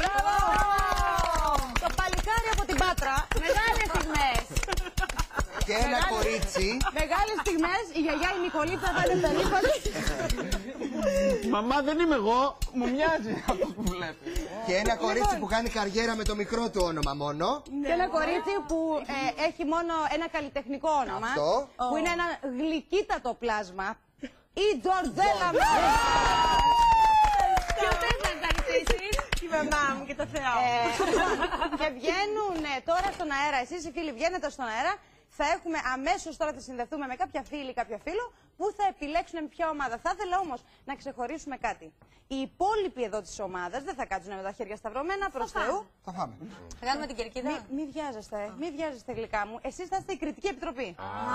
Το παλικάρι από την Πάτρα. Μεγάλες στιγμές. Και ένα μεγάλες, κορίτσι. Μεγάλες στιγμές. Η γιαγιά η Νικολή θα είναι περίπατη. Μαμά, δεν είμαι εγώ. Μου μοιάζει αυτό που βλέπει. Και ένα κορίτσι που κάνει καριέρα με το μικρό του όνομα μόνο. Και ένα κορίτσι που ε, έχει μόνο ένα καλλιτεχνικό όνομα. Αυτό. Που είναι ένα γλυκύτατο πλάσμα. Η Τζορτζέλα μου. Ποιο θες να ευχαριστήσεις? Τη μαμά μου και το Θεό. Και βγαίνουν τώρα στον αέρα. Εσείς οι φίλοι βγαίνετε στον αέρα. Θα έχουμε αμέσως τώρα, θα συνδεθούμε με κάποια φίλη, κάποιο φίλο που θα επιλέξουν με ποια ομάδα. Θα ήθελα όμως να ξεχωρίσουμε κάτι. Οι υπόλοιποι εδώ της ομάδας δεν θα κάτσουν με τα χέρια σταυρωμένα, προς Θεού. Θα φάμε. Θα κάνουμε την κερκίδα. Μην μη βιάζεστε, μην βιάζεστε γλυκά μου. Εσείς θα είστε η κριτική επιτροπή.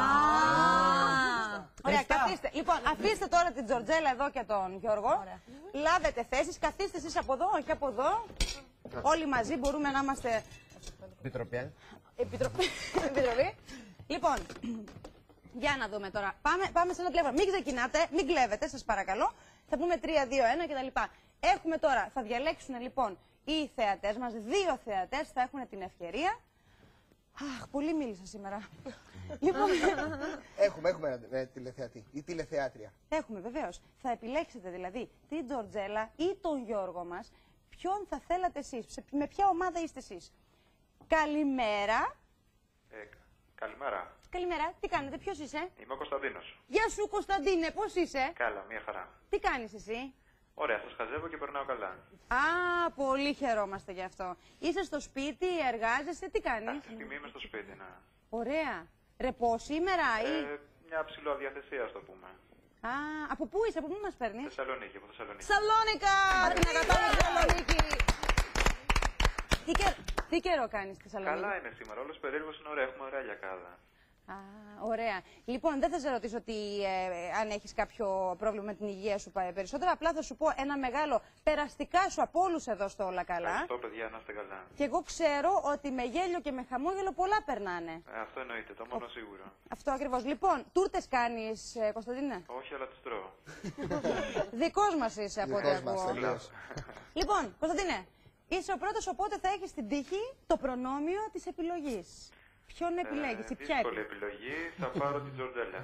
Ωραία, καθίστε. Λοιπόν, αφήστε τώρα την Τζορτζέλα εδώ και τον Γιώργο. Λάβετε θέσεις, καθίστε εσείς από εδώ, όχι από εδώ. Όλοι μαζί μπορούμε να είμαστε. Επιτροπή. Επιτροπή. Επιτροπή. Λοιπόν, για να δούμε τώρα. Πάμε, πάμε σε ένα τηλέφωνο. Μην ξεκινάτε, μην κλέβετε, σας παρακαλώ. Θα πούμε τρία, δύο, ένα κτλ. Έχουμε τώρα, θα διαλέξουν λοιπόν οι θεατές μας, δύο θεατές θα έχουν την ευκαιρία. Αχ, πολύ μίλησα σήμερα. Λοιπόν, έχουμε, έχουμε ε, τηλεθεατή ή τηλεθεάτρια. Έχουμε, βεβαίως. Θα επιλέξετε δηλαδή την Τζορτζέλα ή τον Γιώργο μας. Ποιον θα θέλατε εσείς, με ποια ομάδα είστε εσείς. Καλημέρα. Ε, καλημέρα. Καλημέρα, τι κάνετε, ποιος είσαι? Είμαι ο Κωνσταντίνος. Γεια σου Κωνσταντίνε, πώς είσαι? Καλά, μία χαρά. Τι κάνεις εσύ? Ωραία, σας χαζεύω και περνάω καλά. Α, πολύ χαιρόμαστε γι' αυτό. Είσαι στο σπίτι, εργάζεσαι, τι κάνεις? Αυτή τη στιγμή είμαι στο σπίτι, ναι. Ωραία. Ρεπό σήμερα ή? Ε, μια ψηλοαδιαθεσία, ας το πούμε. Α, από πού είσαι, από πού μας παίρνεις? Θεσσαλονίκη, από Θεσσαλονίκη. Σαλόνικα! Την αγαπάμε Θεσσαλονίκη! Τι, και... τι καιρό κάνεις στη Θεσσαλονίκη? Καλά είναι σήμερα, όλος περίεργος είναι ωραία, έχουμε ωραία λιακάδα. Α, ωραία. Λοιπόν, δεν θα σε ρωτήσω τι, ε, αν έχεις κάποιο πρόβλημα με την υγεία σου περισσότερο. Απλά θα σου πω ένα μεγάλο περαστικά σου από όλους εδώ στο Όλα Καλά. Ευχαριστώ, παιδιά, να είστε καλά. Και εγώ ξέρω ότι με γέλιο και με χαμόγελο πολλά περνάνε. Ε, αυτό εννοείται, το μόνο σίγουρο. Αυτό ακριβώς. Λοιπόν, τούρτες κάνεις, ε, Κωνσταντίνε? Όχι, αλλά τις τρώω. Δικός μας είσαι από ό,τι ακούω. Λοιπόν, Κωνσταντίνε, είσαι ο πρώτος, οπότε θα έχεις την τύχη, το προνόμιο της επιλογής. Ποιον επιλέγεις ή ποια δύσκολη επιλογή, θα πάρω την Τζορτζέλα.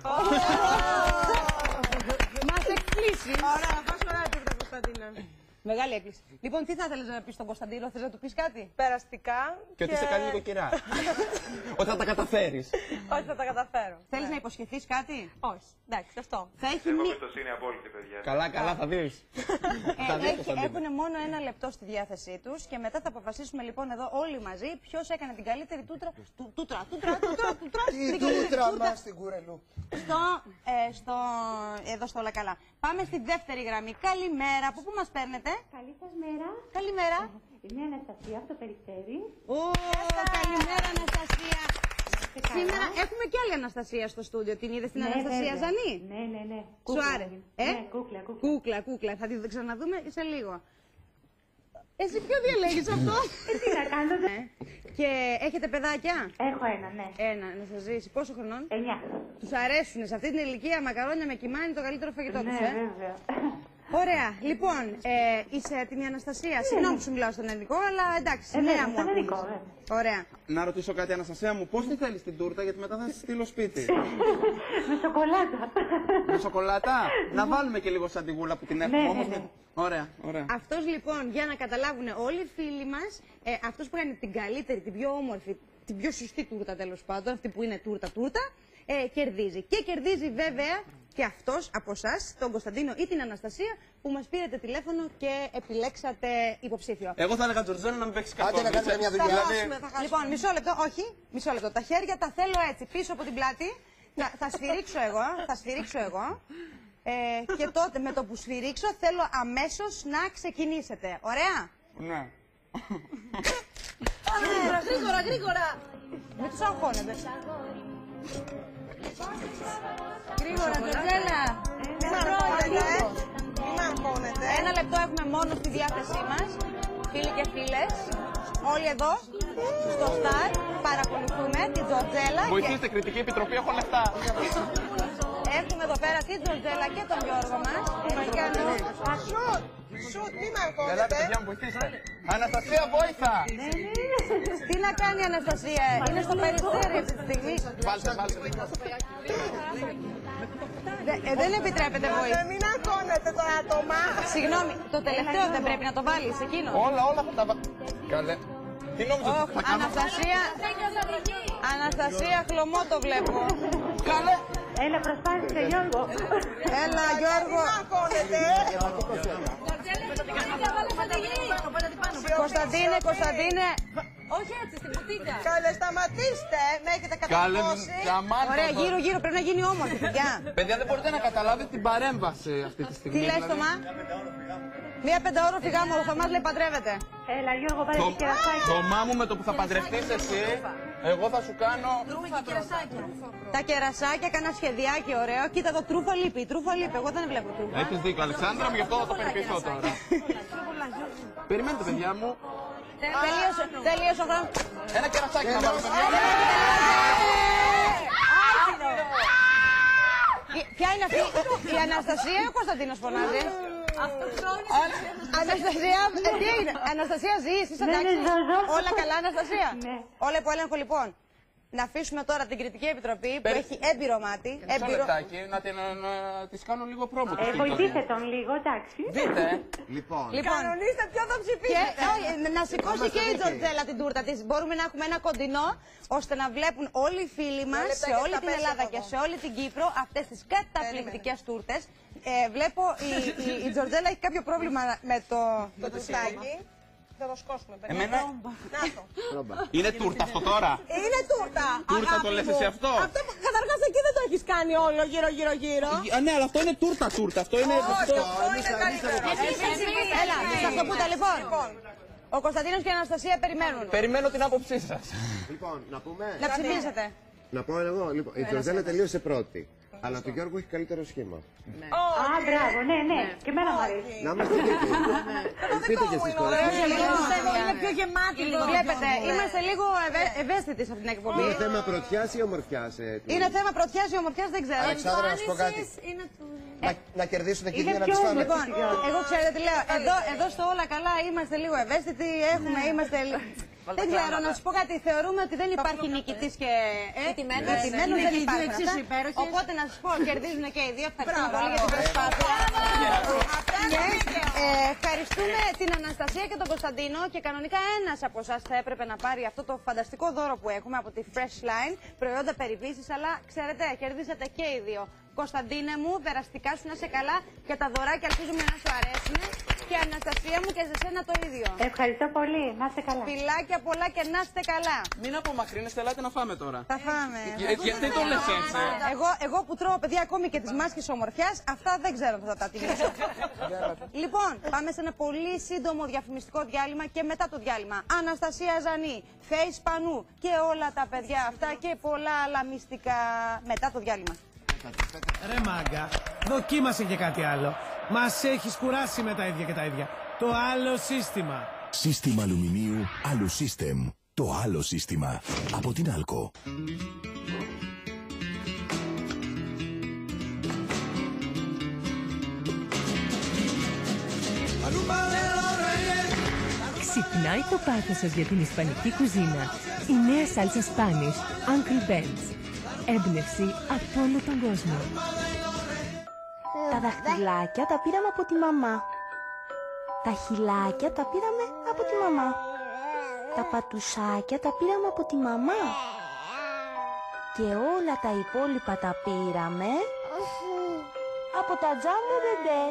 Μας εκπλήσει. Ωραία, πας ωραία τούρτα, Κωνσταντίνα. Μεγάλη έκκληση. Λοιπόν, τι θα ήθελες να πεις στον Κωνσταντίνο, θες να του πεις κάτι? Περαστικά. Και ότι σε κάνει νοικοκυρά. Ότι θα τα καταφέρεις. Ότι θα τα καταφέρω. Θέλεις να υποσχεθείς κάτι? Όχι. Εντάξει, αυτό. Θα έχει Έχω μη... εμπιστοσύνη απόλυτη, παιδιά. Καλά, καλά, θα δεις. ε, Έχουν μόνο ένα λεπτό στη διάθεσή τους και μετά θα αποφασίσουμε λοιπόν εδώ όλοι μαζί ποιος έκανε την καλύτερη τούτρα. Του, τούτρα, τούτρα, τούτρα, τούτρα. Τι τούτρα μας στην Κουρελού. Στο, ε, στο, εδώ στο Όλα Καλά. Πάμε στη δεύτερη γραμμή. Καλημέρα. Από πού μας παίρνετε? Καλή σας μέρα. Καλημέρα. Είμαι η Αναστασία από το Περιστέρι. Ω, καλημέρα Αναστασία. Σήμερα έχουμε και άλλη Αναστασία στο στούντιο. Την είδες την ναι, Αναστασία βέβαια. Ζανή? Ναι, ναι, ναι. Σου Κούκλα, άρεσε? ναι. Ε? Ναι, κούκλα, κούκλα. Κούκλα, κούκλα. Θα την ξαναδούμε σε λίγο. Εσύ ποιο διαλέγεις αυτό? Ε, τι να κάνω, δε... Και έχετε παιδάκια? Έχω ένα, ναι. Ένα, να σας ζήσει. Πόσο χρονών? Εννιά. Τους αρέσουν σε αυτή την ηλικία μακαρόνια με κιμάνι, το καλύτερο φαγητό ναι, τους, ε? βέβαια. Ωραία. Λοιπόν, ε, είσαι έτοιμη Αναστασία? Ναι. Συγγνώμη που σου μιλάω στον ελληνικό, αλλά εντάξει, Ε, νέα ναι, μου στον ελληνικό, ακούγεσαι. ναι. Ωραία. Να ρωτήσω κάτι, Αναστασία μου, πώς τη θέλεις την τούρτα, γιατί μετά θα σε στείλω σπίτι. Με σοκολάτα. Με σοκολάτα? Να βάλουμε και λίγο σαν τη γούλα που την έχουμε Ναι, όμως. ναι, ναι. Με... Ωραία, ωραία. Αυτός λοιπόν, για να καταλάβουν όλοι οι φίλοι μας, ε, αυτός που κάνει την καλύτερη, την πιο όμορφη, την πιο σωστή τούρτα τέλος πάντων, αυτή που είναι τούρτα-τούρτα, ε, κερδίζει. Και κερδίζει βέβαια και αυτός από εσάς, τον Κωνσταντίνο ή την Αναστασία, που μας πήρατε τηλέφωνο και επιλέξατε υποψήφιο. Εγώ θα έλεγα Τζορτζέλα να μην παίξει καθόλου. Άντε να κάνουμε μια δουλειά. Θα χάσουμε, θα χάσουμε. Λοιπόν, μισό λεπτό, όχι, μισό λεπτό. Τα χέρια τα θέλω έτσι, πίσω από την πλάτη. Θα, θα σφυρίξω εγώ, θα σφυρίξω εγώ. Ε, και τότε με το που σφυρίξω θέλω αμέσως να ξεκινήσετε. Ωραία? Ναι. Γρήγορα, γρήγορα, γρήγορα. Μην τους αγχώνετε. Γρήγορα, Τζορτζέλα. Ένα λεπτό έχουμε μόνο στη διάθεσή μας. Φίλοι και φίλες, όλοι εδώ στο Star παρακολουθούμε την Τζορτζέλα. Βοηθήστε, και... κριτική επιτροπή, έχω λεφτά. Έχουμε εδώ πέρα την Τζορτζέλα και τον Γιώργο μας. Σουτ! Σουτ, μη με αγχώνετε. Ελάτε, παιδιά μου, βοηθήστε. Αναστασία, βόηθα! Τι να κάνει η Αναστασία, είναι στο Περιστέρι αυτή τη στιγμή. Βάλτε, βάλτε. Ε, δεν επιτρέπεται βοήθεια. Μην αγχώνετε το άτομα. Συγγνώμη, το τελευταίο δεν πρέπει να το βάλεις εκείνο? Όλα, όλα θα τα βάλω. Καλέ. Τι νόμιζα ότι θα κάνω? Αναστασία, Αναστασία, χλωμό το βλέπω. Καλέ. Έλα, προσπάθησε, Γιώργο. Έλα, Γιώργο. Μην αγχώνετε. Κωνσταντίνε, Κωνσταντίνε. Όχι έτσι, στην πουτίκα. Καλέ, σταματήστε. Με έχετε καταπλώσει. Ωραία, γύρω γύρω πρέπει να γίνει όμορφη, παιδιά. Παιδιά, δεν μπορείτε να καταλάβετε την παρέμβαση αυτή τη στιγμή. Τι λες, Θωμά? Μία πενταόροφη γάμο, ο Θωμάς λέει παντρεύεται. Έλα, Γιώργο, πάρε τη κερασάκια. Θωμά μου, με το που θα παντρευτείς εσύ, εγώ θα σου κάνω... Τα κερασάκια, κάνα σχεδιάκι ωραίο. Κοίτα εδώ, τρούφα λείπει, τρούφα λείπει. Εγώ δεν βλέπω τρούφα. Έχεις δίκιο, Αλεξάνδρα μου, γι' αυτό θα το περιποιηθώ τώρα. Περιμένετε, παιδιά μου. Τελείωσε, τελείωσε ο χρόνος. Ένα κερασάκι να βάλω, παιδιά μου. Ποια είναι αυτή, η Αναστασία ή ο Κωνσταντίνος φωνάζει? Αναστασία, τι έγινε? Αναστασία, ζεις, είσαι εντάξει? Όλα καλά, Αναστασία? Όλα υπό έλεγχο, λοιπόν. Να αφήσουμε τώρα την κριτική επιτροπή που έχει έμπειρο μάτι. Ένα λεπτάκι, να, να, να της κάνω λίγο πρόμο. Ε, βοηθήστε τον λίγο, εντάξει. Δείτε. Λοιπόν. Λοιπόν. Κανονίστε ποιο θα ψηφίσετε. Να σηκώσει και η Τζορτζέλα την τούρτα της. Μπορούμε να έχουμε ένα κοντινό ώστε να βλέπουν όλοι οι φίλοι μας σε όλη την Ελλάδα και σε όλη την Κύπρο αυτές τις καταπληκτικές τούρτες. Ε, βλέπω η, η, η Τζορτζέλα έχει κάποιο πρόβλημα με το, το τουστάκι. Θα το σκόσουμε. Εμένα... Να το. Είναι τούρτα αυτό τώρα. Είναι τούρτα. Τούρτα το λες εσύ αυτό. Αυτό καταρχάς εκεί δεν το έχεις κάνει όλο γύρω γύρω γύρω. Α, ναι, αλλά αυτό είναι τούρτα τούρτα. Αυτό είναι... Όχι, αυτό είναι καλύτερο. Έλα, σε αυτό που τα λοιπόν. Ο Κωνσταντίνος και η Αναστασία περιμένουν. Περιμένω την άποψή σας. Λοιπόν, να πούμε. Να ψηφίσετε. Να πω εγώ, λοιπόν, η Τζορτζέλα τελείωσε πρώτη. Αλλά το Γιώργο έχει καλύτερο σχήμα. Ναι. Α, μπράβο, ναι, ναι. Και εμένα μου αρέσει. Να είμαστε δίκαιοι. Πείτε και εσείς τώρα. Είναι πιο γεμάτη λίγο. Βλέπετε, είμαστε λίγο ευαίσθητοι σε αυτήν την εκπομπή. Είναι θέμα πρωτιάς ή ομορφιάς? Είναι θέμα πρωτιάς ή ομορφιάς, δεν ξέρω. Αλεξάνδρα, να σου πω κάτι. Να, να κερδίσουν και δύο να τις φάμε. Λοιπόν, εγώ ξέρετε τι λέω. Εδώ, εδώ στο όλα καλά είμαστε λίγο ευαίσθητοι, έχουμε, είμαστε. Δεν ξέρω, να σου πω κάτι. Θεωρούμε ότι δεν υπάρχει νικητής και Ηττημένος. ηττημένος, δεν υπάρχει αυτά. Οπότε να σας πω, κερδίζουν και οι δύο. Ευχαριστούμε πολύ για την προσπάθεια. Και ευχαριστούμε την Αναστασία και τον Κωνσταντίνο. Και κανονικά ένας από εσάς θα έπρεπε να πάρει αυτό το φανταστικό δώρο που έχουμε από τη Fresh Line, προϊόντα περιποίησης. Αλλά ξέρετε, κερδίσατε και οι δύο. Κωνσταντίνε μου, περαστικά σου να είσαι καλά και τα δωράκια ελπίζουμε να σου αρέσουν. Και Αναστασία μου και σε σένα το ίδιο. Ευχαριστώ πολύ. Να είστε καλά. Φιλάκια πολλά και να είστε καλά. Μην απομακρύνεστε, ελάτε να φάμε τώρα. Θα φάμε. Ε, γιατί το λες έτσι? Εγώ, εγώ που τρώω, παιδιά, ακόμη και τις μάσκες ομορφιάς, αυτά δεν ξέρω αν θα τα τιμήσω. Λοιπόν, πάμε σε ένα πολύ σύντομο διαφημιστικό διάλειμμα και μετά το διάλειμμα Αναστασία Ζανή, Face Πανού και όλα τα παιδιά αυτά και πολλά άλλα μυστικά μετά το διάλειμμα. Ρε μάγκα, δοκίμασε και κάτι άλλο. Μας έχεις κουράσει με τα ίδια και τα ίδια. Το άλλο σύστημα. Σύστημα αλουμινίου Alusystem. Το άλλο σύστημα. Από την Άλκο. Ξυπνάει το πάθος σας για την ισπανική κουζίνα. Η νέα σάλτσα Spanish Uncle Ben's. Έμπνευση από όλο τον κόσμο. Τα δαχτυλάκια τα πήραμε από τη μαμά. Τα χυλάκια τα πήραμε από τη μαμά. Τα πατουσάκια τα πήραμε από τη μαμά. Και όλα τα υπόλοιπα τα πήραμε από τα τζάμπο μπεμπέ.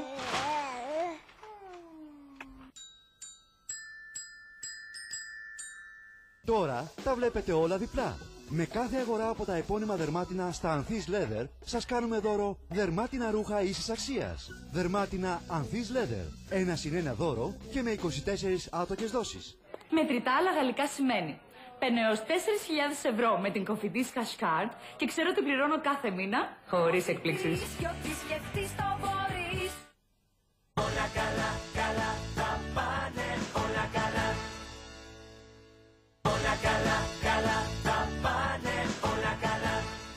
Τώρα τα βλέπετε όλα διπλά. Με κάθε αγορά από τα επώνυμα δερμάτινα στα Anthis Leather σας κάνουμε δώρο δερμάτινα ρούχα ίσης αξίας. Δερμάτινα Anthis Leather. Ένα συν ένα δώρο και με είκοσι τέσσερις άτοκες δόσεις. Μετρητά αλλά γαλλικά σημαίνει. Παίρνω έως τέσσερις χιλιάδες ευρώ με την Cofidis Cash Card και ξέρω ότι πληρώνω κάθε μήνα χωρίς εκπλήξεις. Όλα καλά, καλά θα πάνε, όλα καλά. Όλα καλά, καλά θα πάνε, όλα καλά.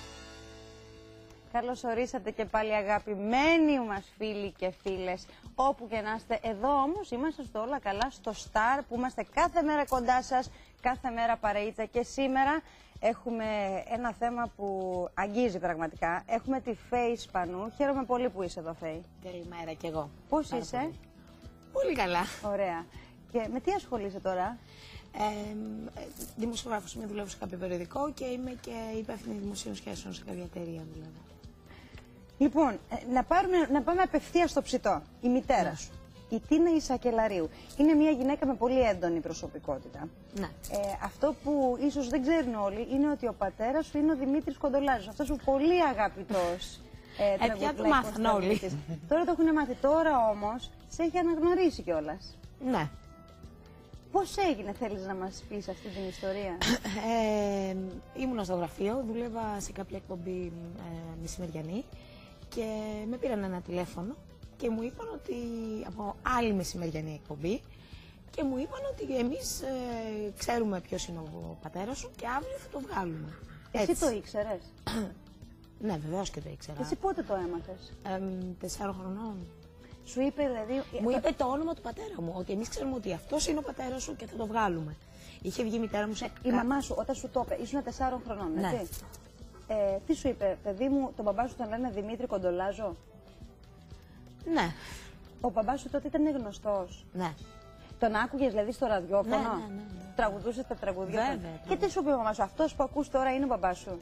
Καλώς ορίσατε και πάλι αγαπημένοι μας φίλοι και φίλες, όπου και να είστε. Εδώ όμως είμαστε στο Όλα Καλά, στο Star, που είμαστε κάθε μέρα κοντά σας, κάθε μέρα παρεΐτσα. Και σήμερα έχουμε ένα θέμα που αγγίζει πραγματικά. Έχουμε τη Φέη Σπανού. Χαίρομαι πολύ που είσαι εδώ, Φέη. Καλημέρα κι εγώ. Πώς Πάρα είσαι? Πολύ. Πολύ καλά. Ωραία. Και με τι ασχολείσαι τώρα? Ε, δημοσιογράφος είμαι, δουλεύω σε κάποιο περιοδικό και είμαι και υπεύθυνη δημοσίων σχέσεων σε κάποια εταιρεία δουλεύω. Λοιπόν, να, πάρουμε, να πάμε απευθείας στο ψητό. Η μητέρα σου, η Τίνα Ισακελαρίου, είναι μια γυναίκα με πολύ έντονη προσωπικότητα. Ναι. Ε, αυτό που ίσως δεν ξέρουν όλοι είναι ότι ο πατέρας σου είναι ο Δημήτρης Κοντολάζος. Αυτός ο πολύ αγαπητός ε, ε, πια το μάθαν όλοι. Τώρα το έχουν μάθει. Τώρα όμως σε έχει αναγνωρίσει κιόλας. Ναι. Πώς έγινε, θέλεις να μας πεις αυτή την ιστορία? Ε, ήμουνα στο γραφείο, δούλευα σε κάποια εκπομπή ε, μεσημεριανή και με πήραν ένα τηλέφωνο και μου είπαν ότι, από άλλη μεσημεριανή εκπομπή, και μου είπαν ότι εμείς ε, ξέρουμε ποιος είναι ο πατέρας σου και αύριο θα το βγάλουμε. Εσύ Έτσι. το ήξερες? Ναι, βεβαίως και το ήξερα. Εσύ πότε το έμαθες? Ε, τεσσάρων χρονών. Σου είπε δηλαδή... Μου είπε το όνομα του πατέρα μου, ότι εμείς ξέρουμε ότι αυτός είναι ο πατέρας σου και θα το βγάλουμε. Είχε βγει η μητέρα μου σε... Η μαμά σου όταν σου το είπε, ήσουν τεσσάρων χρονών, έτσι? Ναι. Ε, τι σου είπε, παιδί μου, τον μπαμπά σου τον λένε Δημήτρη Κοντολάζο? Ναι. Ο μπαμπάς σου τότε ήταν γνωστός? Ναι. Τον άκουγες δηλαδή στο ραδιόφωνο? Ναι, ναι, ναι, ναι. Τραγουδούσες τα τραγουδιά? Βέβαια. Και τι σου είπε η μαμά σου, αυτός που ακούς τώρα είναι ο μπαμπάς σου?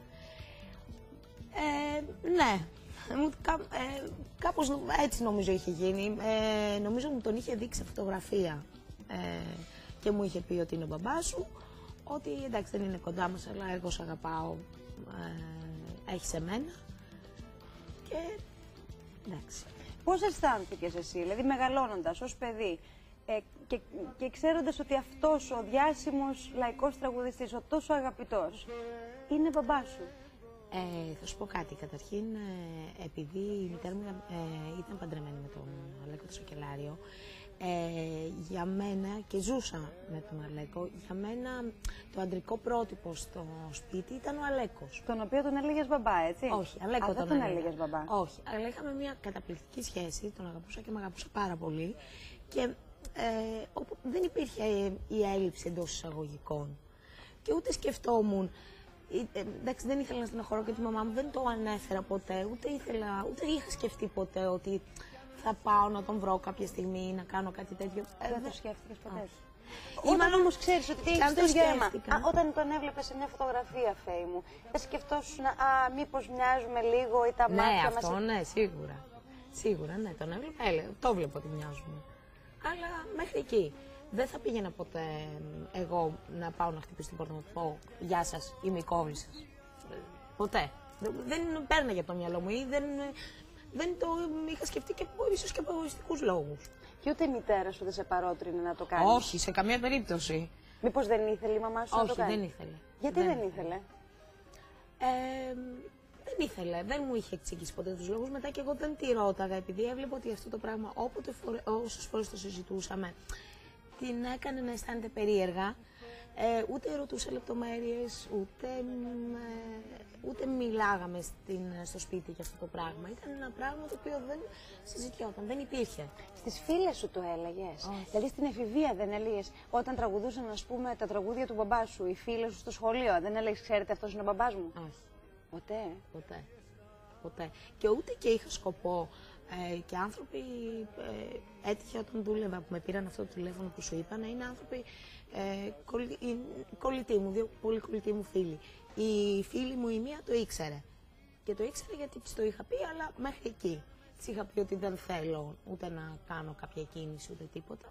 Ε, ναι. Κά, ε, κάπως έτσι νομίζω είχε γίνει. Ε, νομίζω μου τον είχε δείξει φωτογραφία ε, και μου είχε πει ότι είναι ο μπαμπάς σου, ότι εντάξει δεν είναι κοντά μας αλλά εγώ σ' αγαπάω, ε, έχεις εμένα και εντάξει. Πώς αισθάνθηκες εσύ, δηλαδή μεγαλώνοντας ως παιδί ε, και, και ξέροντας ότι αυτός ο διάσημος λαϊκός τραγουδιστής, ο τόσο αγαπητός, είναι μπαμπάς σου? Ε, θα σου πω κάτι. Καταρχήν, ε, επειδή η μητέρα μου ε, ήταν παντρεμένη με τον Αλέκο το Σακελάριο, ε, για μένα, και ζούσα με τον Αλέκο, για μένα το αντρικό πρότυπο στο σπίτι ήταν ο Αλέκος. Τον οποίο τον έλεγες μπαμπά, έτσι? Όχι, Αλέκο. Α, τον, τον έλεγες μπαμπά. Όχι, αλλά είχαμε μια καταπληκτική σχέση, τον αγαπούσα και με αγαπούσα πάρα πολύ και ε, όπου δεν υπήρχε η έλλειψη εντός εισαγωγικών και ούτε σκεφτόμουν. Ε, εντάξει, δεν ήθελα να στεναχωρώ και τη μαμά μου, δεν το ανέφερα ποτέ, ούτε, ήθελα, ούτε είχα σκεφτεί ποτέ ότι θα πάω να τον βρω κάποια στιγμή ή να κάνω κάτι τέτοιο. Δεν ε, το σκέφτηκες ποτέ? Ή όταν όμως ξέρεις ότι τι έχεις το στο γέμμα, σκέφτηκα. Α, όταν τον έβλεπες σε μια φωτογραφία, Φέη μου, δεν σκεφτόσουν, α, μήπως μοιάζουμε λίγο ή τα ναι, μάτια αυτό, μας... Ναι, σίγουρα. Σίγουρα, ναι, τον έβλεπα, έλεγα, το βλέπω ότι μοιάζουμε. Αλλά μέχρι εκεί. Δεν θα πήγαινα ποτέ εγώ να πάω να χτυπήσω την πόρτα να του πω «Γεια σας, είμαι η κόρη σας». Ποτέ. Δεν παίρναγε από το μυαλό μου ή δεν, δεν το είχα σκεφτεί και ίσως και από εγωιστικούς λόγους. Και ούτε η μητέρα σου δεν σε παρότρινε να το κάνεις? Όχι, σε καμία περίπτωση. Μήπως δεν ήθελε η μαμά σου? Όχι, να το κάνει? δεν ήθελε. Γιατί δεν, δεν ήθελε? Ε, δεν ήθελε, δεν μου είχε εξηγήσει ποτέ τους λόγους. Μετά και εγώ δεν τη ρώταγα, επειδή έβλεπα ότι αυτό το πράγμα όποτε φορε, όσες φορές το συζητούσαμε, την έκανε να αισθάνεται περίεργα, ε, ούτε ρωτούσα λεπτομέρειες, ούτε, ε, ούτε μιλάγαμε στην, στο σπίτι για αυτό το πράγμα. Ήταν ένα πράγμα το οποίο δεν συζητιόταν, δεν υπήρχε. Στις φίλες σου το έλεγες? Oh. Δηλαδή στην εφηβεία δεν έλεγες, όταν τραγουδούσαν, ας πούμε, τα τραγούδια του μπαμπά σου, οι φίλες σου στο σχολείο, δεν έλεγες, ξέρετε, αυτός είναι ο μπαμπάς μου? Όχι. Ποτέ? Ποτέ. Ποτέ. Και ούτε και είχα σκοπό. Ε, και άνθρωποι ε, έτυχε όταν δούλευα που με πήραν αυτό το τηλέφωνο που σου είπα να είναι άνθρωποι ε, κολλη, ε, κολλητοί μου, δύο πολύ κολλητοί μου φίλοι. Η φίλη μου η μία το ήξερε. Και το ήξερε γιατί της το είχα πει, αλλά μέχρι εκεί. Της είχα πει ότι δεν θέλω ούτε να κάνω κάποια κίνηση ούτε τίποτα.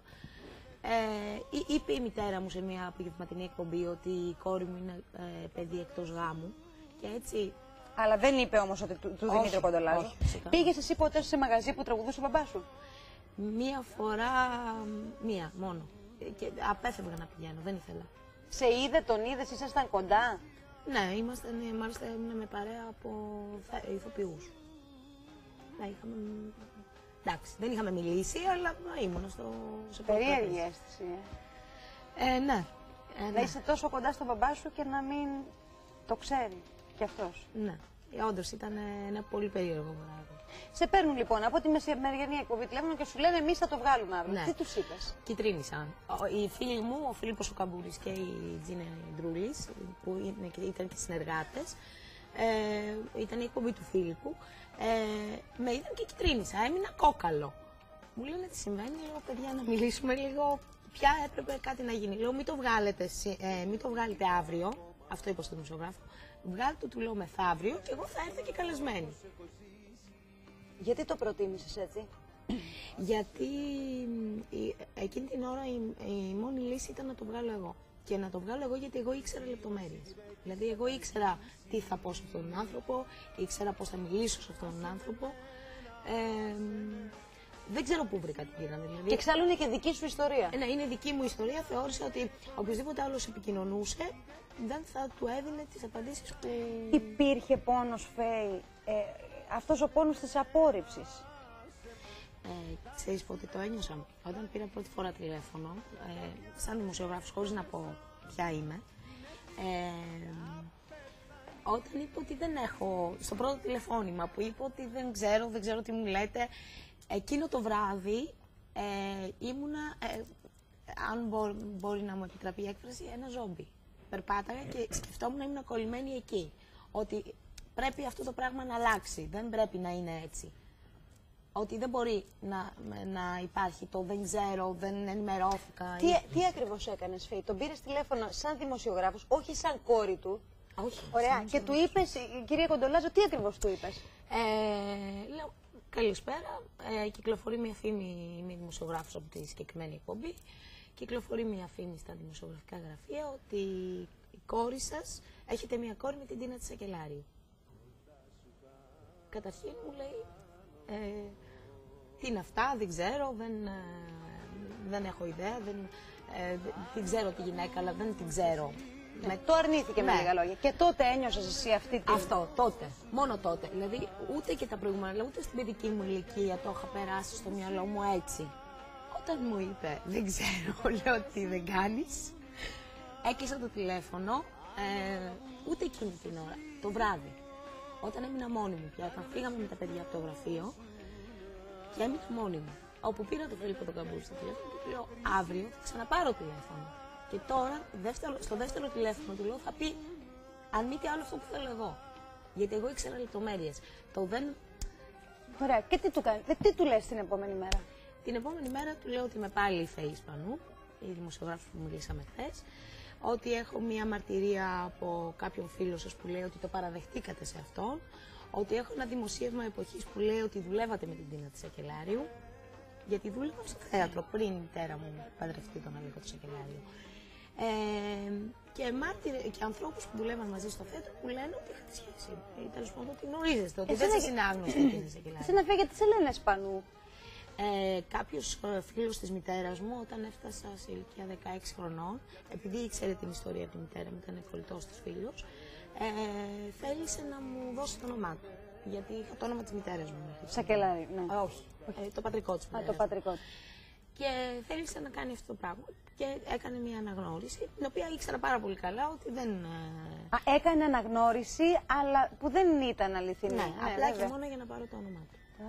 Ε, είπε η μητέρα μου σε μια απογευματινή εκπομπή ότι η κόρη μου είναι ε, παιδί εκτός γάμου. Και έτσι. Αλλά δεν είπε όμως ότι του, του Δημήτρη Κοντολάζου. Πήγες εσύ ποτέ σε μαγαζί που τραγουδούσε ο μπαμπάς σου? Μία φορά, μία μόνο. Και απέφευγα να πηγαίνω, δεν ήθελα. Σε είδε, τον είδες, ήσασταν κοντά? Ναι, ήμασταν, μάλιστα ήμουν με παρέα από ηθοποιούς. Ναι, είχαμε. Εντάξει, δεν είχαμε μιλήσει, αλλά ήμουν στο. Περίεργη αίσθηση. Ε, ναι. Ε, ναι. Να είσαι τόσο κοντά στον μπαμπά σου και να μην το ξέρει. Και αυτός. Ναι. Όντως ήταν ένα πολύ περίεργο πράγμα. Σε παίρνουν λοιπόν από τη μεσημεριανή εκπομπή τηλέφωνο και σου λένε εμείς θα το βγάλουμε αύριο. Ναι. Τι τους είπες? Κιτρίνησαν. Οι φίλοι μου, ο Φίλιππος ο Καμπούρης και η Τζίνα Ντρούλης, που ήταν και συνεργάτες, ε, ήταν η εκπομπή του Φίλιππου, ε, με είδαν και κιτρίνησα. Έμεινα κόκαλο. Μου λένε τι συμβαίνει, λέω παιδιά να μιλήσουμε λίγο. Πια έπρεπε κάτι να γίνει. Λέω μην το βγάλετε, ε, μην το βγάλετε αύριο. Αυτό είπα στον δημοσιογράφο. Βγάλτε το, του λέω μεθαύριο και εγώ θα έρθω και καλεσμένη. Γιατί το προτίμησες έτσι? Γιατί η, εκείνη την ώρα η, η μόνη λύση ήταν να το βγάλω εγώ. Και να το βγάλω εγώ γιατί εγώ ήξερα λεπτομέρειες. Δηλαδή εγώ ήξερα τι θα πω σε αυτόν τον άνθρωπο, ήξερα πώς θα μιλήσω σε αυτόν τον άνθρωπο. Ε, δεν ξέρω πού βρήκα την πείρα. Δηλαδή. Και εξάλλου είναι και δική σου ιστορία. Ε, ναι, είναι δική μου ιστορία. Θεώρησα ότι οποιοδήποτε άλλος επικοινωνούσε δεν θα του έδινε τις απαντήσεις που... Υπήρχε πόνος, Φέη, ε, αυτός ο πόνος της απόρριψης? Ε, ξέρεις πότε το ένιωσα? Όταν πήρα πρώτη φορά τηλέφωνο, ε, σαν δημοσιογράφος, χωρίς να πω ποια είμαι, ε, όταν είπε ότι δεν έχω, στο πρώτο τηλεφώνημα που είπε ότι δεν ξέρω, δεν ξέρω τι μου λέτε, εκείνο το βράδυ ε, ήμουνα, ε, αν μπο, μπορεί να μου επιτραπεί η έκφραση, ένα ζόμπι. Περπάταγα και σκεφτόμουν να ήμουν κολλημένη εκεί. Ότι πρέπει αυτό το πράγμα να αλλάξει, δεν πρέπει να είναι έτσι. Ότι δεν μπορεί να, να υπάρχει το δεν ξέρω, δεν ενημερώθηκα. Τι, ή... τι ακριβώς έκανες, Φέη? Τον πήρες τηλέφωνο σαν δημοσιογράφος, όχι σαν κόρη του? Όχι. Ωραία. Και του είπες, κυρία Κοντολάζο, τι ακριβώς του είπες? Ε, λέω, καλησπέρα, ε, κυκλοφορεί μια φήμη, είμαι δημοσιογράφος από τη συγκεκριμένη εκπομπή. Κυκλοφορεί μια φήμη στα δημοσιογραφικά γραφεία ότι η κόρη σας, έχετε μια κόρη με την Τίνα τη Σακελάριου. Καταρχήν μου λέει, ε, τι είναι αυτά, δεν ξέρω, δεν, ε, δεν έχω ιδέα, δεν, ε, την ξέρω τη γυναίκα, αλλά δεν την ξέρω Ναι. Με... Το αρνήθηκε ναι. με λίγα λόγια. Και τότε ένιωσες εσύ αυτή την... Αυτό, τότε. Μόνο τότε. Δηλαδή ούτε και τα προηγούμενα, ούτε στην παιδική μου ηλικία το είχα περάσει στο μυαλό μου έτσι. Όταν μου είπε, δεν ξέρω, λέω τι δεν κάνεις, έκλεισα το τηλέφωνο, ε, ούτε εκείνη την ώρα, το βράδυ. Όταν έμεινα μόνη μου πια, όταν φύγαμε με τα παιδιά από το γραφείο και έμεινα μόνη μου. Όπου πήρα το Φίλιππο τον Καμπούρη στο τηλέφωνο και του λέω αύριο θα ξαναπάρω τηλέφωνο. Και τώρα δεύτερο, στο δεύτερο τηλέφωνο του λέω θα πει αν μη τι άλλο αυτό που θέλω εγώ. Γιατί εγώ ήξερα λεπτομέρειες. Το δεν... Ωραία. Και τι του κάνει, τι του λες την επόμενη μέρα? Την επόμενη μέρα του λέω ότι είμαι πάλι η Φαΐ Ισπανού, η δημοσιογράφος που μιλήσαμε χθες. Ότι έχω μία μαρτυρία από κάποιον φίλο σας που λέει ότι το παραδεχτήκατε σε αυτόν. Ότι έχω ένα δημοσίευμα εποχής που λέει ότι δουλεύατε με την Τίνα της Σακελάριου. Γιατί δούλευα στο θέατρο πριν η μητέρα μου παντρευτεί τον Αλέκο του Σακελάριου. Ε, και, μάρτυρε, και ανθρώπους που δουλεύαν μαζί στο θέατρο που λένε ότι είχατε σχέση. Ή τέλος πάντων ότι γνωρίζεστε, ότι δεν σας είναι άγνωστη η Τίνα Σακελάριου. Εσύ να φύγετε σε λένε Ισπανού. Ε, κάποιος ε, φίλος της μητέρας μου, όταν έφτασα σε ηλικία δεκαέξι χρονών, επειδή ήξερε την ιστορία από τη μητέρα μου, ήταν κολλητός της φίλος, ε, θέλησε να μου δώσει το όνομά του. Γιατί είχα το όνομα της μητέρας μου. Σακελάριου, ναι. Α, όχι, ε, το πατρικό της μητέρας. Α, το πατρικό. Και θέλησε να κάνει αυτό το πράγμα. Και έκανε μια αναγνώριση, την οποία ήξερα πάρα πολύ καλά ότι δεν... Α, έκανε αναγνώριση, αλλά που δεν ήταν αληθινή. Ναι, ναι απλά βέβαια. Και μόνο για να πάρω το όνομά του. Α.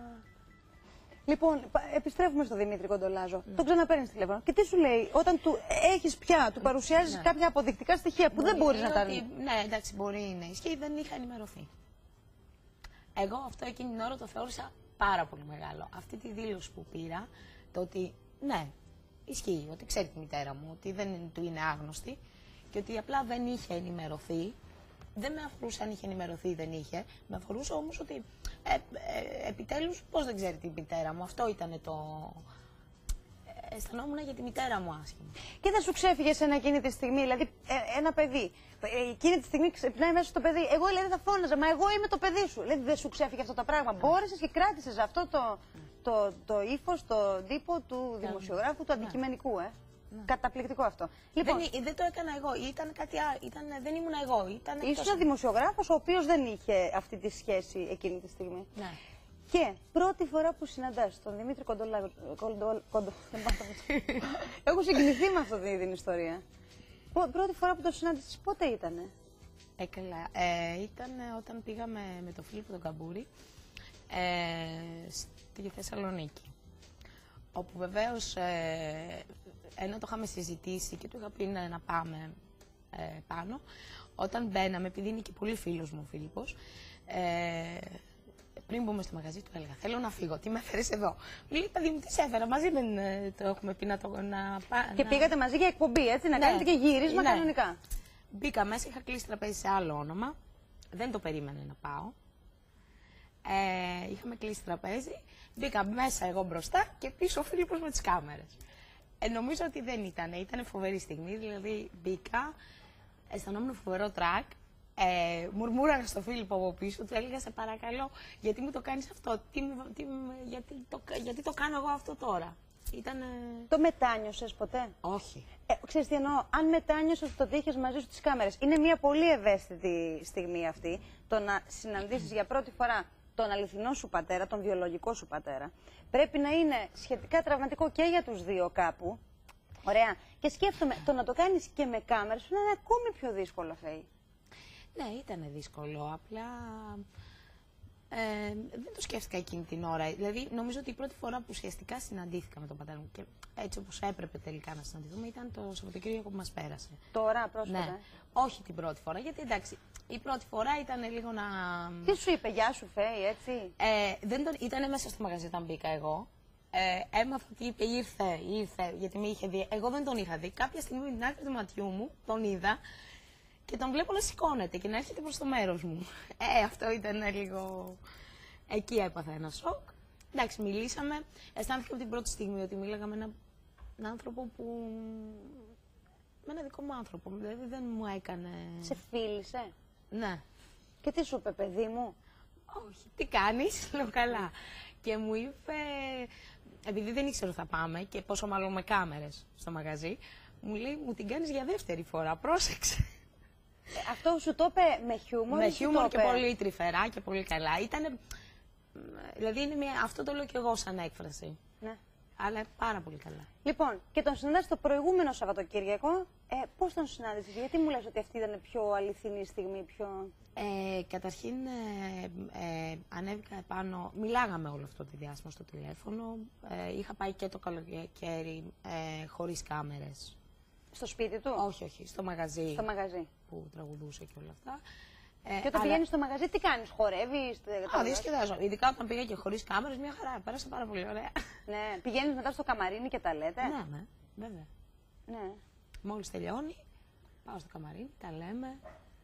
Λοιπόν, επιστρέφουμε στον Δημήτρη Κοντολάζο. Ναι. Τον ξαναπαίρνεις τηλέφωνο. Και τι σου λέει, όταν του έχεις πια, του παρουσιάζεις ναι. κάποια αποδεικτικά στοιχεία που μπορεί δεν μπορείς να τα δεις. Ναι, εντάξει, μπορεί να ισχύει, δεν είχα ενημερωθεί. Εγώ αυτό εκείνη την ώρα το θεώρησα πάρα πολύ μεγάλο. Αυτή τη δήλωση που πήρα, το ότι ναι, ισχύει, ότι ξέρει τη μητέρα μου, ότι δεν του είναι άγνωστη και ότι απλά δεν είχε ενημερωθεί. Δεν με αφορούσε αν είχε ενημερωθεί ή δεν είχε. Με αφορούσε όμως ότι ε, ε, επιτέλους πώς δεν ξέρει τη μητέρα μου. Αυτό ήταν το... Ε, αισθανόμουν για τη μητέρα μου άσχημα. Και δεν σου ξέφυγε ένα εκείνη τη στιγμή, δηλαδή ε, ένα παιδί. Ε, εκείνη τη στιγμή ξεπνάει μέσα στο παιδί. Εγώ δηλαδή θα φώναζα, μα εγώ είμαι το παιδί σου. Δηλαδή δεν σου ξέφυγε αυτό το πράγμα. Mm. Μπόρεσες και κράτησες αυτό το, mm. το, το ύφος, το τύπο του mm. δημοσιογράφου, του αντικειμενικού, ε. Ναι. Καταπληκτικό αυτό. Λοιπόν, δεν, δεν το έκανα εγώ, ήταν κάτι άλλο. Ήταν, δεν ήμουν εγώ. Ήταν ήσουν ένα δημοσιογράφος ο οποίος δεν είχε αυτή τη σχέση εκείνη τη στιγμή. Ναι. Και πρώτη φορά που συναντάς τον Δημήτρη Κοντολάζο. Κοντο, κοντο, έχω συγκινηθεί με αυτή την ιστορία. Πρώτη φορά που τον συνάντησες, πότε ήτανε? Ε, καλά. Ε, ήταν όταν πήγαμε με τον Φίλιππο τον Καμπούρη ε, στη Θεσσαλονίκη. Όπου βεβαίως, ε, ενώ το είχαμε συζητήσει και του είχα πει να πάμε ε, πάνω, όταν μπαίναμε, επειδή είναι και πολύ φίλος μου ο Φίλιππος, ε, πριν μπούμε στο μαγαζί του έλεγα, θέλω να φύγω, τι με έφερες εδώ? Μου λέει, παιδί μου, τι σε έφερα, μαζί δεν ε, το έχουμε πει να το να πάμε. Και να... πήγατε μαζί για εκπομπή, έτσι, να ναι. κάνετε και γύρισμα ναι. κανονικά. Μπήκα μέσα, είχα κλείσει τραπέζι σε άλλο όνομα, δεν το περίμενε να πάω. Ε, είχαμε κλείσει τραπέζι, μπήκα μέσα εγώ μπροστά και πίσω ο Φίλιππος με τις κάμερες. Ε, νομίζω ότι δεν ήταν, ήταν φοβερή στιγμή, δηλαδή μπήκα, αισθανόμουν φοβερό τρακ, ε, μουρμούραγα στο Φίλιππο από πίσω, του έλεγα σε παρακαλώ, γιατί μου το κάνεις αυτό, τι, τι, γιατί, το, γιατί το κάνω εγώ αυτό τώρα. Ήτανε... Το μετάνιωσες ποτέ? Όχι. Ε, ξέρεις τι εννοώ, αν μετάνιωσες το ότι είχες μαζί σου τις κάμερες, είναι μια πολύ ευαίσθητη στιγμή αυτή, το να συναντήσεις για πρώτη φορά τον αληθινό σου πατέρα, τον βιολογικό σου πατέρα, πρέπει να είναι σχετικά τραυματικό και για τους δύο κάπου. Ωραία. Και σκέφτομαι, το να το κάνεις και με κάμερες είναι ακόμη πιο δύσκολο, Φαΐ. Ναι, ήταν δύσκολο. Απλά ε, δεν το σκέφτηκα εκείνη την ώρα. Δηλαδή, νομίζω ότι η πρώτη φορά που ουσιαστικά συναντήθηκα με τον πατέρα μου και έτσι όπως έπρεπε τελικά να συναντηθούμε ήταν το Σαββατοκύριακο που μας πέρασε. Τώρα, πρόσφατα. Ναι. Όχι την πρώτη φορά, γιατί εντάξει, η πρώτη φορά ήταν λίγο να... Τι σου είπε, γεια σου Φαΐ, έτσι? Ε, δεν τον... Ήταν μέσα στο μαγαζί όταν μπήκα εγώ. Ε, έμαθα ότι είπε ήρθε, ήρθε, γιατί με είχε δει. Εγώ δεν τον είχα δει. Κάποια στιγμή με την άκρη του ματιού μου τον είδα και τον βλέπω να σηκώνεται και να έρχεται προς το μέρος μου. Ε, αυτό ήταν λίγο... Εκεί έπαθα ένα σοκ. Εντάξει, μιλήσαμε. Αισθάνθηκα από την πρώτη στιγμή ότι μίλαγα με έναν ένα άνθρωπο που... με ένα δικό μου άνθρωπο. Δηλαδή δεν μου έκανε... Σε φίλησε? Ναι. Και τι σου είπε, παιδί μου? Όχι. Τι κάνεις? Λέω καλά. Και μου είπε, επειδή δεν ήξερα ότι θα πάμε και πόσο μάλλον με κάμερες στο μαγαζί, Μου λέει, μου την κάνεις για δεύτερη φορά, πρόσεξε. Ε, αυτό σου το είπε με χιούμορ. Με χιούμορ και πολύ τρυφερά και πολύ καλά. Ήτανε, δηλαδή είναι μια, αυτό το λέω και εγώ σαν έκφραση. Ναι. Αλλά πάρα πολύ καλά. Λοιπόν, και τον συνάντησε το προηγούμενο Σαββατοκύριακο. Ε, πώς τον συνάντησες, γιατί μου λες ότι αυτή ήταν πιο αληθινή στιγμή, πιο... Ε, καταρχήν ε, ε, ανέβηκα επάνω, μιλάγαμε όλο αυτό το διάστημα στο τηλέφωνο. Ε, είχα πάει και το καλοκαίρι ε, χωρίς κάμερες. Στο σπίτι του? Όχι, όχι, στο μαγαζί. Στο μαγαζί. Που τραγουδούσε και όλα αυτά. Ε, και όταν αλλά... πηγαίνεις στο μαγαζί, τι κάνεις, χορεύεις? Α, διασκεδάζω. Ειδικά όταν πήγα και χωρίς κάμερες, μια χαρά. Πέρασε πάρα πολύ ωραία. Ναι, πηγαίνεις μετά στο καμαρίνι και τα λέτε? Ναι, ναι, βέβαια. Ναι. Μόλις τελειώνει, πάω στο καμαρίνι, τα λέμε.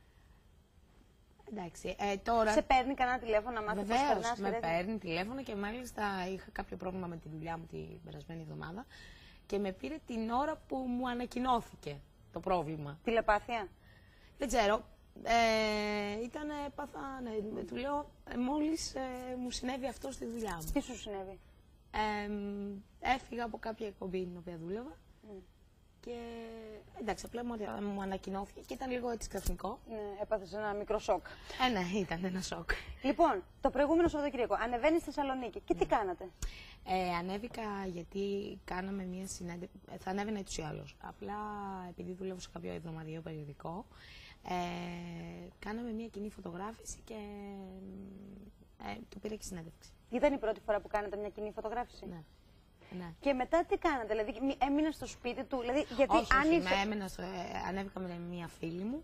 Εντάξει, ε, τώρα... Σε παίρνει κανένα τηλέφωνο να μάθει πώς περνάς? με παίρνει τηλέφωνο και μάλιστα είχα κάποιο πρόβλημα με τη δουλειά μου την περασμένη εβδομάδα και με πήρε την ώρα που μου ανακοινώθηκε το πρόβλημα. Τηλεπάθεια? Δεν ξέρω. Ε, ήτανε, πάθα, ναι, του λέω, ε, μόλις ε, μου συνέβη αυτό στη δουλειά μου. Τι σου συνέβη? Ε, έφυγα από κάποια εκπομπή την οποία δούλευα. Mm. Και εντάξει, απλά μου ανακοινώθηκε και ήταν λίγο έτσι ξαφνικό. Ναι, έπαθες ένα μικρό σοκ. Ε, ναι, ήταν ένα σοκ. Λοιπόν, το προηγούμενο Σαββατοκύριακο ανεβαίνεις στη Θεσσαλονίκη. Και τι κάνατε? Ε, ανέβηκα γιατί κάναμε μια συνέντευξη. Θα ανέβαινα έτσι ή άλλως. Απλά επειδή δουλεύω σε κάποιο εβδομαδιαίο περιοδικό, ε, κάναμε μια κοινή φωτογράφηση και ε, του πήρα και συνέντευξη. Ήταν η πρώτη φορά που κάνατε μια κοινή φωτογράφηση? Ναι. Ναι. Και μετά τι κάνατε, δηλαδή έμεινα στο σπίτι του, δηλαδή γιατί όχι, αν όχι, είσαι... με έμεινα στο, ε, ανέβηκα με μια φίλη μου,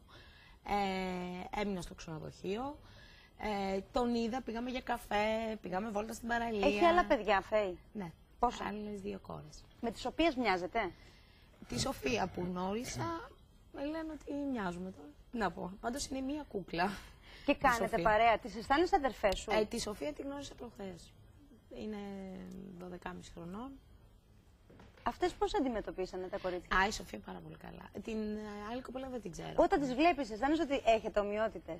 ε, έμεινα στο ξενοδοχείο, ε, τον είδα, πήγαμε για καφέ, πήγαμε βόλτα στην παραλία. Έχει άλλα παιδιά, Φέη? Ναι. Πόσα? Άλλες δύο κόρες. Με τις οποίες μοιάζετε? Τη Σοφία που γνώρισα, με λένε ότι μοιάζουμε τώρα. Να πω, πάντως είναι μία κούκλα. Και κάνετε παρέα, τις αισθάνεσαι αδερφές σου? Ε, τη Σοφία τη γνώρισα προχθές. Είναι δώδεκα και μισό χρονών. Αυτές πώς αντιμετωπίσανε τα κορίτσια? Α, η Σοφία πάρα πολύ καλά. Την άλλη κοπέλα δεν την ξέρω. Όταν τις βλέπεις, αισθάνεσαι ότι έχετε ομοιότητες?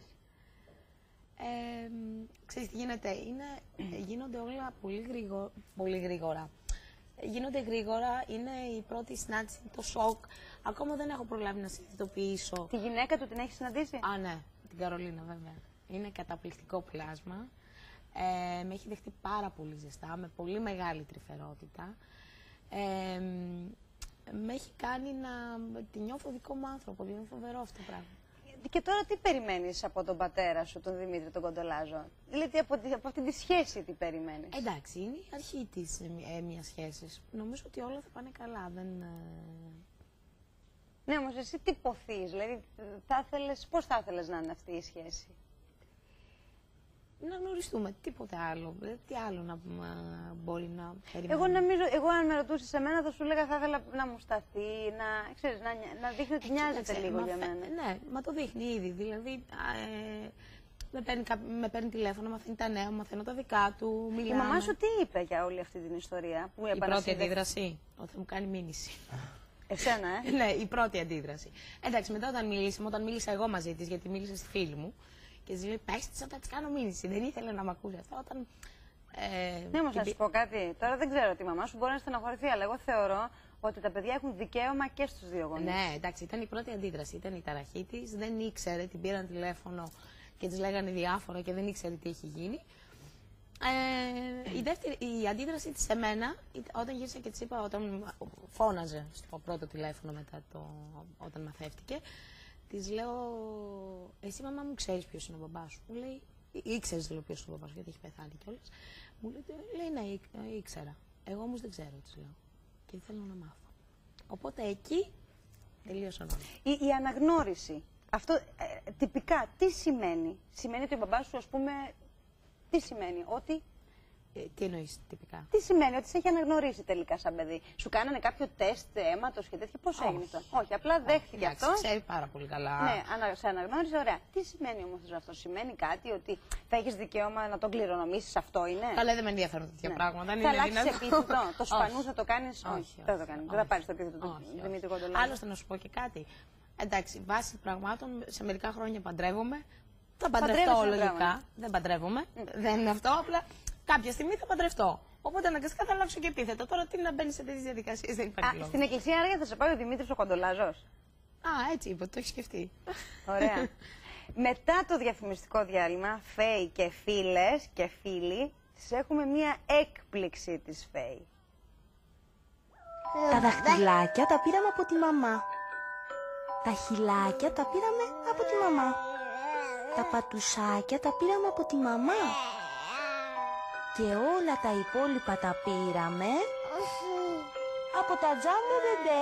Ε, ξέρεις τι γίνεται, είναι, γίνονται όλα πολύ, γρήγο, πολύ γρήγορα. Γίνονται γρήγορα, είναι η πρώτη συνάντηση, το σοκ. Ακόμα δεν έχω προλάβει να συνειδητοποιήσω. Τη γυναίκα του την έχεις συναντήσει? Α, ναι, την Καρολίνα βέβαια. Είναι καταπληκτικό πλάσμα. Ε, με έχει δεχτεί πάρα πολύ ζεστά, με πολύ μεγάλη τρυφερότητα. Ε, με έχει κάνει να τη νιώθω δικό μου άνθρωπο, είναι φοβερό αυτό το πράγμα. Και τώρα τι περιμένεις από τον πατέρα σου, τον Δημήτρη τον Κοντολάζο? Δηλαδή από, από αυτή τη σχέση τι περιμένεις? Εντάξει, είναι η αρχή της ε, μιας σχέσης. Νομίζω ότι όλα θα πάνε καλά, δεν... Ε... Ναι, όμως εσύ τι ποθείς, δηλαδή θα θέλεις, πώς θα ήθελες να είναι αυτή η σχέση? Να γνωριστούμε, τίποτε άλλο. Τι άλλο να μπορεί να περιμένουμε. Εγώ νομίζω, εγώ αν με ρωτούσες εμένα θα σου λέγα θα ήθελα να μου σταθεί, να, ξέρεις, να, να δείχνει ότι νοιάζεται λίγο για μένα. Ναι, μα το δείχνει ήδη. Δηλαδή, ε, με, παίρνει, με παίρνει τηλέφωνο, μαθαίνει τα νέα, μαθαίνω τα δικά του, μιλάμε. Η μαμά σου τι είπε για όλη αυτή την ιστορία που η πρώτη αντίδραση, ότι θα μου κάνει μήνυση. Εσένα, ε? Ναι, η πρώτη αντίδραση. Εντάξει, μετά όταν μίλησαμε, όταν μίλησα εγώ μαζί της, γιατί μίλησα στη φίλη μου, και της λέει, πες της όταν της κάνω μήνυση. Δεν ήθελε να μ' ακούσει αυτό. Όταν, ε, ναι, όμως να σου πω κάτι. Τώρα δεν ξέρω τι η μαμά σου μπορεί να στεναχωρηθεί, αλλά εγώ θεωρώ ότι τα παιδιά έχουν δικαίωμα και στους δύο γονείς. Ναι, εντάξει, ήταν η πρώτη αντίδραση. Ήταν η ταραχή της. Δεν ήξερε, την πήραν τηλέφωνο και της λέγανε διάφορα και δεν ήξερε τι έχει γίνει. Ε, η, δεύτερη, η αντίδραση της σε μένα, όταν γύρισα και της είπα, όταν φώναζε στο πρώτο τηλέφωνο μετά το, όταν μαθεύτηκε, της λέω, εσύ μαμά μου ξέρεις ποιος είναι ο μπαμπάς σου? Μου λέει, ήξερες δηλαδή ποιος είναι ο μπαμπάς σου, γιατί έχει πεθάνει κιόλας. Μου λέει, λέει ναι, ή, ήξερα. Εγώ όμως δεν ξέρω, της λέω. Και θέλω να μάθω. Οπότε εκεί τελείωσαν όλα. Η, η αναγνώριση, αυτό ε, τυπικά τι σημαίνει? Σημαίνει ότι ο μπαμπάς σου, ας πούμε, τι σημαίνει? Ότι... Ε, τι εννοείς τυπικά? Τι σημαίνει? Ότι σε έχει αναγνωρίσει τελικά σαν παιδί. Σου κάνανε κάποιο τεστ αίματος και τέτοια? Πώς έγινε αυτό? Όχι, απλά δέχτηκε αυτό. Ξέρει πάρα πολύ καλά. Ναι, σε αναγνώρισε, ωραία. Τι σημαίνει όμως αυτό? Σημαίνει κάτι ότι θα έχεις δικαίωμα να τον κληρονομήσεις, αυτό είναι? Καλά, δεν με ενδιαφέρουν τέτοια ναι. πράγματα. Θα αλλάξεις επίθετο? Το σπανού θα το κάνεις? Όχι, όχι, δεν θα το κάνεις. Δεν θα πάρεις το επίθετο του Δημήτρη Κοντολάζου. Άλλωστε να σου πω και κάτι. Εντάξει, βάσει πραγμάτων, σε μερικά χρόνια παντρεύομαι. Θα παντρευτώ λογικά. Δεν παντρεύομαι. Mm. Δεν είναι αυτό, απλά κάποια στιγμή θα παντρευτώ. Οπότε αναγκαστικά θα αλλάξω και επίθετο. Τώρα τι να μπαίνει σε τέτοιες διαδικασίες, δεν υπάρχει. Α, στην εκκλησία άραγε θα σε πάει ο Δημήτρης ο Κοντολάζος. Α, έτσι είπε, το έχει σκεφτεί. Ωραία. Μετά το διαφημιστικό διάλειμμα, Φέη και φίλες και φίλοι, τις έχουμε μία έκπληξη της Φέη. Τα δαχτυλάκια τα πήραμε από τη μαμά. Τα χυλάκια τα πήραμε από τη μαμά. Τα πατουσάκια τα πήραμε από τη μαμά. Και όλα τα υπόλοιπα τα πήραμε από τα τζάμπο μπεμπέ.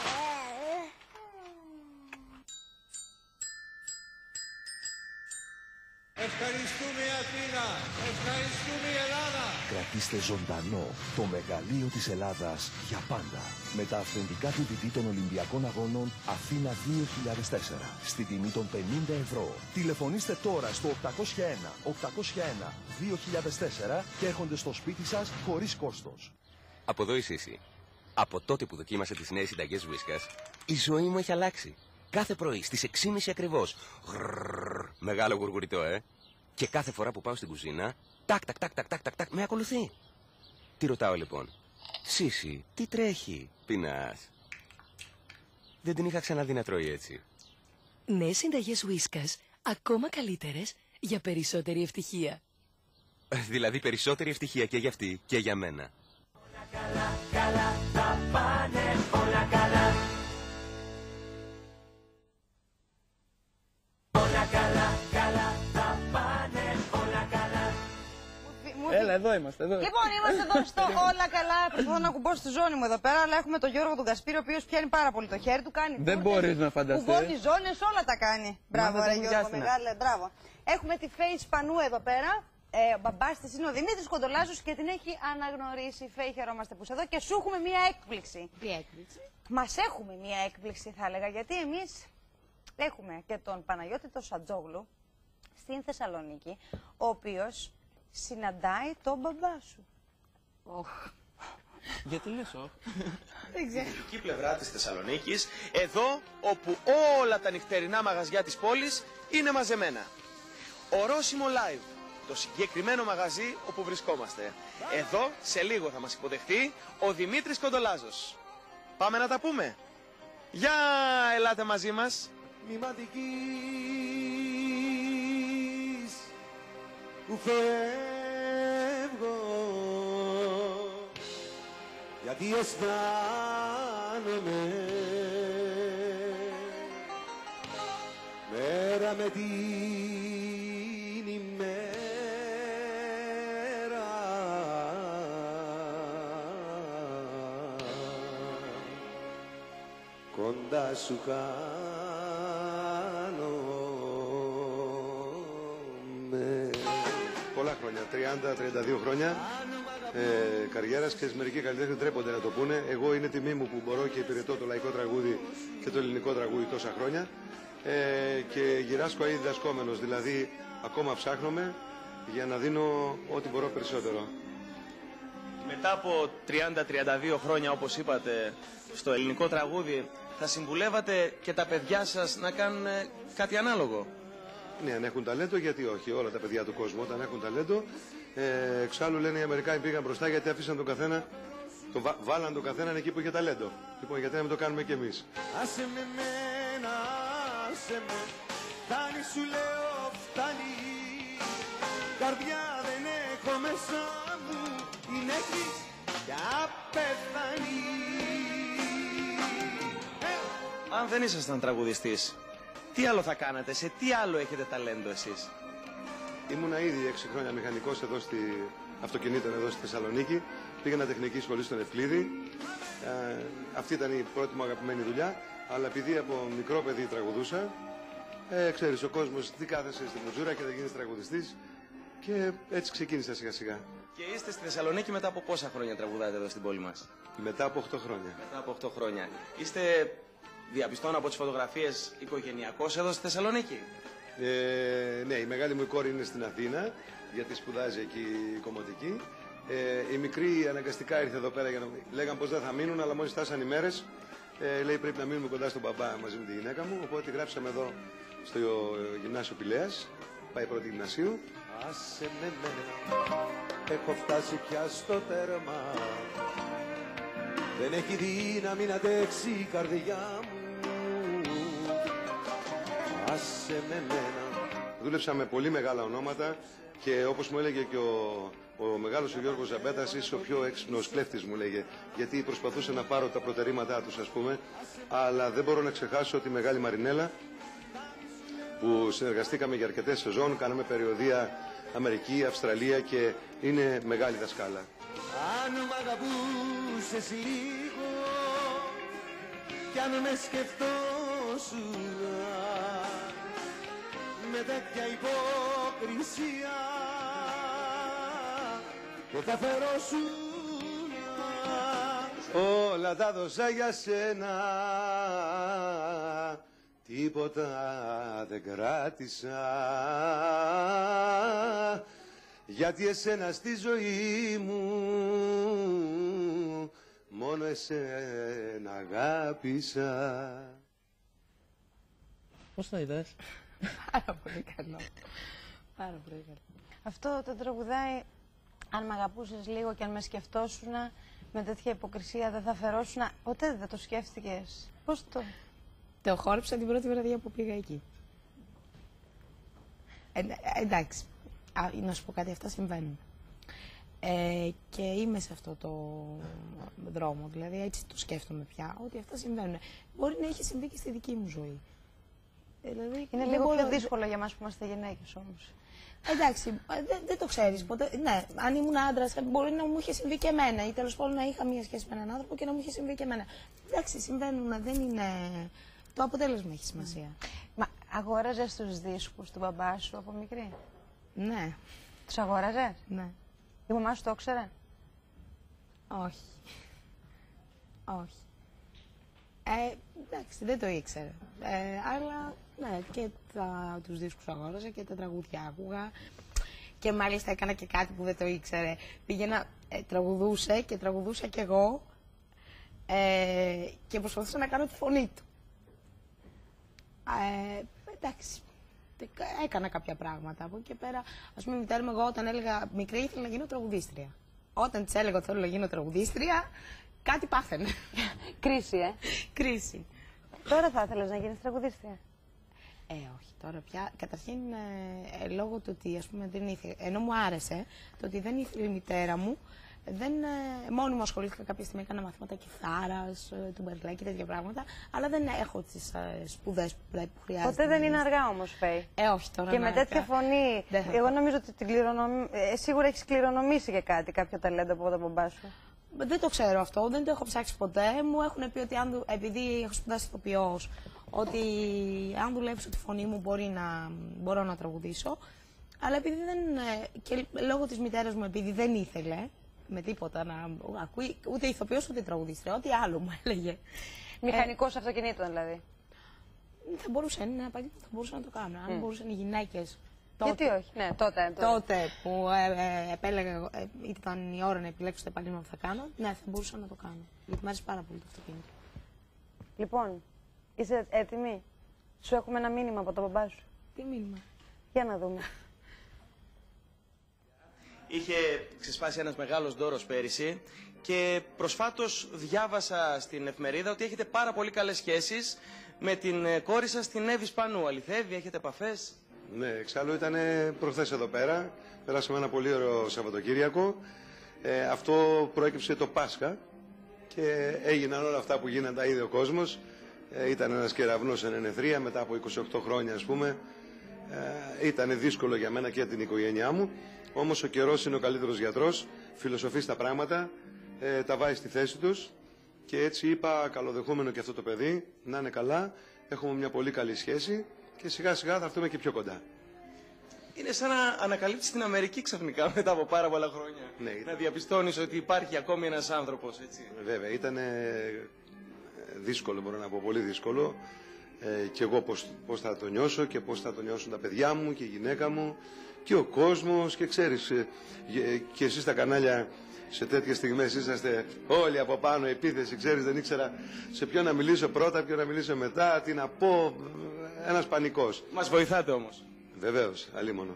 Ευχαριστούμε Αθήνα, ευχαριστούμε Ελλάδα. Κρατήστε ζωντανό το μεγαλείο της Ελλάδας για πάντα. Με τα αυθεντικά του δι ντι των Ολυμπιακών Αγώνων Αθήνα δύο χιλιάδες τέσσερα. Στη τιμή των πενήντα ευρώ. Τηλεφωνήστε τώρα στο οκτακόσια ένα οκτακόσια ένα δύο χιλιάδες τέσσερα και έρχονται στο σπίτι σας χωρίς κόστος. Από εδώ η Σύση. Από τότε που δοκίμασα τις νέες συνταγές Whiskas, η ζωή μου έχει αλλάξει. Κάθε πρωί στις έξι και μισή ακριβώς. Γρρρρρ, μεγάλο γουργουριτό, ε. Και κάθε φορά που πάω στην κουζίνα, τάκ, τάκ, τάκ, τάκ, τάκ, τάκ, με ακολουθεί. Τι ρωτάω λοιπόν? Σύση, τι τρέχει? Πεινάς? Δεν την είχα ξαναδεί να τρώει έτσι. Νέες συνταγές Whiskas, ακόμα καλύτερες για περισσότερη ευτυχία. Δηλαδή περισσότερη ευτυχία και για αυτή και για μένα. Όλα καλά, καλά, θα πάνε όλα καλά. Όλα καλά, καλά, θα πάνε όλα καλά. Έλα, εδώ είμαστε. Εδώ. Λοιπόν, είμαστε εδώ στο Όλα Καλά. Προσπαθώ να κουμπώ στη ζώνη μου εδώ πέρα, αλλά έχουμε τον Γιώργο τον Κασπίρο, ο οποίος πιάνει πάρα πολύ το χέρι του. Κάνει δεν μπορείς να φανταστείς. Κουμπώνει ζώνες, όλα τα κάνει. Μπράβο, ρε Γιώργο, μεγάλε, μπράβο. Έχουμε τη Φέη Σπανού εδώ πέρα. Ε, ο μπαμπάς της είναι ο Δημήτρης Κοντολάζος και την έχει αναγνωρίσει. Φέη, χαιρόμαστε που είσαι εδώ και σου έχουμε μία έκπληξη. Τι έκπληξη? Μας έχουμε μία έκπληξη, θα έλεγα, γιατί εμείς έχουμε και τον Παναγιώτη τον Σαντζόγλου στην Θεσσαλονίκη, ο οποίος συναντάει τον μπαμπά σου. Oh. Γιατί λες όχι? Δεν ξέρω. Στην δυτική πλευρά της Θεσσαλονίκης, εδώ όπου όλα τα νυχτερινά μαγαζιά της πόλης είναι μαζεμένα. Ορόσημο Live, το συγκεκριμένο μαγαζί όπου βρισκόμαστε. Εδώ σε λίγο θα μας υποδεχτεί ο Δημήτρης Κοντολάζος. Πάμε να τα πούμε. Για ελάτε μαζί μας. Μηματικής που φεύγω, γιατί αισθάνομαι μέρα με την ημέρα κοντά σου χάνομαι. Πολλά χρόνια, τριάντα με τριάντα δύο χρόνια ε, καριέρας και μερικοί καλλιτέχνες τρέπονται να το πούνε. Εγώ είναι τιμή μου που μπορώ και υπηρετώ το λαϊκό τραγούδι και το ελληνικό τραγούδι τόσα χρόνια ε, και γυράσκω αεί διδασκόμενος, δηλαδή ακόμα ψάχνομαι για να δίνω ό,τι μπορώ περισσότερο. Μετά από τριάντα με τριάντα δύο χρόνια, όπως είπατε, στο ελληνικό τραγούδι, θα συμβουλεύατε και τα παιδιά σας να κάνουν κάτι ανάλογο? Ναι, αν έχουν ταλέντο, γιατί όχι. Όλα τα παιδιά του κόσμου, όταν έχουν ταλέντο. Ε, εξάλλου λένε οι Αμερικάνοι πήγαν μπροστά γιατί αφήσαν τον καθένα, το βα, βάλαν τον καθέναν εκεί που είχε ταλέντο. Λοιπόν, γιατί να μην το κάνουμε κι εμείς. Άσε με μένα, άσε με, φτάνει σου λέω, φτάνει. Καρδιά δεν έχω μέσα μου, την έχεις κι απεθάνει. Αν δεν ήσασταν τραγουδιστής, τι άλλο θα κάνατε, σε τι άλλο έχετε ταλέντο εσείς? Ήμουνα ήδη έξι χρόνια μηχανικός εδώ στη αυτοκινήτων εδώ στη Θεσσαλονίκη. Πήγαινα τεχνική σχολή στον Ευκλήδη. Ε, αυτή ήταν η πρώτη μου αγαπημένη δουλειά. Αλλά επειδή από μικρό παιδί τραγουδούσα, ε, ξέρεις ο κόσμος τι κάθεσαι στη μουτζούρα και δεν γίνεις τραγουδιστής. Και έτσι ξεκίνησα σιγά σιγά. Και είστε στη Θεσσαλονίκη μετά από πόσα χρόνια τραγουδάτε εδώ στην πόλη μας? Μετά από οκτώ χρόνια. Μετά από οκτώ χρόνια. Είστε, διαπιστώνω από τις φωτογραφίες, οικογενειακός εδώ στη Θεσσαλονίκη? Ε, ναι, η μεγάλη μου κόρη είναι στην Αθήνα, γιατί σπουδάζει εκεί η κομμωτική. Ε, η μικρή αναγκαστικά ήρθε εδώ πέρα για να... Λέγαν πως δεν θα μείνουν, αλλά μόλις φτάσαν οι μέρες, ε, λέει πρέπει να μείνουμε κοντά στον μπαμπά μαζί με τη γυναίκα μου. Οπότε γράψαμε εδώ στο γυμνάσιο Πηλαίας, πάει πρώτη γυμνασίου. Άσε με μένα, έχω φτάσει πια στο τέρμα. Δεν έχει δύναμη να αντέξει η καρδιά μου. Άσε με μένα. Δούλεψα με πολύ μεγάλα ονόματα και όπως μου έλεγε και ο, ο μεγάλος ο Γιώργος Ζαμπέτας, είσαι ο πιο έξυπνος κλέφτης, μου λέγε, γιατί προσπαθούσε να πάρω τα προτερήματά τους, ας πούμε, αλλά δεν μπορώ να ξεχάσω τη μεγάλη Μαρινέλα, που συνεργαστήκαμε για αρκετές σεζόν, κάναμε περιοδεία Αμερική, Αυστραλία και είναι μεγάλη δασκάλα. Αν μ' αγαπούσες λίγο κι αν με σκεφτόσουν με τέτοια υποκρισία και θα φερόσουν όλα τα δώσα για σένα, τίποτα δεν κράτησα, γιατί εσένα στη ζωή μου μόνο εσένα αγάπησα. Πώς το είδες? Πάρα πολύ καλό. Πάρα πολύ καλό. Αυτό το τραγουδάει, αν με αγαπούσες λίγο και αν με σκεφτόσουν με τέτοια υποκρισία δεν θα φερόσουν. Ποτέ δεν το σκέφτηκες? Πώς το... Το χόρεψα την πρώτη βραδιά που πήγα εκεί. Ε, εντάξει, Α, να σου πω κάτι, αυτά συμβαίνουν. Ε, και είμαι σε αυτό το δρόμο, δηλαδή έτσι το σκέφτομαι πια, ότι αυτά συμβαίνουν. Μπορεί να έχει συμβεί και στη δική μου ζωή. Δηλαδή, είναι λίγο μπορώ... πιο δύσκολο για μας που είμαστε γυναίκες όμως. Εντάξει, δεν, δεν το ξέρεις ποτέ. Ναι, αν ήμουν άντρας, μπορεί να μου είχε συμβεί και εμένα, ή τέλος πάντων να είχα μία σχέση με έναν άνθρωπο και να μου είχε συμβεί και εμένα. Εντάξει, συμβαίνουν, δεν είναι. Το αποτέλεσμα έχει σημασία. Mm. Μα αγόραζες τους δίσκους του μπαμπά σου από μικρή? Ναι. Τους αγόραζες? Ναι. Η μαμά σου το ήξερε? Όχι. Όχι. Ε, εντάξει, δεν το ήξερε. Ε, αλλά ναι, και τα, τους δίσκους αγόραζα και τα τραγούδια άκουγα. Και μάλιστα έκανα και κάτι που δεν το ήξερε. Πήγαινα, ε, τραγουδούσε και τραγουδούσα κι εγώ ε, και προσπαθούσα να κάνω τη φωνή του. Ε, εντάξει, έκανα κάποια πράγματα από εκεί και πέρα. Ας πούμε, η μητέρα μου, εγώ όταν έλεγα μικρή ήθελα να γίνω τραγουδίστρια. Όταν της έλεγα ότι θέλω να γίνω τραγουδίστρια, κάτι πάθαινε. Κρίση, ε. Κρίση. Τώρα θα ήθελες να γίνεις τραγουδίστρια? Ε, όχι, τώρα πια. Καταρχήν, ε, λόγω του ότι, ας πούμε, δεν ήθελε, ενώ μου άρεσε, το ότι δεν ήθελε η μητέρα μου, δεν, ε, μόνη μου ασχολήθηκα κάποια στιγμή, έκανα μαθήματα κιθάρας, ε, του μπερλέ και τέτοια πράγματα, αλλά δεν έχω τις ε, σπουδές που, που χρειάζεται. Ποτέ δεν είναι αργά όμως, Φέη. Ε, όχι τώρα. Και να, με τέτοια κα... φωνή, εγώ νομίζω ότι την κληρονομ... ε, σίγουρα έχεις κληρονομήσει και κάτι, κάποιο ταλέντο από τον μπαμπά σου. Δεν το ξέρω αυτό, δεν το έχω ψάξει ποτέ. Μου έχουν πει ότι αν, επειδή έχω σπουδάσει ηθοποιός, ότι αν δουλέψω τη φωνή μου μπορεί να, μπορώ να τραγουδήσω. Αλλά επειδή δεν, και λόγω της μητέρας μου, επειδή δεν ήθελε με τίποτα να ακούει ούτε ηθοποιός ούτε τραγουδίστρια, ό,τι άλλο μου έλεγε. Μηχανικός ε, αυτοκινήτων δηλαδή. Θα μπορούσε, είναι ένα επάγγελμα που θα μπορούσα να το κάνω. Αν mm. μπορούσαν οι γυναίκες. Τότε, γιατί όχι, ναι, τότε. Τότε, τότε που ε, ε, επέλεγα, ε, ήταν η ώρα να επιλέξω το επάγγελμα που θα κάνω, ναι, θα μπορούσα να το κάνω. Γιατί μου αρέσει πάρα πολύ το αυτοκίνητο. Λοιπόν, είσαι έτοιμη? Σου έχουμε ένα μήνυμα από τον μπαμπά σου. Τι μήνυμα? Για να δούμε. Είχε ξεσπάσει ένας μεγάλος ντόρος πέρυσι και προσφάτως διάβασα στην εφημερίδα ότι έχετε πάρα πολύ καλές σχέσεις με την κόρη σας, την Εύη Σπανού. Αληθεύει, έχετε επαφές? Ναι, εξάλλου ήταν προχθές εδώ πέρα. Περάσαμε ένα πολύ ωραίο Σαββατοκύριακο. Ε, αυτό προέκυψε το Πάσχα και έγιναν όλα αυτά που γίναν, τα είδε ο κόσμος. Ε, ήταν ένας κεραυνός εν ενεθρία μετά από είκοσι οκτώ χρόνια, ας πούμε. Ε, ήταν δύσκολο για μένα και για την οικογένειά μου. Όμως ο καιρός είναι ο καλύτερος γιατρός. Φιλοσοφεί στα πράγματα, ε, τα βάζει στη θέση τους. Και έτσι είπα, καλοδεχόμενο και αυτό το παιδί, να είναι καλά. Έχουμε μια πολύ καλή σχέση και σιγά σιγά θα έρθουμε και πιο κοντά. Είναι σαν να ανακαλύψεις την Αμερική ξαφνικά μετά από πάρα πολλά χρόνια. Ναι, να διαπιστώνεις ότι υπάρχει ακόμη ένας άνθρωπος, έτσι. Βέβαια, ήταν δύσκολο, μπορώ να πω, πολύ δύσκολο. Ε, και εγώ πώς, πώς θα το νιώσω και πώς θα το νιώσουν τα παιδιά μου και η γυναίκα μου και ο κόσμος. Και ξέρεις, ε, ε, και εσείς στα κανάλια σε τέτοιες στιγμές είσαστε όλοι από πάνω, επίθεση, ξέρεις, δεν ήξερα σε ποιο να μιλήσω πρώτα, ποιο να μιλήσω μετά, τι να πω, ένας πανικός. Μας βοηθάτε όμως. Βεβαίως, αλίμονο.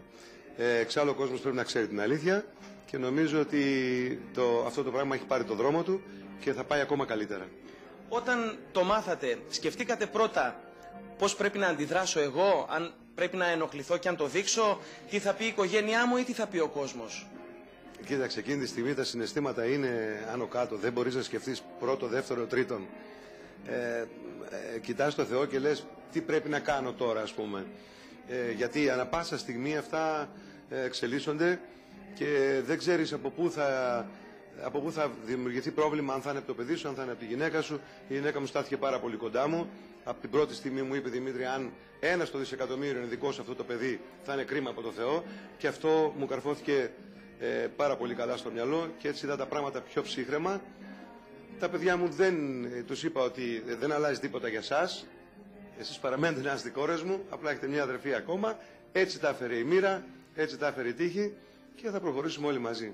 Ε, εξάλλου ο κόσμος πρέπει να ξέρει την αλήθεια και νομίζω ότι το, αυτό το πράγμα έχει πάρει το δρόμο του και θα πάει ακόμα καλύτερα. Όταν το μάθατε, σκεφτήκατε πρώτα πώς πρέπει να αντιδράσω εγώ, αν πρέπει να ενοχληθώ και αν το δείξω, τι θα πει η οικογένειά μου ή τι θα πει ο κόσμος? Κοίταξε, εκείνη τη στιγμή τα συναισθήματα είναι άνω κάτω. Δεν μπορείς να σκεφτείς πρώτο, δεύτερο, τρίτον. Ε, ε, κοιτάς το Θεό και λες τι πρέπει να κάνω τώρα, ας πούμε. Ε, γιατί ανά πάσα στιγμή αυτά ε, εξελίσσονται και δεν ξέρεις από πού θα... από πού θα δημιουργηθεί πρόβλημα, αν θα είναι από το παιδί σου, αν θα είναι από τη γυναίκα σου. Η γυναίκα μου στάθηκε πάρα πολύ κοντά μου. Από την πρώτη στιγμή μου είπε, Δημήτρη, αν ένα στο δισεκατομμύριο είναι δικό σου αυτό το παιδί, θα είναι κρίμα από το Θεό. Και αυτό μου καρφώθηκε ε, πάρα πολύ καλά στο μυαλό και έτσι είδα τα πράγματα πιο ψύχραιμα. Τα παιδιά μου δεν ε, τους είπα ότι δεν αλλάζει τίποτα για εσάς. Εσείς παραμένετε ένας δικόρες μου, απλά έχετε μια αδερφή ακόμα. Έτσι τα έφερε η μοίρα, έτσι τα έφερε η τύχη και θα προχωρήσουμε όλοι μαζί.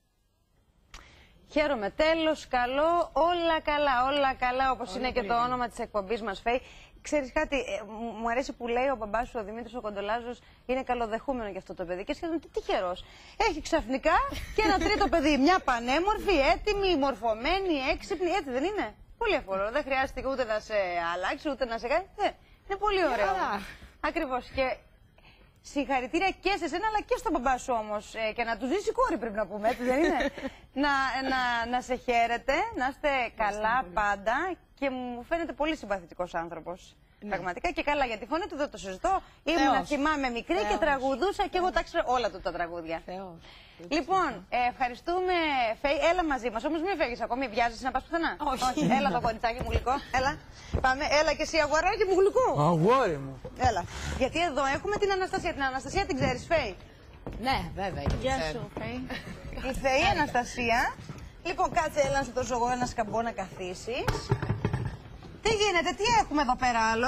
Χαίρομαι. Τέλος, καλό, όλα καλά, όλα καλά, όπως είναι και το όνομα της εκπομπής μας, Φέη. Ξέρεις κάτι, ε, μου αρέσει που λέει ο μπαμπάς σου, ο Δημήτρης ο Κοντολάζος, είναι καλοδεχούμενο για αυτό το παιδί. Και σχεδόν τι τυχερός. Έχει ξαφνικά και ένα τρίτο παιδί. Μια πανέμορφη, έτοιμη, μορφωμένη, έξυπνη. Έτσι δεν είναι? Πολύ εύκολο. Δεν χρειάζεται ούτε να σε αλλάξει, ούτε να σε κάνει. Ε, είναι πολύ ωραίο. Ακριβώς. Και συγχαρητήρια και σε σένα, αλλά και στον μπαμπά σου όμως. Ε, και να του ζήσει η κόρη, πρέπει να πούμε, έτσι δεν είναι? να, να, να σε χαίρετε, να είστε καλά πάντα και μου φαίνεται πολύ συμπαθητικός άνθρωπος. Ναι. Πραγματικά και καλά για τη φωνή του, δεν το συζητώ. Ήμουν, θυμάμαι, μικρή Θεός. Και τραγουδούσα και εγώ τα ξέρω όλα του τα τραγούδια. Θεός. Λοιπόν, ε, ευχαριστούμε, Φέη. Έλα μαζί μας, όμως μην φεύγεις ακόμη. Βιάζεσαι να πας πουθενά? Όχι. Όχι. Έλα το κοριτσάκι μου γλυκό. Έλα. Πάμε. Έλα και εσύ, αγοράκι μου γλυκό. Αγόρι μου. Έλα. Γιατί εδώ έχουμε την Αναστασία. Την Αναστασία την ξέρεις, Φέη? Ναι, βέβαια. Γεια σου, Φέη. Η Φέη Αναστασία. Λοιπόν, κάτσε, έλα να σου δώσω εγώ ένα σκαμπό να καθίσεις. Τι γίνεται, τι έχουμε εδώ πέρα άλλο?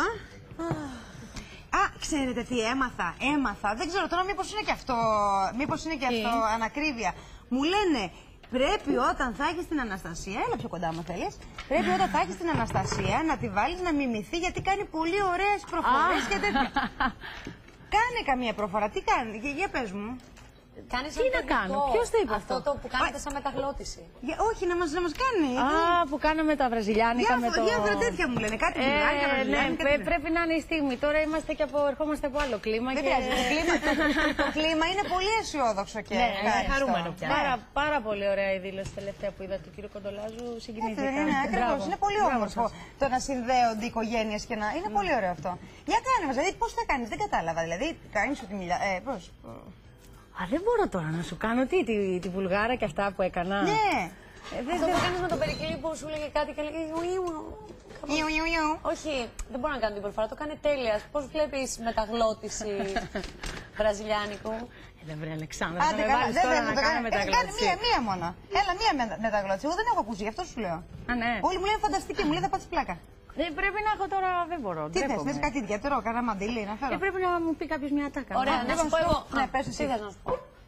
Α, ξέρετε τι έμαθα, έμαθα, δεν ξέρω τώρα μήπως είναι και αυτό, μήπως είναι και αυτό ανακρίβεια. Μου λένε, πρέπει όταν θα έχεις την Αναστασία, έλα πιο κοντά μου θέλεις, πρέπει όταν θα έχεις την Αναστασία να τη βάλεις να μιμηθεί γιατί κάνει πολύ ωραίες προφορές και τέτοια. Κάνε καμία προφορά, τι κάνει, για, για πες μου. Κάνεις τι να κάνω, ποιος το είπε αυτό? Αυτό το που κάνετε σαν μεταγλώτηση. Για, όχι, να μας, να μας κάνει. Α, που κάναμε τα βραζιλιάνικα με το... Διάφορα τέτοια μου λένε, κάτι βραζιλιάνικα, ε, βραζιλιάνικα. Ναι, πρέπει να είναι η στιγμή. Τώρα είμαστε και από, ερχόμαστε από άλλο κλίμα. Δεν και... πειράζει, το, κλίμα, το κλίμα είναι πολύ αισιόδοξο και ναι, είναι χαρούμενο πια. Πάρα, πάρα πολύ ωραία η δήλωση τελευταία που είδα του κύριου Κοντολάζου, συγκινήθηκα. Είναι ακριβώς, είναι πολύ όμορφο το να συνδέονται οι οικογένειες και να... Είναι πολύ ωραίο αυτό. Για κάνε μας, δηλαδή πώς θα κάνεις, δεν κατάλαβα, δηλαδή κάνεις ότι μιλά... Ε, πώς... Α, δεν μπορώ τώρα να σου κάνω τι, τη, τη βουλγάρα και αυτά που έκανα. Ναι. Ε, δεν Αυτό που κάνεις με τον Περικλή που σου λέγε κάτι και λέγε Ιου, ιου, ιου. Όχι, δεν μπορώ να κάνω την προφορά, το κάνει τέλεια. Πώς βλέπεις μεταγλώτηση βραζιλιάνικου? Ε, δεν βρει Αλεξάνδρα, Άντε, θα με βάλεις τώρα να κάνω μεταγλώτηση. Μία, μία μόνο. Έλα, μία μεταγλώτηση. Εγώ δεν έχω ακούσει, γι' αυτό σου λέω. Α, ναι. Όλοι μου λένε φανταστική, μου λένε θα πάθεις πλάκα. Δεν πρέπει να έχω τώρα, δεν μπορώ. Τι θες, θες κάτι ιδιαίτερο, κάνα μαντήλι να φέρω? Ε, πρέπει να μου πει κάποιος μια τάκα. Ωραία, να σου πω εγώ. Ναι, πες εσύ. Τι θες να σου πω?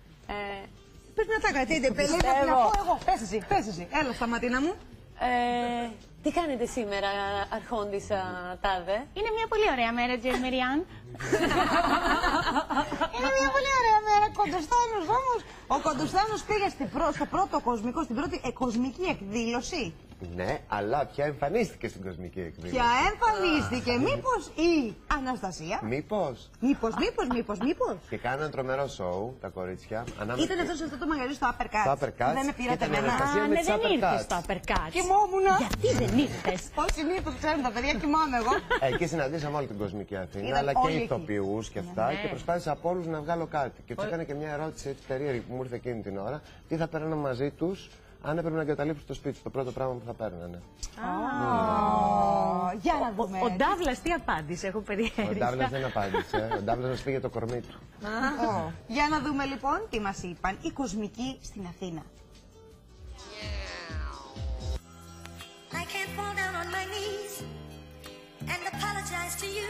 Πες μια τάκα, τι είναι, παιδί, να πω εγώ. Πες εσύ, πες εσύ. Έλα, Σταματίνα μου. Ε, τι κάνετε σήμερα, Αρχόντισσα Τάδε? Είναι μια πολύ ωραία μέρα, Τζερμεριάν. Είναι μια πολύ ωραία μέρα, Κοντοστάνος όμως. Ο Κοντοστάνος πήγε στο πρώτο κοσμικό, στην πρώτη κοσμική εκδήλωση. Ναι, αλλά πια εμφανίστηκε στην κοσμική εκδήλωση. Πια εμφανίστηκε, μήπως η Αναστασία. Μήπως. Μήπως, μήπως, μήπως, μήπως. Και κάνανε ένα τρομερό σοου τα κορίτσια. Ανάμεσα... Ήταν αυτό σε αυτό το μαγαζί στο Uppercut. Στο Uppercut. Δεν με πήρατε εμένα. Α, ναι, δεν ήρθες στο Uppercut. Κοιμόμουνα. Γιατί δεν ήρθες? Πώς συνήθως ξέρουν τα παιδιά, κοιμάμαι εγώ. Εκεί συναντήσαμε όλη την κοσμική Αθήνα, αλλά και ηθοποιούς και αυτά. Και προσπάθησα από όλους να βγάλω κάτι. Και του έκανα και μια ερώτηση έτσι περίεργη που μου ήρθε εκείνη την ώρα. Τι θα παίρνω μαζί τους αν έπρεπε να εγκαταλείψουν το σπίτι, το πρώτο πράγμα που θα παίρνανε. Για να δούμε. Ο Ντάβλας τι απάντησε, έχω περιέργεια. Ο Ντάβλας δεν απάντησε. Ο Ντάβλας μας πήγε το κορμί του. Για να δούμε λοιπόν τι μας είπαν οι κοσμικοί στην Αθήνα. I can't fall down on my knees and apologize to you,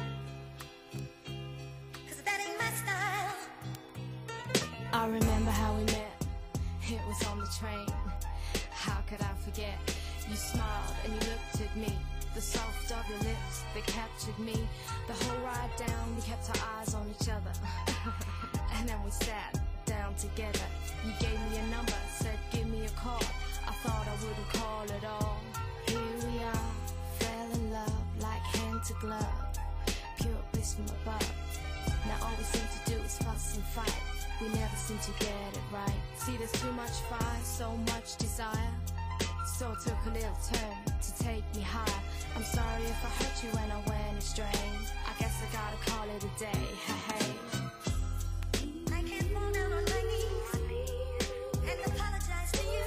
'cause that ain't my style. I remember how we met, it was on the train. How could I forget? You smiled and you looked at me. The soft of your lips, they captured me. The whole ride down, we kept our eyes on each other. And then we sat down together. You gave me a number, said give me a call. I thought I wouldn't call at all. Here we are, fell in love like hand to glove. Pure bliss from above. Now all we seem to do is fuss and fight. We never seem to get it right. See, there's too much fire, so much desire. So it took a little turn to take me higher. I'm sorry if I hurt you when I went astray. I guess I gotta call it a day. Hey, hey. I can't fall down on my knees and apologize to you.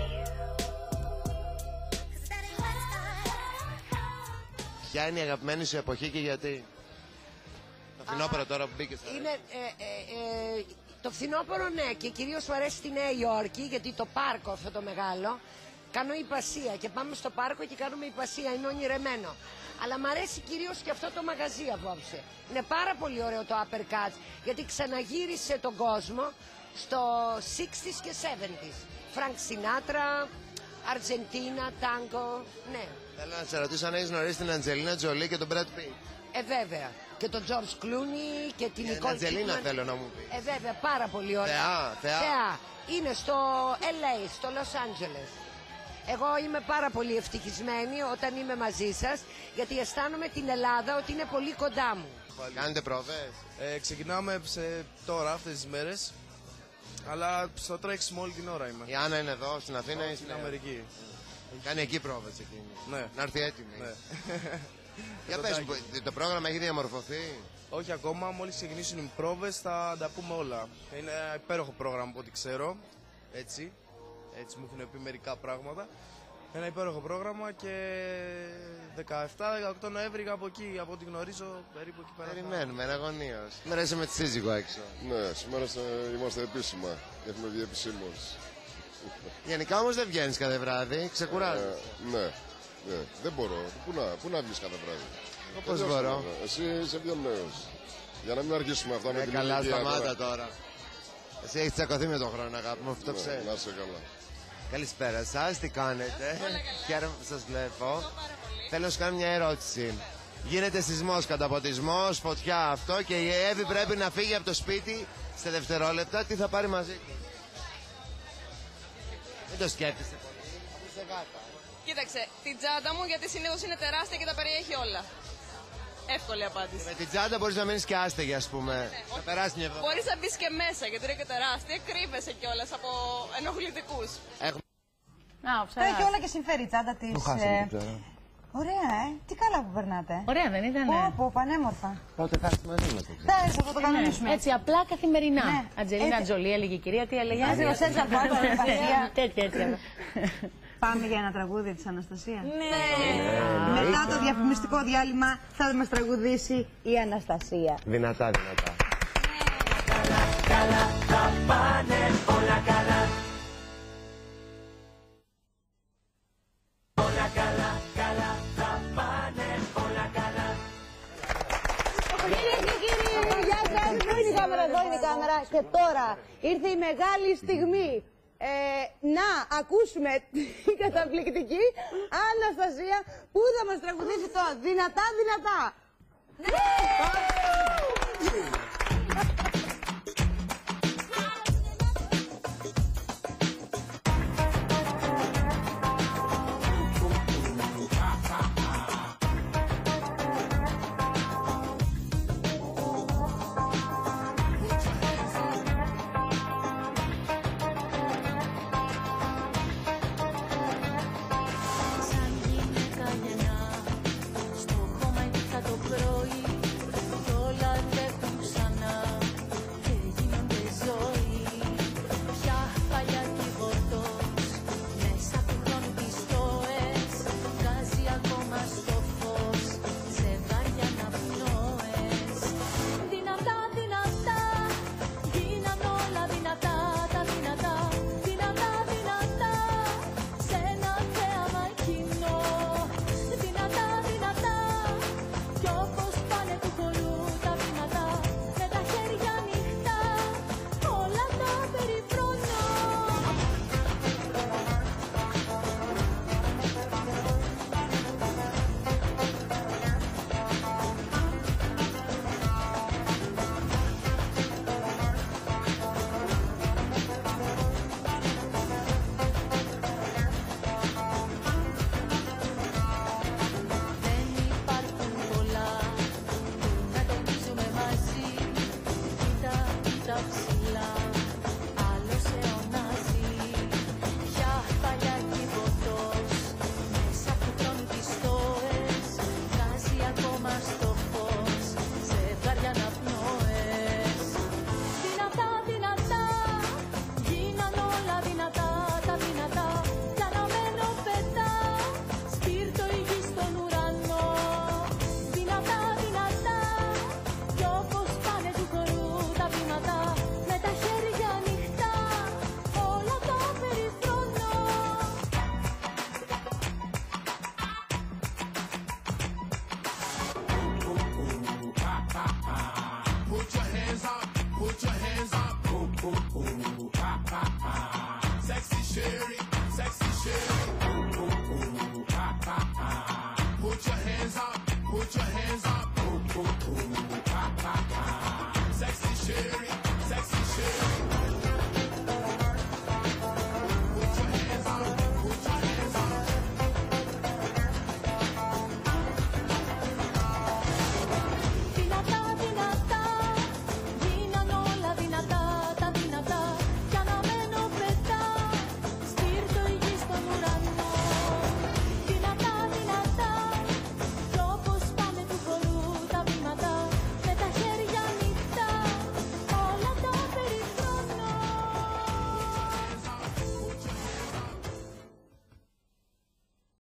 'Cause that ain't my style. Ποια είναι η αγαπημένη σου εποχή και γιατί? Το φθινόπωρο τώρα που μπήκε. Είναι ε, ε, ε, το φθινόπωρο, ναι, και κυρίως μου αρέσει στη Νέα Υόρκη, γιατί το πάρκο αυτό το μεγάλο, κάνω υπασία και πάμε στο πάρκο και κάνουμε υπασία, είναι ονειρεμένο. Αλλά μου αρέσει κυρίως και αυτό το μαγαζί απόψε. Είναι πάρα πολύ ωραίο το Uppercuts, γιατί ξαναγύρισε τον κόσμο στο εξήντα και εβδομήντα. Φρανκ Σινάτρα, Αργεντίνα, τάγκο, ναι. Θέλω να σε ρωτήσω αν έχεις γνωρίσει την Αντζελίνα Τζολί και τον Μπραντ Πιτ. Ε, βέβαια. Και τον Τζορτζ Κλούνι και την Νικόλ Κίτμαν. Την Αντζελίνα θέλω να μου πει. Ε, βέβαια, πάρα πολύ ωραία. Θεά, θεά. Θεά. Είναι στο ελ έι, στο Λος Άντζελες. Εγώ είμαι πάρα πολύ ευτυχισμένη όταν είμαι μαζί σας, γιατί αισθάνομαι την Ελλάδα ότι είναι πολύ κοντά μου. Κάνετε πρόβες? Ε, ξεκινάμε σε τώρα αυτές τις μέρες, αλλά στο τρέξιμο όλη την ώρα είμαι. Η Άννα είναι εδώ στην Αθήνα ή στην Αμερική? Κάνει εκεί πρόβες εκείνη. Ναι. Να έρθει έτοιμη. Ναι. Για πες μου, το πρόγραμμα έχει διαμορφωθεί? Όχι ακόμα, μόλις ξεκινήσουν οι πρόβες θα τα πούμε όλα. Είναι ένα υπέροχο πρόγραμμα από ό,τι ξέρω, έτσι, έτσι μου έχουν πει μερικά πράγματα. Ένα υπέροχο πρόγραμμα και δεκαεπτά δεκαοκτώ Νοέμβρη από εκεί, από ό,τι γνωρίζω, περίπου εκεί πέρα. Περιμένουμε, εναγωνίως. Σήμερα είσαι με τη σύζυγο έξω. Ναι, σήμερα είμαστε επίσημα, έχουμε βγει επισήμως. Γενικά όμως δεν βγαίνεις κάθε βράδυ, ξεκουράζεις. Ε, ναι, ναι, δεν μπορώ. Πού να, πού να βγεις κάθε βράδυ? Πώς μπορώ? Εσύ είσαι πιο νέος. Για να μην αρχίσουμε αυτά ε, με την καλά, ηλικία σταμάτα τώρα. τώρα. Εσύ έχεις τσακωθεί με τον χρόνο, αγάπη μου, αυτό το Ναι, ξέρεις. να είσαι καλά. Καλησπέρα σας, τι κάνετε? Χαίρομαι που σας βλέπω. Θέλω να σου κάνω μια ερώτηση. Γίνεται σεισμός, καταποντισμός, φωτιά αυτό και η Εύη πρέπει να φύγει από το σπίτι σε δευτερόλεπτα. Τι θα πάρει μαζί της? Δεν το σκέφτεσαι πολύ. Είσαι γάτα. Κοίταξε, την τσάντα μου γιατί συνήθως είναι τεράστια και τα περιέχει όλα. Εύκολη απάντηση. Με την τσάντα μπορείς να μείνεις και άστεγη, ας πούμε. Ναι, να περάσει μια εβδομάδα. Μπορείς να μπεις και μέσα γιατί είναι και τεράστια. Κρύβεσαι κιόλας από ενοχλητικούς. Έχουμε... Τα έχει όλα και συμφέρει η τσάντα της. Το χάσαμε, ε... Ωραία, ε. Τι καλά που περνάτε. Ωραία, δεν ήταν? Πω, πω, πανέμορφα. Πότε θα έρθει μαζί μας? Θα έρθει, θα το κανονίσουμε. Έτσι, απλά καθημερινά. Ναι. Αντζελίνα Έτσι. Τζολί έλεγε η κυρία, τι έλεγε? Άζελο Σέντσα Πάτο, Αναστασία. Τέτοια, έτσι. Πάμε για ένα τραγούδι της Αναστασία. Ναι. Μετά το διαφημιστικό διάλειμμα θα μας τραγουδήσει η Αναστασία. Δυνατά, δυνατά. Καλά, θα πάνε όλα καλά. Όλα καλά, καλά, θα πάνε όλα καλά. Κυρίες και κύριοι, γεια σας. Πού είναι η κάμερα? Εδώ είναι η κάμερα. Και τώρα ήρθε η μεγάλη στιγμή. Ε, να ακούσουμε την καταπληκτική Αναστασία που θα μας τραγουδήσει το δυνατά δυνατά. Ναι!